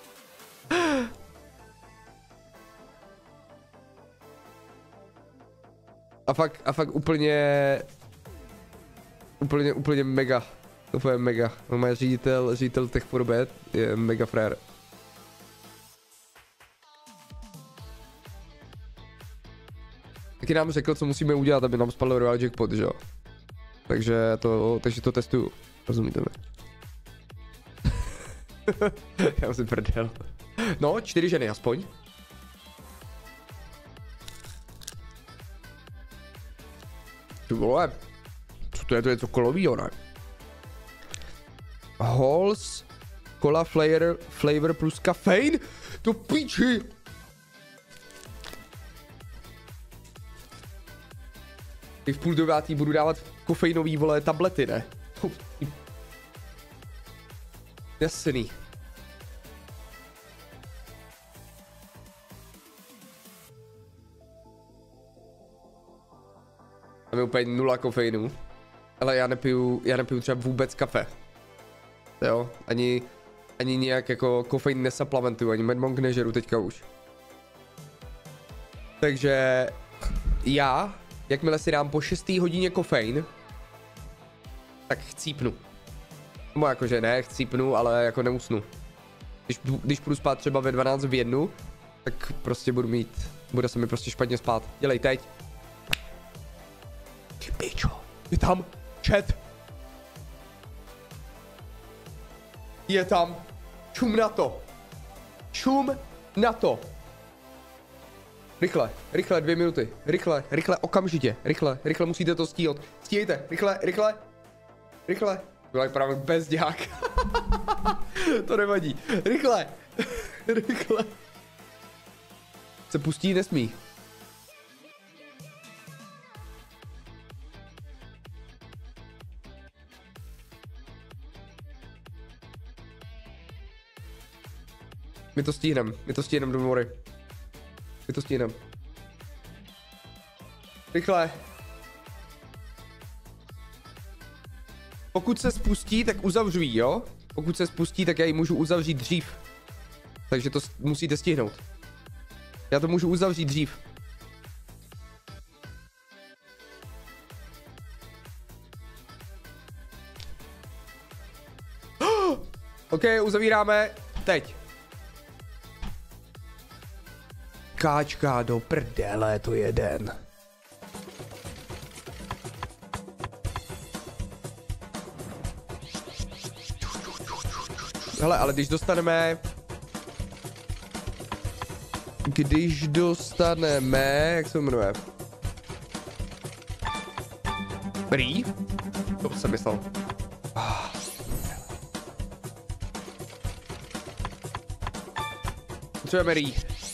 A fakt úplně mega. To je mega. Má ředitel Tech for Bad je mega frér. Taky nám řekl, co musíme udělat, aby nám spadl Royal Jackpot, že jo? Takže to testuju. Rozumíte mi? Já si prdel. No, 4 ženy aspoň. Ty vole. Co to je? To je něco kolovýho, ne? Halls, cola flavor plus kafein? To píči! I v 8:30 budu dávat kofeinový, vole, tablety, ne? Jasný. Tam je úplně 0 kofeinu. Ale já nepiju třeba vůbec kafe. Jo, ani nějak jako kofein nesuplementuju, ani Medmonk nežeru teďka už. Takže já, jakmile si dám po 6. hodině kofein, tak chcípnu. No jakože ne, chcípnu, ale jako neusnu. Když půjdu spát třeba ve 12 v 1, tak prostě bude se mi prostě špatně spát. Dělej teď. Ty pičo, je tam chat. Je tam. Čum na to. Čum na to. Rychle, 2 minuty. Rychle, okamžitě. Rychle, musíte to stíhat. Stíhejte, rychle. Byl jak právě bezdělák. To nevadí. Rychle. Se pustí, nesmí. My to stihneme, don't worry. My to stihneme. Rychle. Pokud se spustí, tak uzavřu ji, jo? Pokud se spustí, tak já ji můžu uzavřít dřív. Takže to musíte stihnout. Já to můžu uzavřít dřív. OK, uzavíráme. Teď. Káčka do prdele, to je den. Hele, ale když dostaneme, jak se jmenuje? Brý? To jsem myslel. Potřebujeme rý.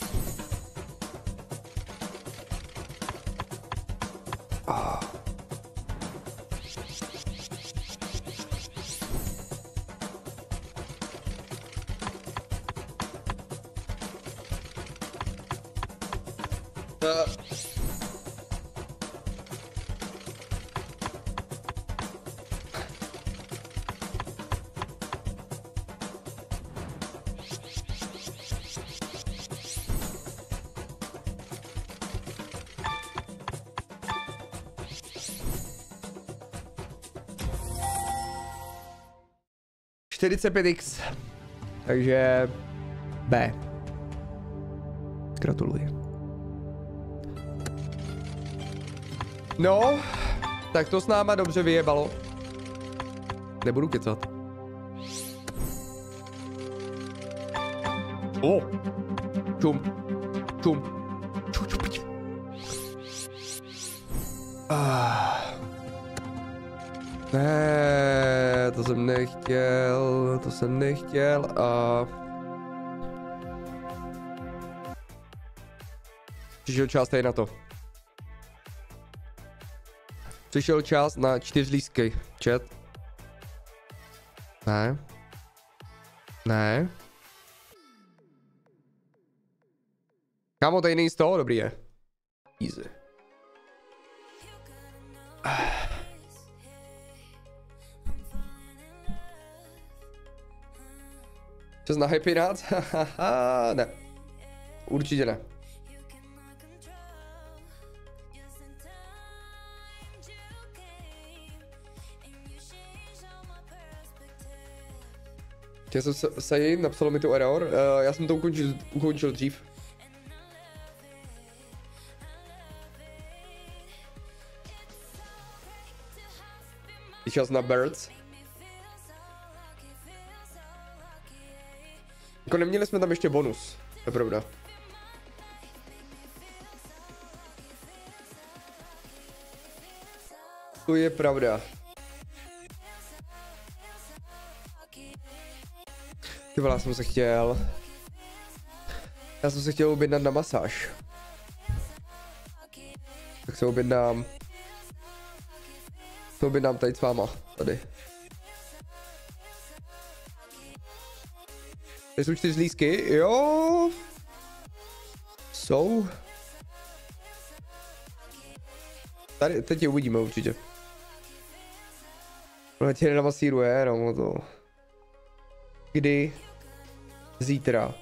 x. Takže B. Gratuluji. No, tak to s náma dobře vyjebalo. Nebudu kecat. Čum. Ne, to jsem nechtěl a... Přišel čas tady na to. Přišel čas na 4 lístky, chat. Ne. Kámo, tady není z toho, dobrý je. Easy. Čas na Happy Nuts? Ne. Určitě ne. Já jsem se napsalo mi tu error, já jsem to ukončil dřív. Je čas na Birds. Jako neměli jsme tam ještě bonus, to je pravda. To je pravda. Ty vole, já jsem se chtěl objednat na masáž. Tak se objednám. To objednám tady s váma, tady. Tady jsou 4 lístky, jo. Jsou. Tady, teď je uvidíme určitě. Ale tě nenamasíruje, no to. Kdy? Zítra.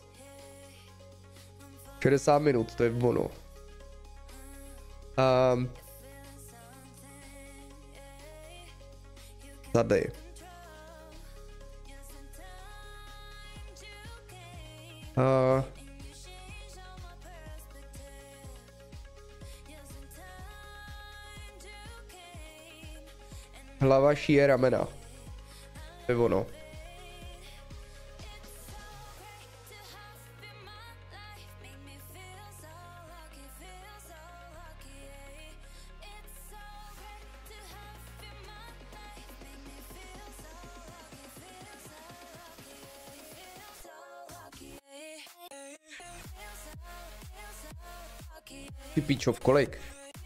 60 minut, to je ono. Tady. Hlava, šíje, ramena. To je ono. Ty píčov, kolik?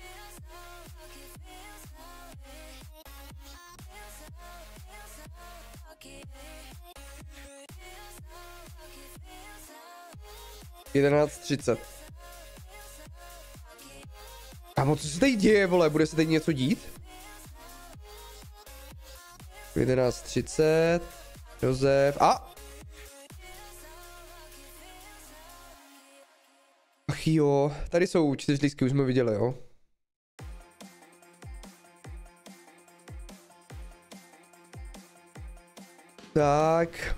$11:30. Kámo, co se tady děje, vole? Bude se tady něco dít? 11:30. Josef. A! Ach jo, tady jsou 4 lístky, už jsme viděli, jo. Tak.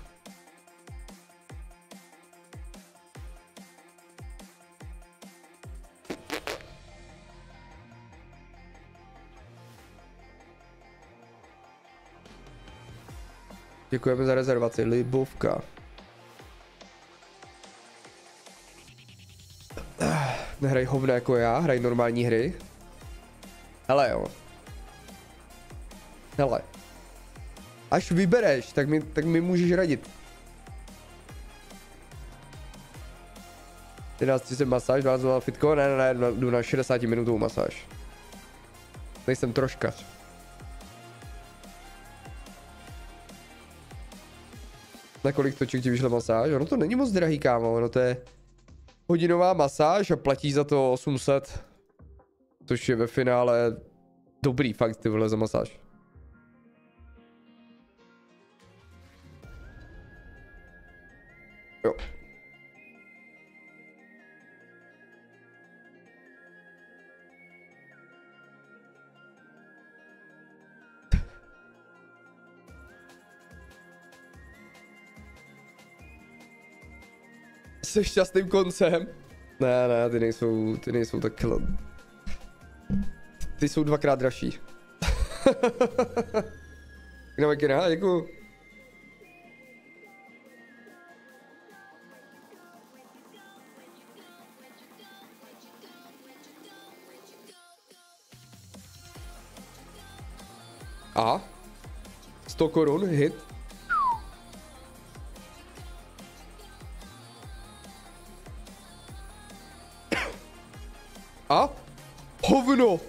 Děkujeme za rezervaci, Libovka. Nehraj hovno jako já, hraj normální hry. Hele jo. Hele. Až vybereš, tak mi můžeš radit. 11:30 masáž, 12 fitko, ne, jdu na 60 minutovou masáž. Nejsem troškař. Na kolik toček ti vyšla masáž? Ono to není moc drahý, kámo, ono to je hodinová masáž a platí za to 800. Což je ve finále dobrý fakt, ty vole, za masáž. Jo. Se šťastným koncem. Ne, ty nejsou takhle. Ty jsou dvakrát dražší. Jdeme kina, děkuju. A 100 korun, hit. A hovno.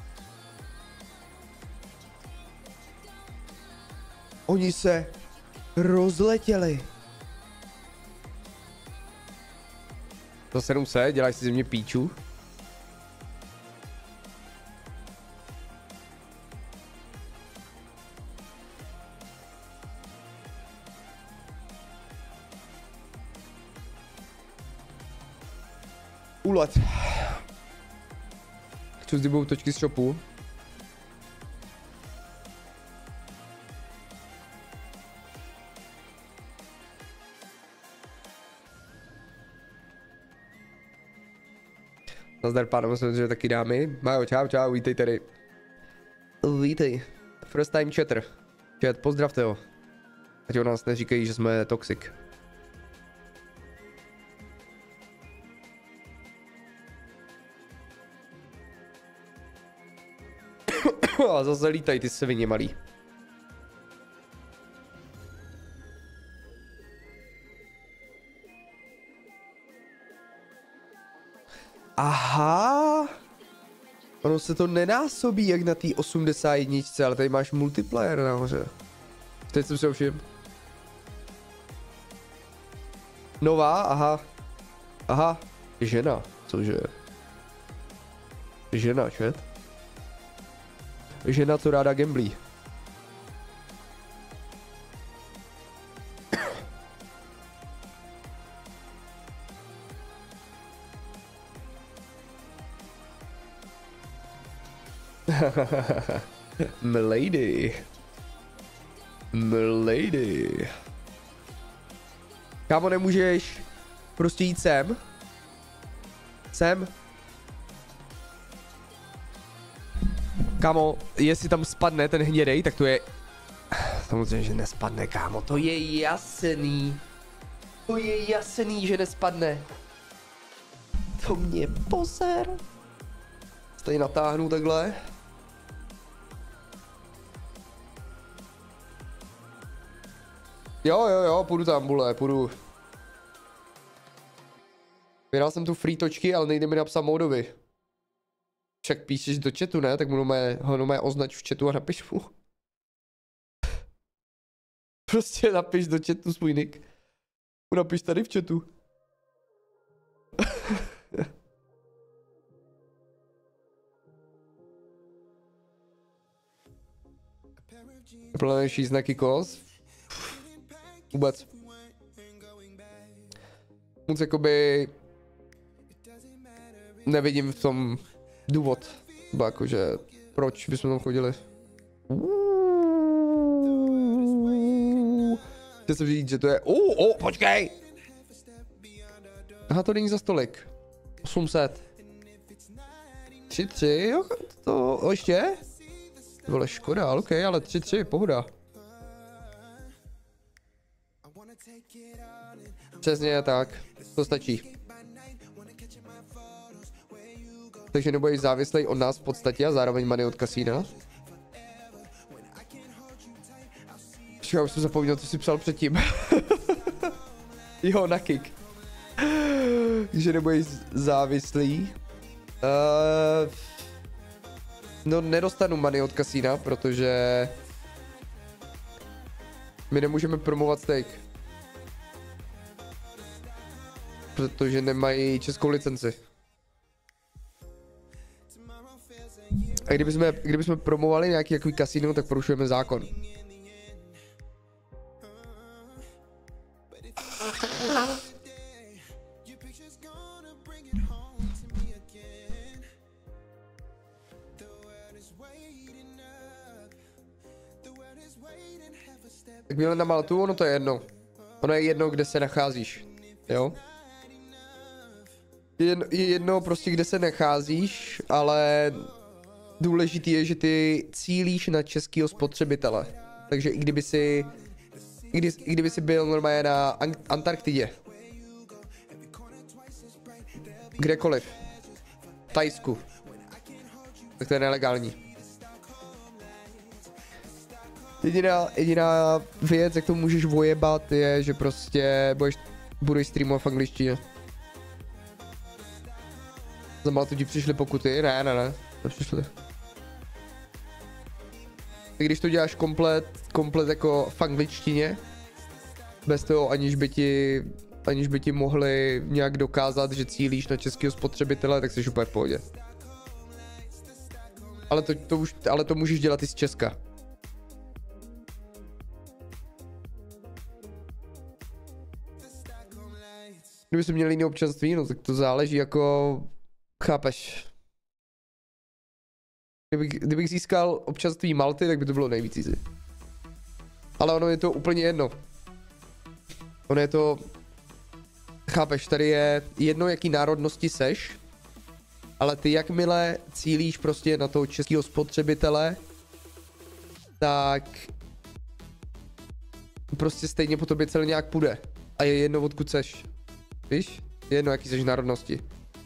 Oni se rozletěli. Za 700, děláš si ze mě píču. Úlet. Chci zdybou točky z shopu. Nazdar pánové, myslím, že taky dámy. Majo, čau, vítej tady. Vítej. First time chatter. Chat, pozdravte ho. Ať o nás neříkají, že jsme toxic. A zase lítají ty svině malý. Aha. Ono se to nenásobí jak na té 81, ale tady máš multiplayer nahoře. Teď jsem si všiml. Nová, aha. Žena, cože? Žena, čet? Žena, co ráda gamblí. Milady. Kámo, nemůžeš prostě jít sem? Kámo, jestli tam spadne ten hnědej, tak to je... Samozřejmě, že nespadne, kámo, to je jasný. To je jasný, že nespadne. To mě poser. Tady natáhnu takhle. Jo, půjdu tam, bule, půjdu. Vydal jsem tu free točky, ale nejde mi napsat Módovi. Však píšeš do chatu, ne? Tak ho nomé označ v chatu a napiš mu. Prostě napiš do chatu svůj nick. Napiš tady v chatu. Plnější znaky kos. Vůbec. Moc jakoby... Nevidím v tom důvod. Nebo jakože... Proč bychom tam chodili? Chtěl jsem říct, že to je... počkej! Aha, to není za stolik. 800. 3, jo? To ještě? Vole, škoda, ale okej, ale 3, pohoda. Přesně tak, to stačí. Takže nebudeš závislej od nás v podstatě a zároveň money od kasína. Já už jsem zapomněl, co jsi psal předtím. Jo, na kick. že nebudeš závislý. No nedostanu money od kasína, protože my nemůžeme promovat steak. Protože nemají českou licenci. A kdybychom promovali nějaký takový kasino, tak porušujeme zákon. Tak měli na Maltu, ono to je jedno. Ono je jedno, kde se nacházíš. Jo? Je jedno prostě, kde se nacházíš, ale důležitý je, že ty cílíš na českého spotřebitele. Takže i kdyby si byl normálně na Antarktidě. Kdekoliv. V Thajsku. Tak to je nelegální. Jediná věc, jak to můžeš vojebat, je, že prostě budeš streamovat v angličtině. Za Maltu ti přišly pokuty? Ne. Nepřišly. Když to děláš komplet jako v angličtině, bez toho aniž by ti mohli nějak dokázat, že cílíš na českého spotřebitele, tak jsi úplně v pohodě. Ale to můžeš dělat i z Česka. Kdyby jsi měl jiné občanství, no tak to záleží jako... Chápeš? Kdybych získal občanství Malty, tak by to bylo nejvíc easy. Ale ono je to úplně jedno. Ono je to... Chápeš, tady je jedno, jaký národnosti seš, ale ty jakmile cílíš prostě na toho českého spotřebitele, tak... Prostě stejně po tobě celý nějak půjde. A je jedno, odkud seš. Víš? Je jedno, jaký seš národnosti.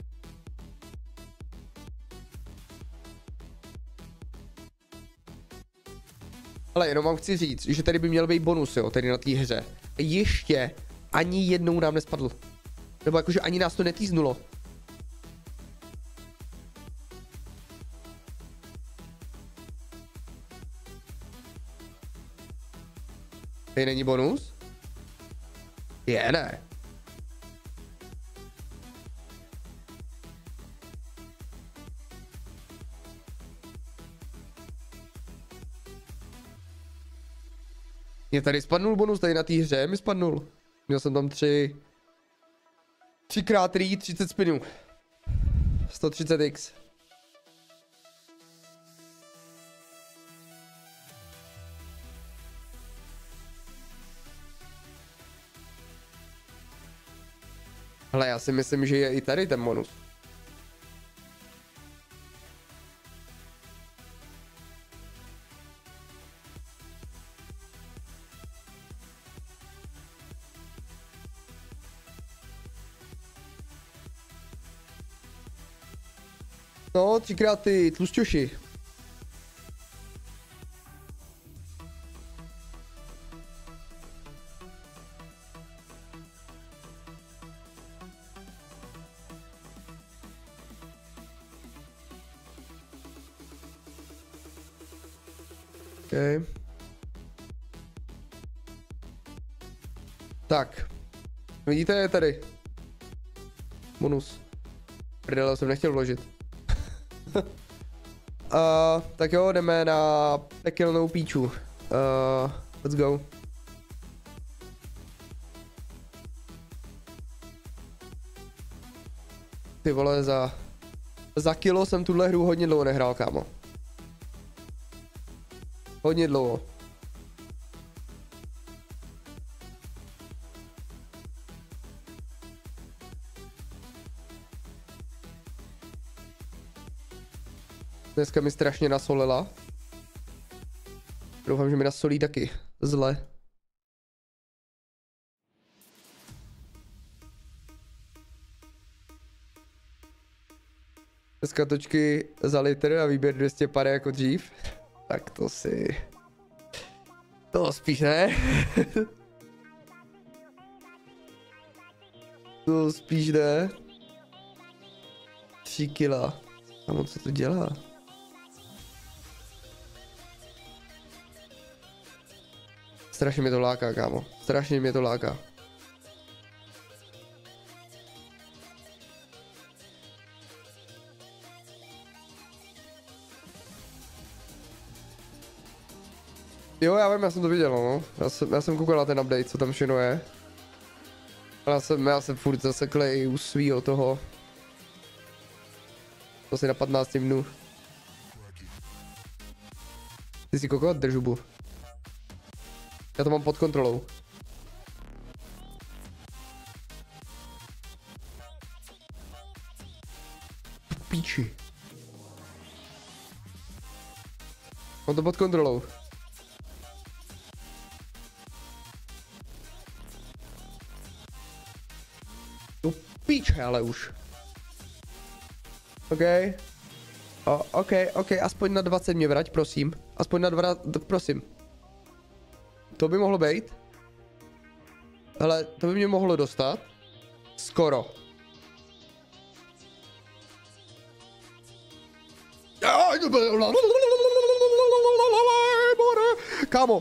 Ale jenom vám chci říct, že tady by měl být bonus, jo, tady na té hře. Ještě ani jednou nám nespadl. Nebo jakože ani nás to netýznulo. Tady není bonus? Je, ne. Mě tady spadnul bonus, tady na té hře mi spadnul. Měl jsem tam 3x3, 30 spinů. 130x. Ale já si myslím, že je i tady ten bonus. No, 3x ty tlusťoši. Okay. Tak. Vidíte, je tady. Bonus. Prdele, jsem nechtěl vložit. Tak jo, jdeme na pekelnou píču. Let's go. Ty vole, za kilo jsem tuhle hru hodně dlouho nehrál, kámo. Hodně dlouho. Dneska mi strašně nasolila. Doufám, že mi nasolí taky. Zle. Dneska točky za litr a výběr 200 pade jako dřív. Tak to si... To spíš ne. To spíš ne. další kila. Kámo, co to dělá? Strašně mě to láká, kámo. Strašně mě to láká. Jo, já vím, já jsem to viděl, no. Já jsem koukal na ten update, co tam všechno je. Ale já jsem furt zaseklej u svýho toho. To si na 15 dnů. Ty si kokot, drž hubu. Já to mám pod kontrolou. Píči. Mám to pod kontrolou. Do píče, ale už. OK. OK, aspoň na 20 mě vrať, prosím. Aspoň na 20, prosím. To by mohlo být. Hele, to by mě mohlo dostat. Skoro. Kámo.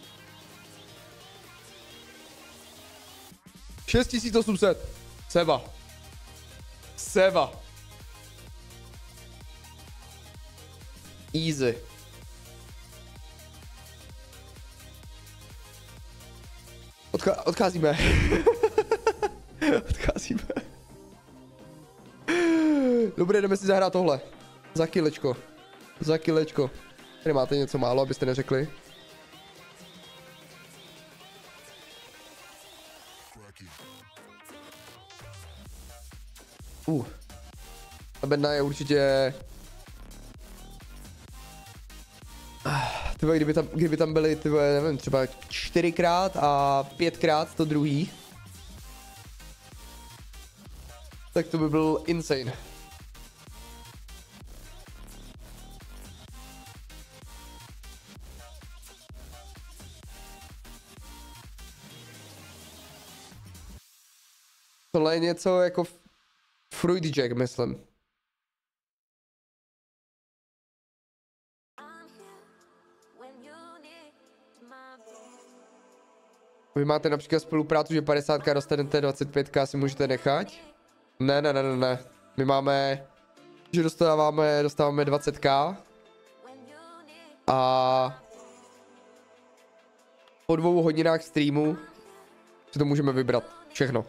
6800. Seva. Easy. Odcházíme. Odcházíme. Dobré, jdeme si zahrát tohle. Za kilečko. Tady máte něco málo, abyste neřekli. Ta bedna je určitě... Tyhle, kdyby tam byly, tyhle, nevím, třeba 4x a 5x to druhý. Tak to by byl insane. Tohle je něco jako Fruity Jack, myslím. Vy máte například spolupráci, že 50k dostanete, 25k si můžete nechat? Ne. My máme, že dostáváme 20k. A po 2 hodinách streamu si to můžeme vybrat. Všechno.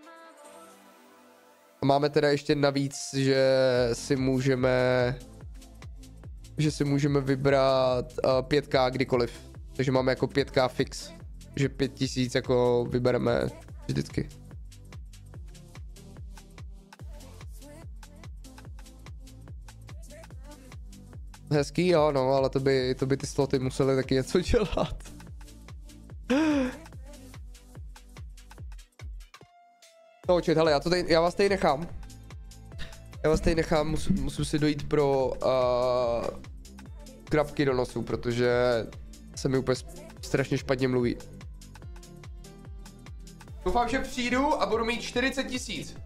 A máme teda ještě navíc, že si můžeme vybrat 5k kdykoliv. Takže máme jako 5k fix. Že 5000 jako vybereme vždycky. Hezký, jo, no, ale to by ty sloty musely taky něco dělat. No, čet, hele, já vás tady nechám. Musím si dojít pro krabky do nosu, protože se mi úplně strašně špatně mluví. Doufám, že přijdu a budu mít 40 000.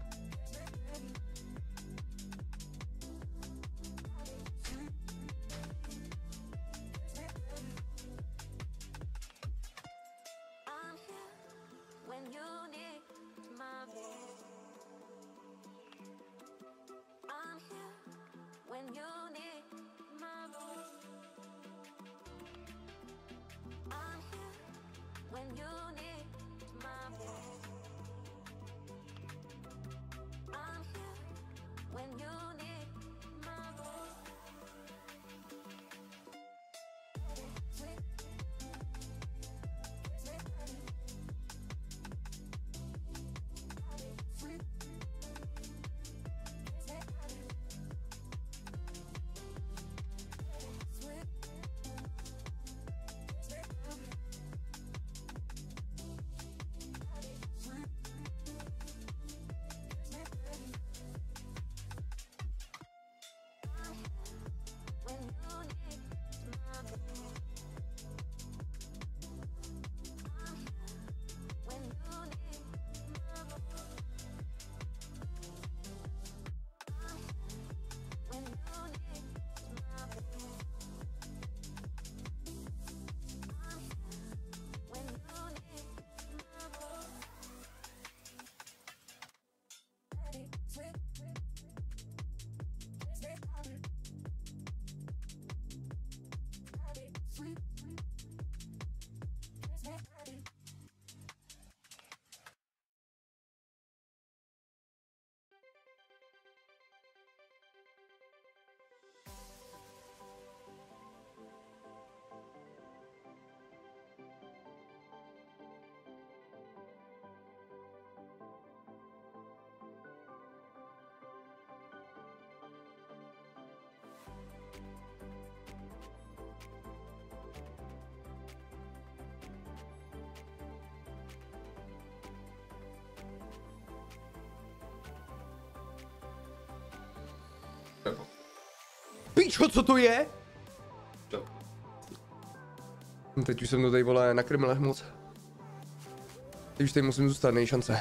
Pičo, co to je? No teď už jsem to tady, vole, na krmlech moc. Teď už tady musím zůstat, nej šance.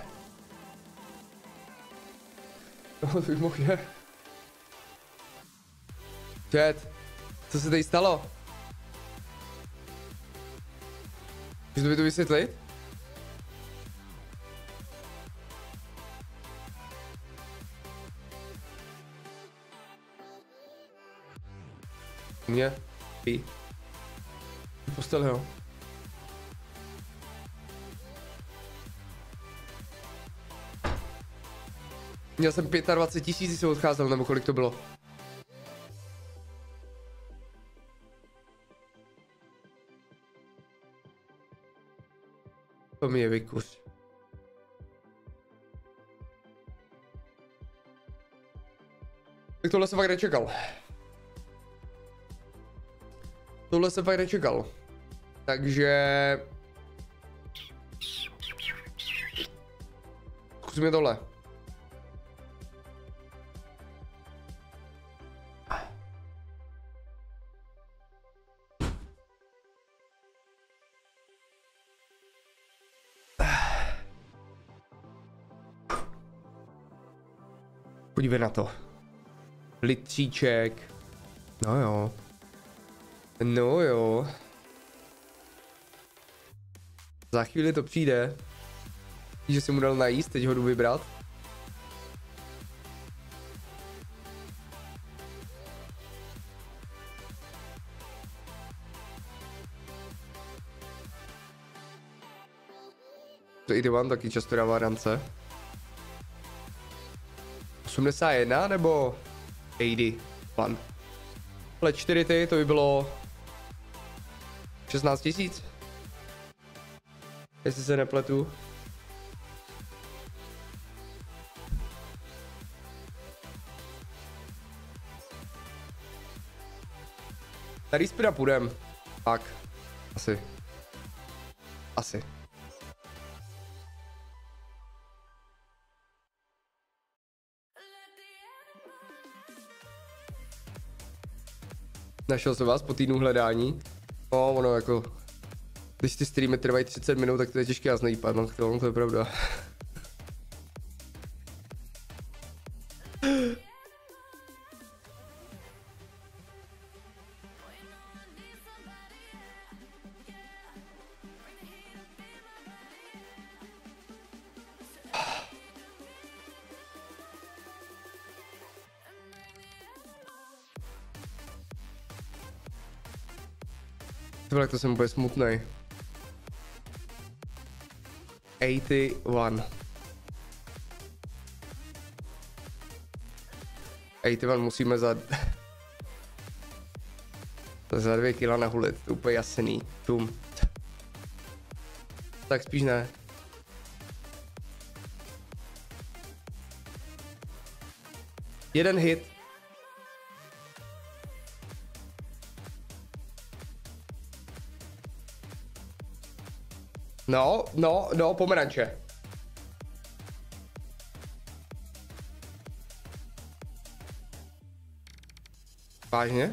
No, to bych mohl je. Chat, co se tady stalo? Můžete mi to vysvětlit? Mě? Pí. Postel, jo. Měl jsem 25 000, když jsem odcházel, nebo kolik to bylo? To mi je vykuř. Tak tohle jsem fakt nečekal. Tohle jsem fakt nečekal. Takže... Zkusíme tohle. Podívej na to. Litříček. No jo. No jo. Za chvíli to přijde. Že jsem mu dal najíst, teď ho jdu vybrat. To i ty vám taky často dává rance. 81 nebo 81? Ale 4 ty, to by bylo 16 000. Jestli se nepletu. Tady spíra půjdem. Tak. Asi. Asi. Našel jsem vás po týdnu hledání. No, ono jako... Když ty streamy trvají 30 minut, tak to je těžké nás najípat, no to je pravda. Tak to jsem úplně smutnej. 81. 81 musíme za 2 kila nahulit, to je úplně jasný. Tum. Tak spíš ne. Jeden hit. No, pomeranče. Vážně?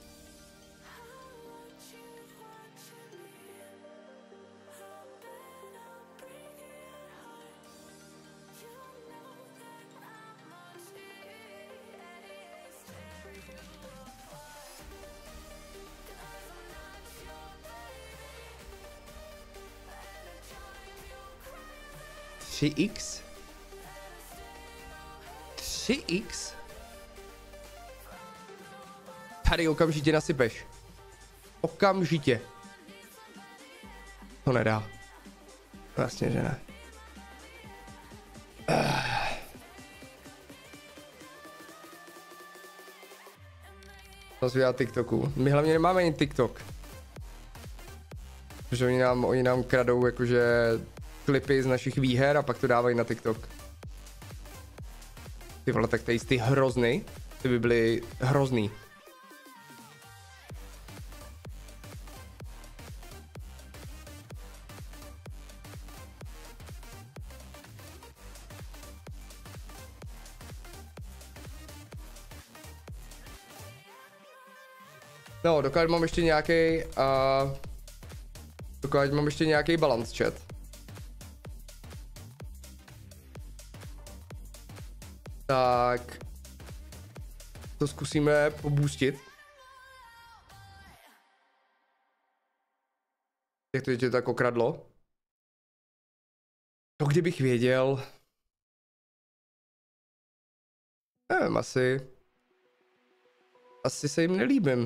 X? 3x? Tady okamžitě nasypeš. Okamžitě. To nedá. Vlastně, že ne. To zvědá TikToku. My hlavně nemáme ani TikTok. Protože oni nám kradou jakože klipy z našich výher a pak to dávají na TikTok. Ty vole, tak tady ty hrozný. Ty by byly hrozný. No, dokud mám ještě nějaký dokud mám ještě nějaký balance chat. Tak to zkusíme poboostit. Jak to tě tak okradlo? To kdybych věděl. Nevím, asi se jim nelíbím.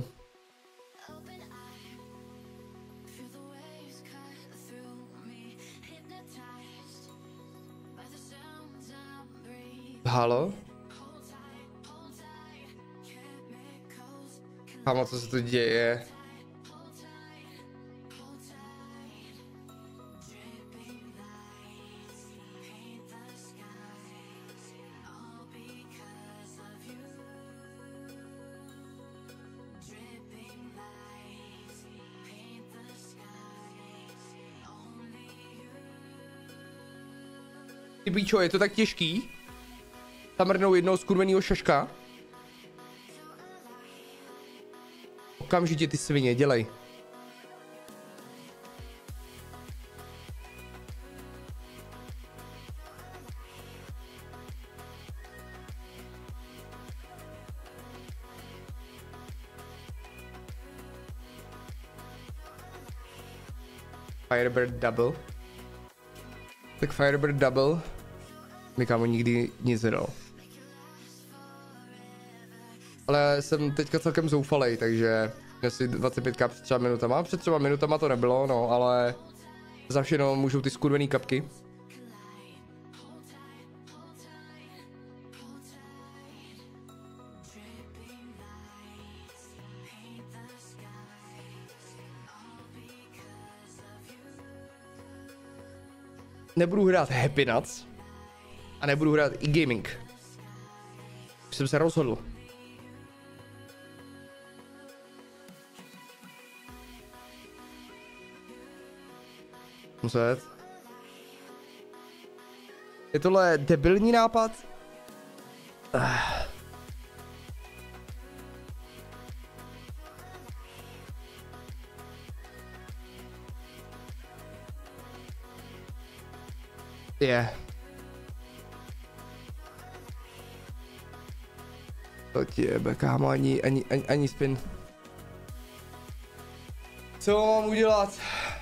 Halo? Kámo, co se tu děje? Ty píčo, je to tak těžký? Tam mrnou jednoho skurvenýho šaška. Okamžitě ty svině, dělej. Firebird double. Tak Firebird double. Mi kámo nikdy nic nedal. Ale jsem teďka celkem zoufalej, takže asi 25k před 3 minutama. Před 3 minutama to nebylo, no, ale za všechno můžou ty skurvený kapky. Nebudu hrát Happy Nuts a nebudu hrát e-gaming. Už jsem se rozhodl. Muset. Je tohle debilní nápad? Je. To ti jebe, kámo, ani spin. Co mám udělat?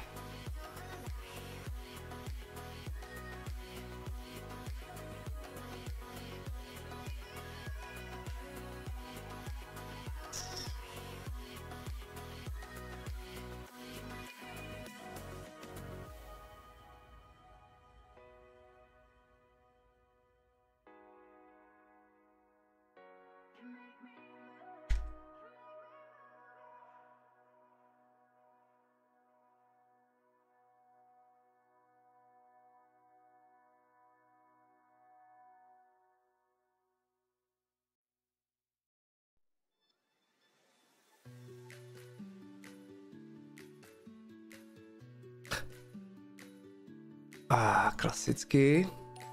Klasicky.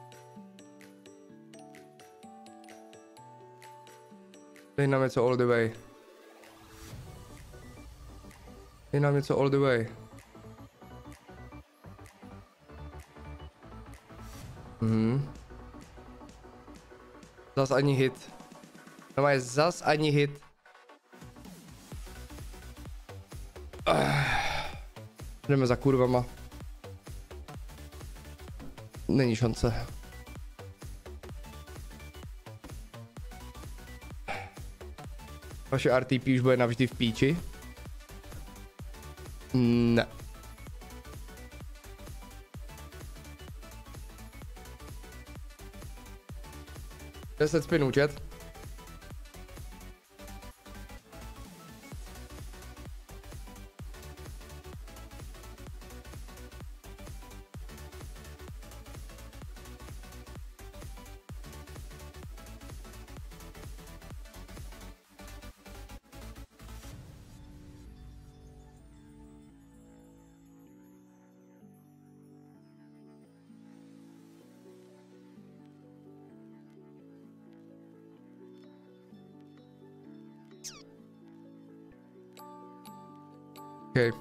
Dej nám něco all the way. Dej nám něco all the way. Zas ani hit. No má zas ani hit. Jdeme za kurvama. Není šance. Vaše RTP už bude navždy v píči? Ne. 10 spinů, chat. Okay.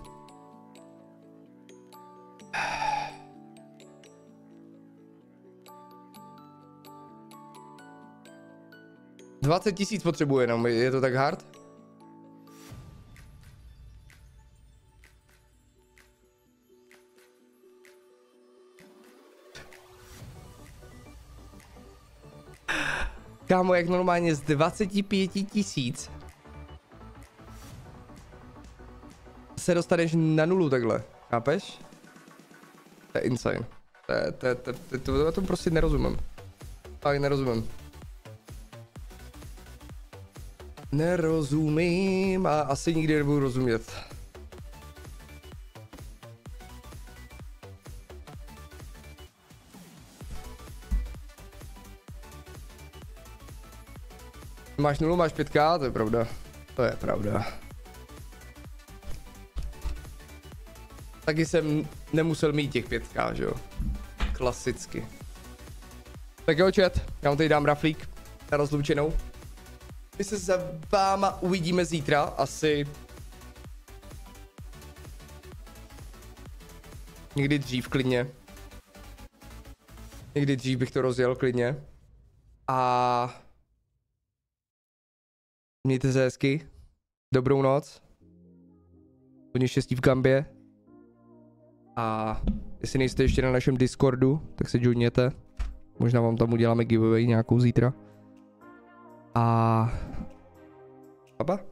$20 000 potřebuje jenom, je to tak hard? Kámo, jak normálně z 25 000 se dostaneš na nulu takhle, chápeš? To je insane. To tomu prostě nerozumím. Tak nerozumím. Nerozumím a asi nikdy nebudu rozumět. Máš nulu, máš 5K, to je pravda. To je pravda. Taky jsem nemusel mít těch 5K, že jo? Klasicky. Tak jo, chat, já vám tady dám raflík na rozloučenou. My se za váma uvidíme zítra, asi někdy dřív klidně. Někdy dřív bych to rozjel klidně. A mějte se hezky. Dobrou noc. Hodně štěstí v gambě. A jestli nejste ještě na našem Discordu, tak se joiněte. Možná vám tam uděláme giveaway nějakou zítra. A... Papa?